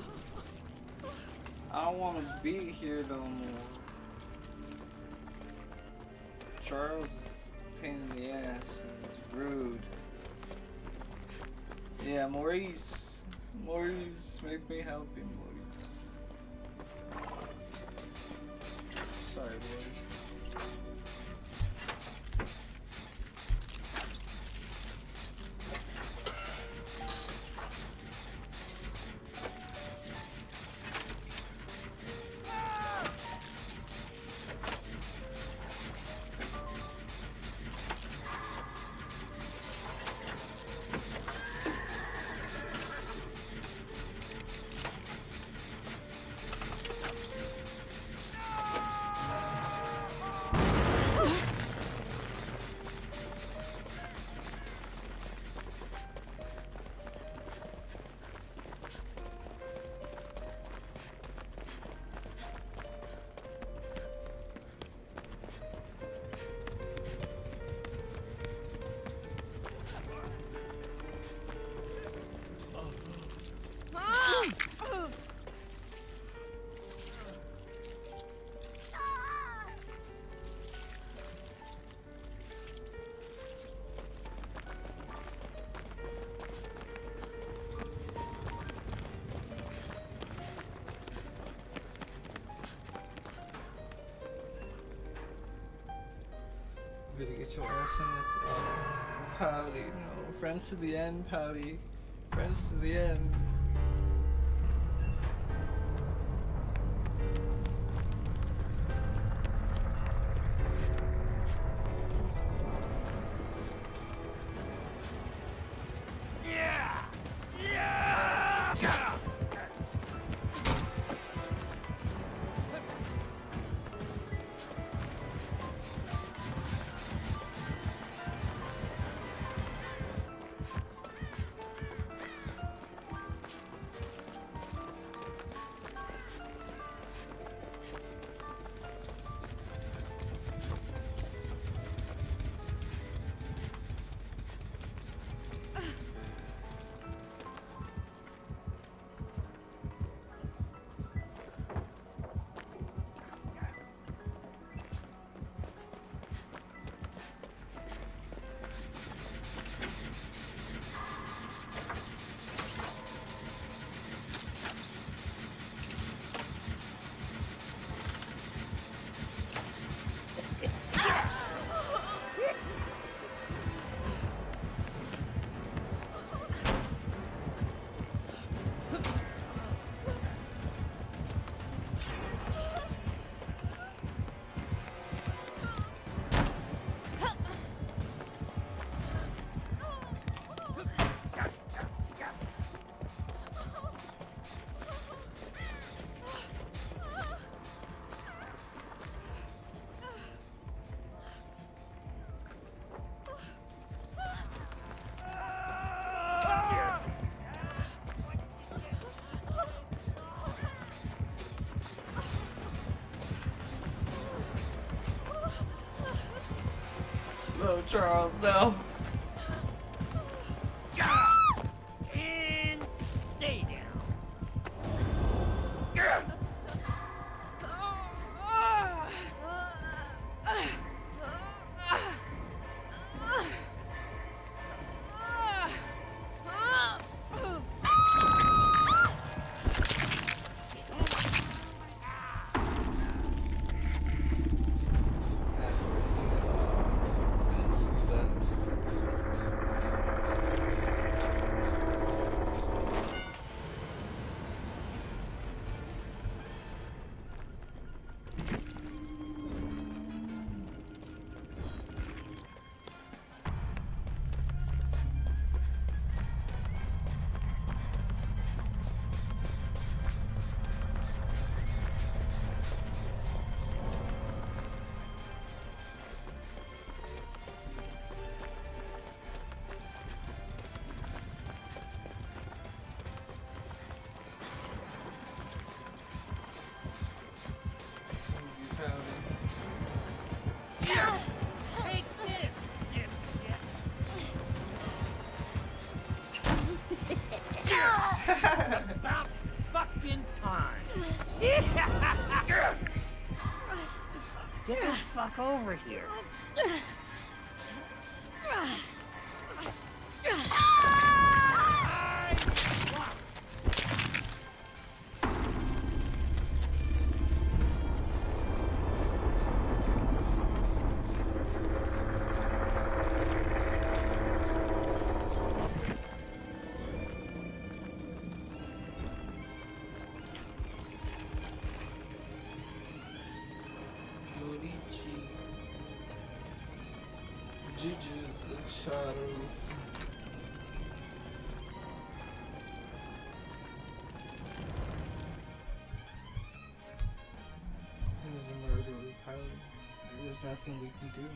I don't want to be here no more. Charles is a pain in the ass and he's rude. Yeah, Maurice. Maurice, make me help you, Maurice. Sorry, Maurice. Better get your ass in the Pouty, no. Friends to the end, Pouty. Friends to the end. No, Charles, no. And stay down. I've never seen it. I didn't see that. Susie Powder. Take this, you About fucking time. Get the fuck over here. Yorichi. Gigi's and Charles. There's a murderer pilot. There's nothing we can do.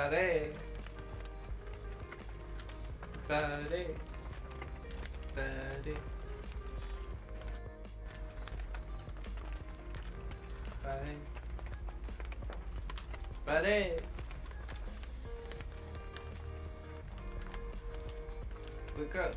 Pare. Pare. Pare. Pare. Pare. Look up.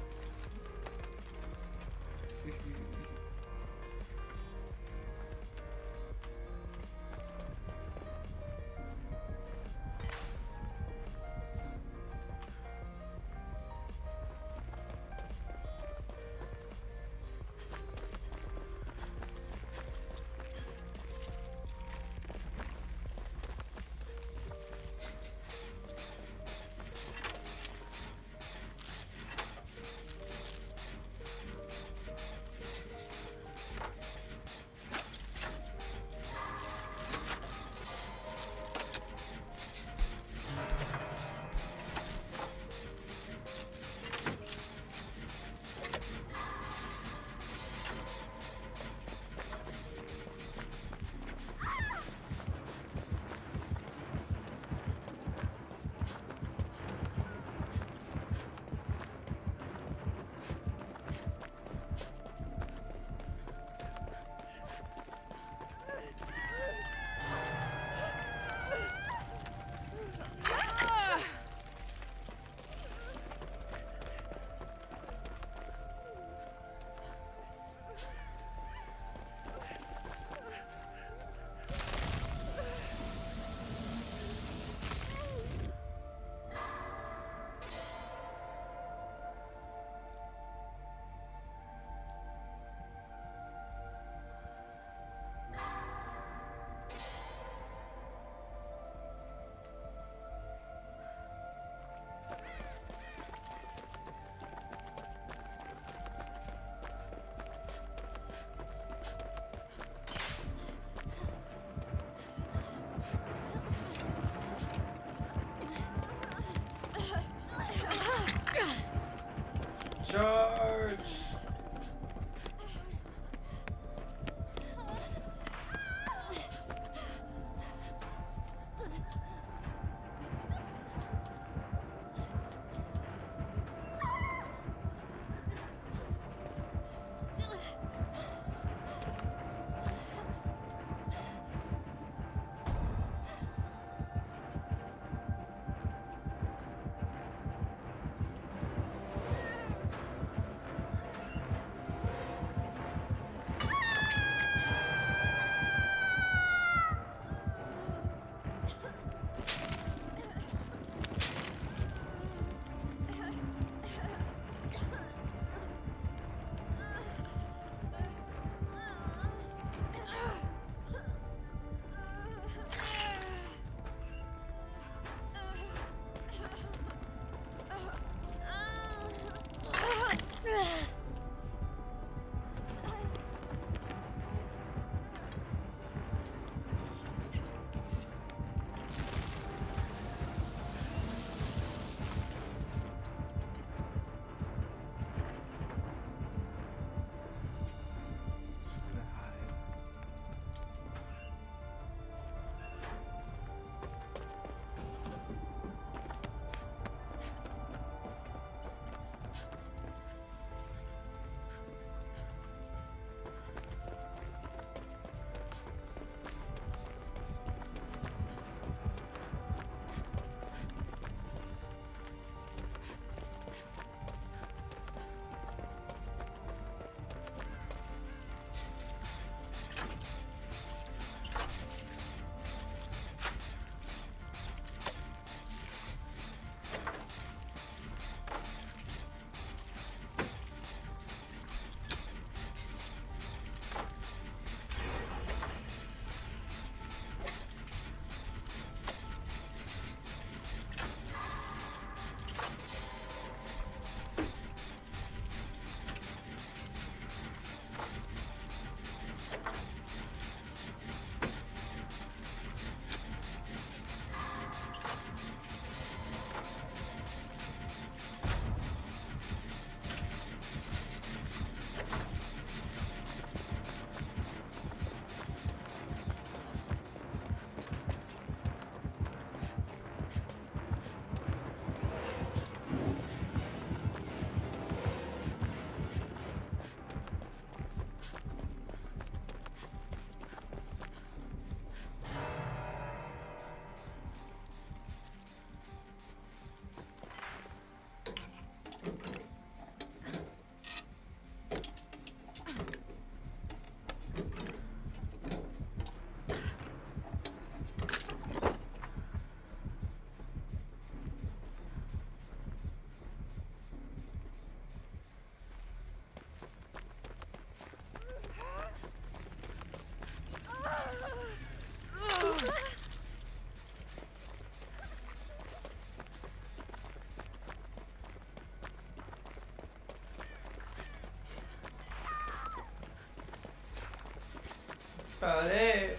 Pare.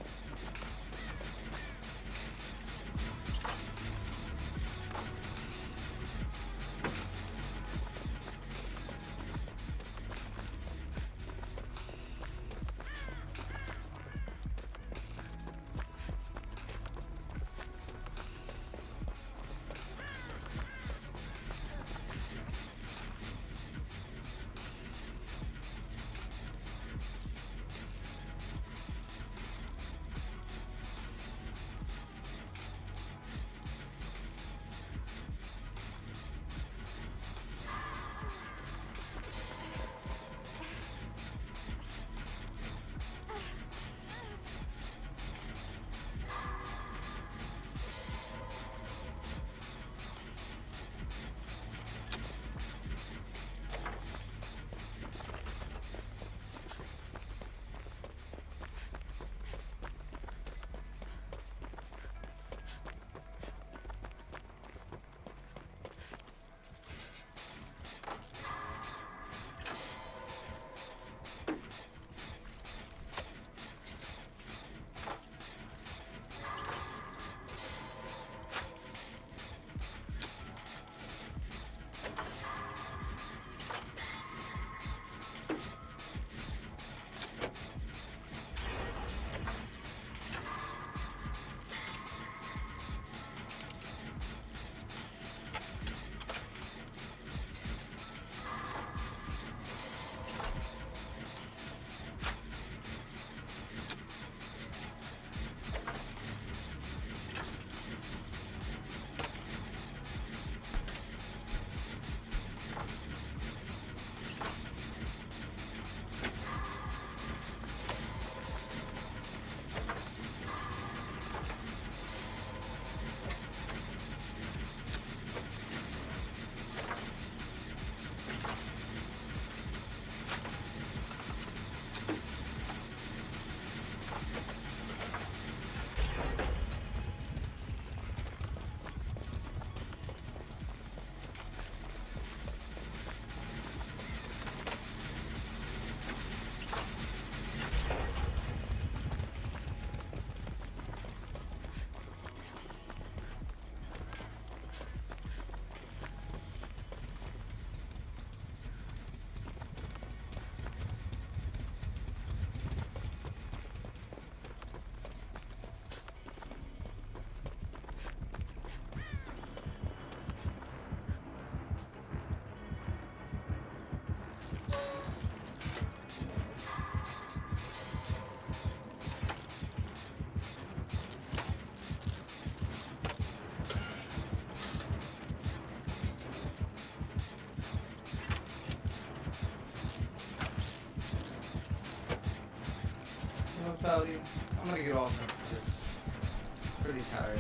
Pally, I'm gonna get off of this. Pretty tired.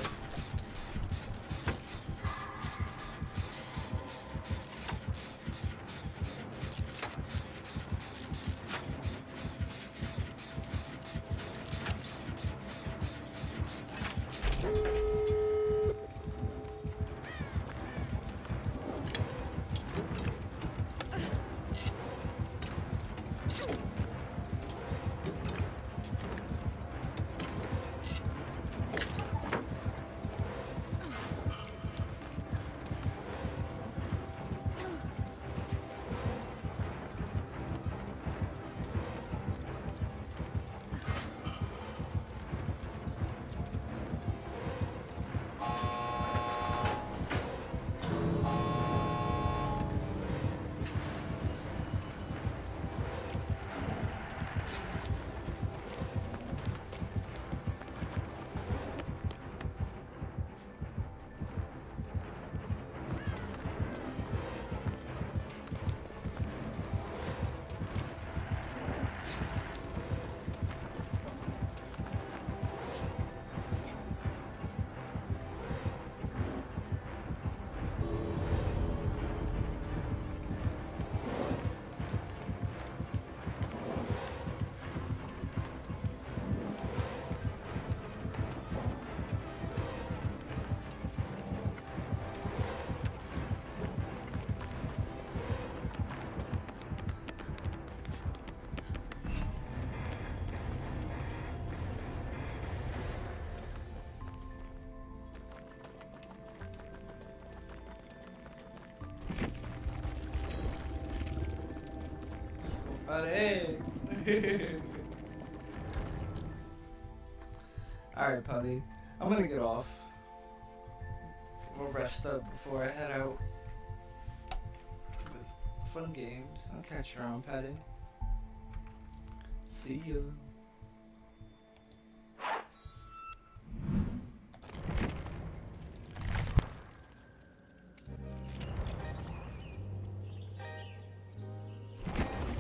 Patty. Alright, Patty. I'm gonna get off. We'll rest up before I head out. With fun games. I'll catch you around, Patty. See you.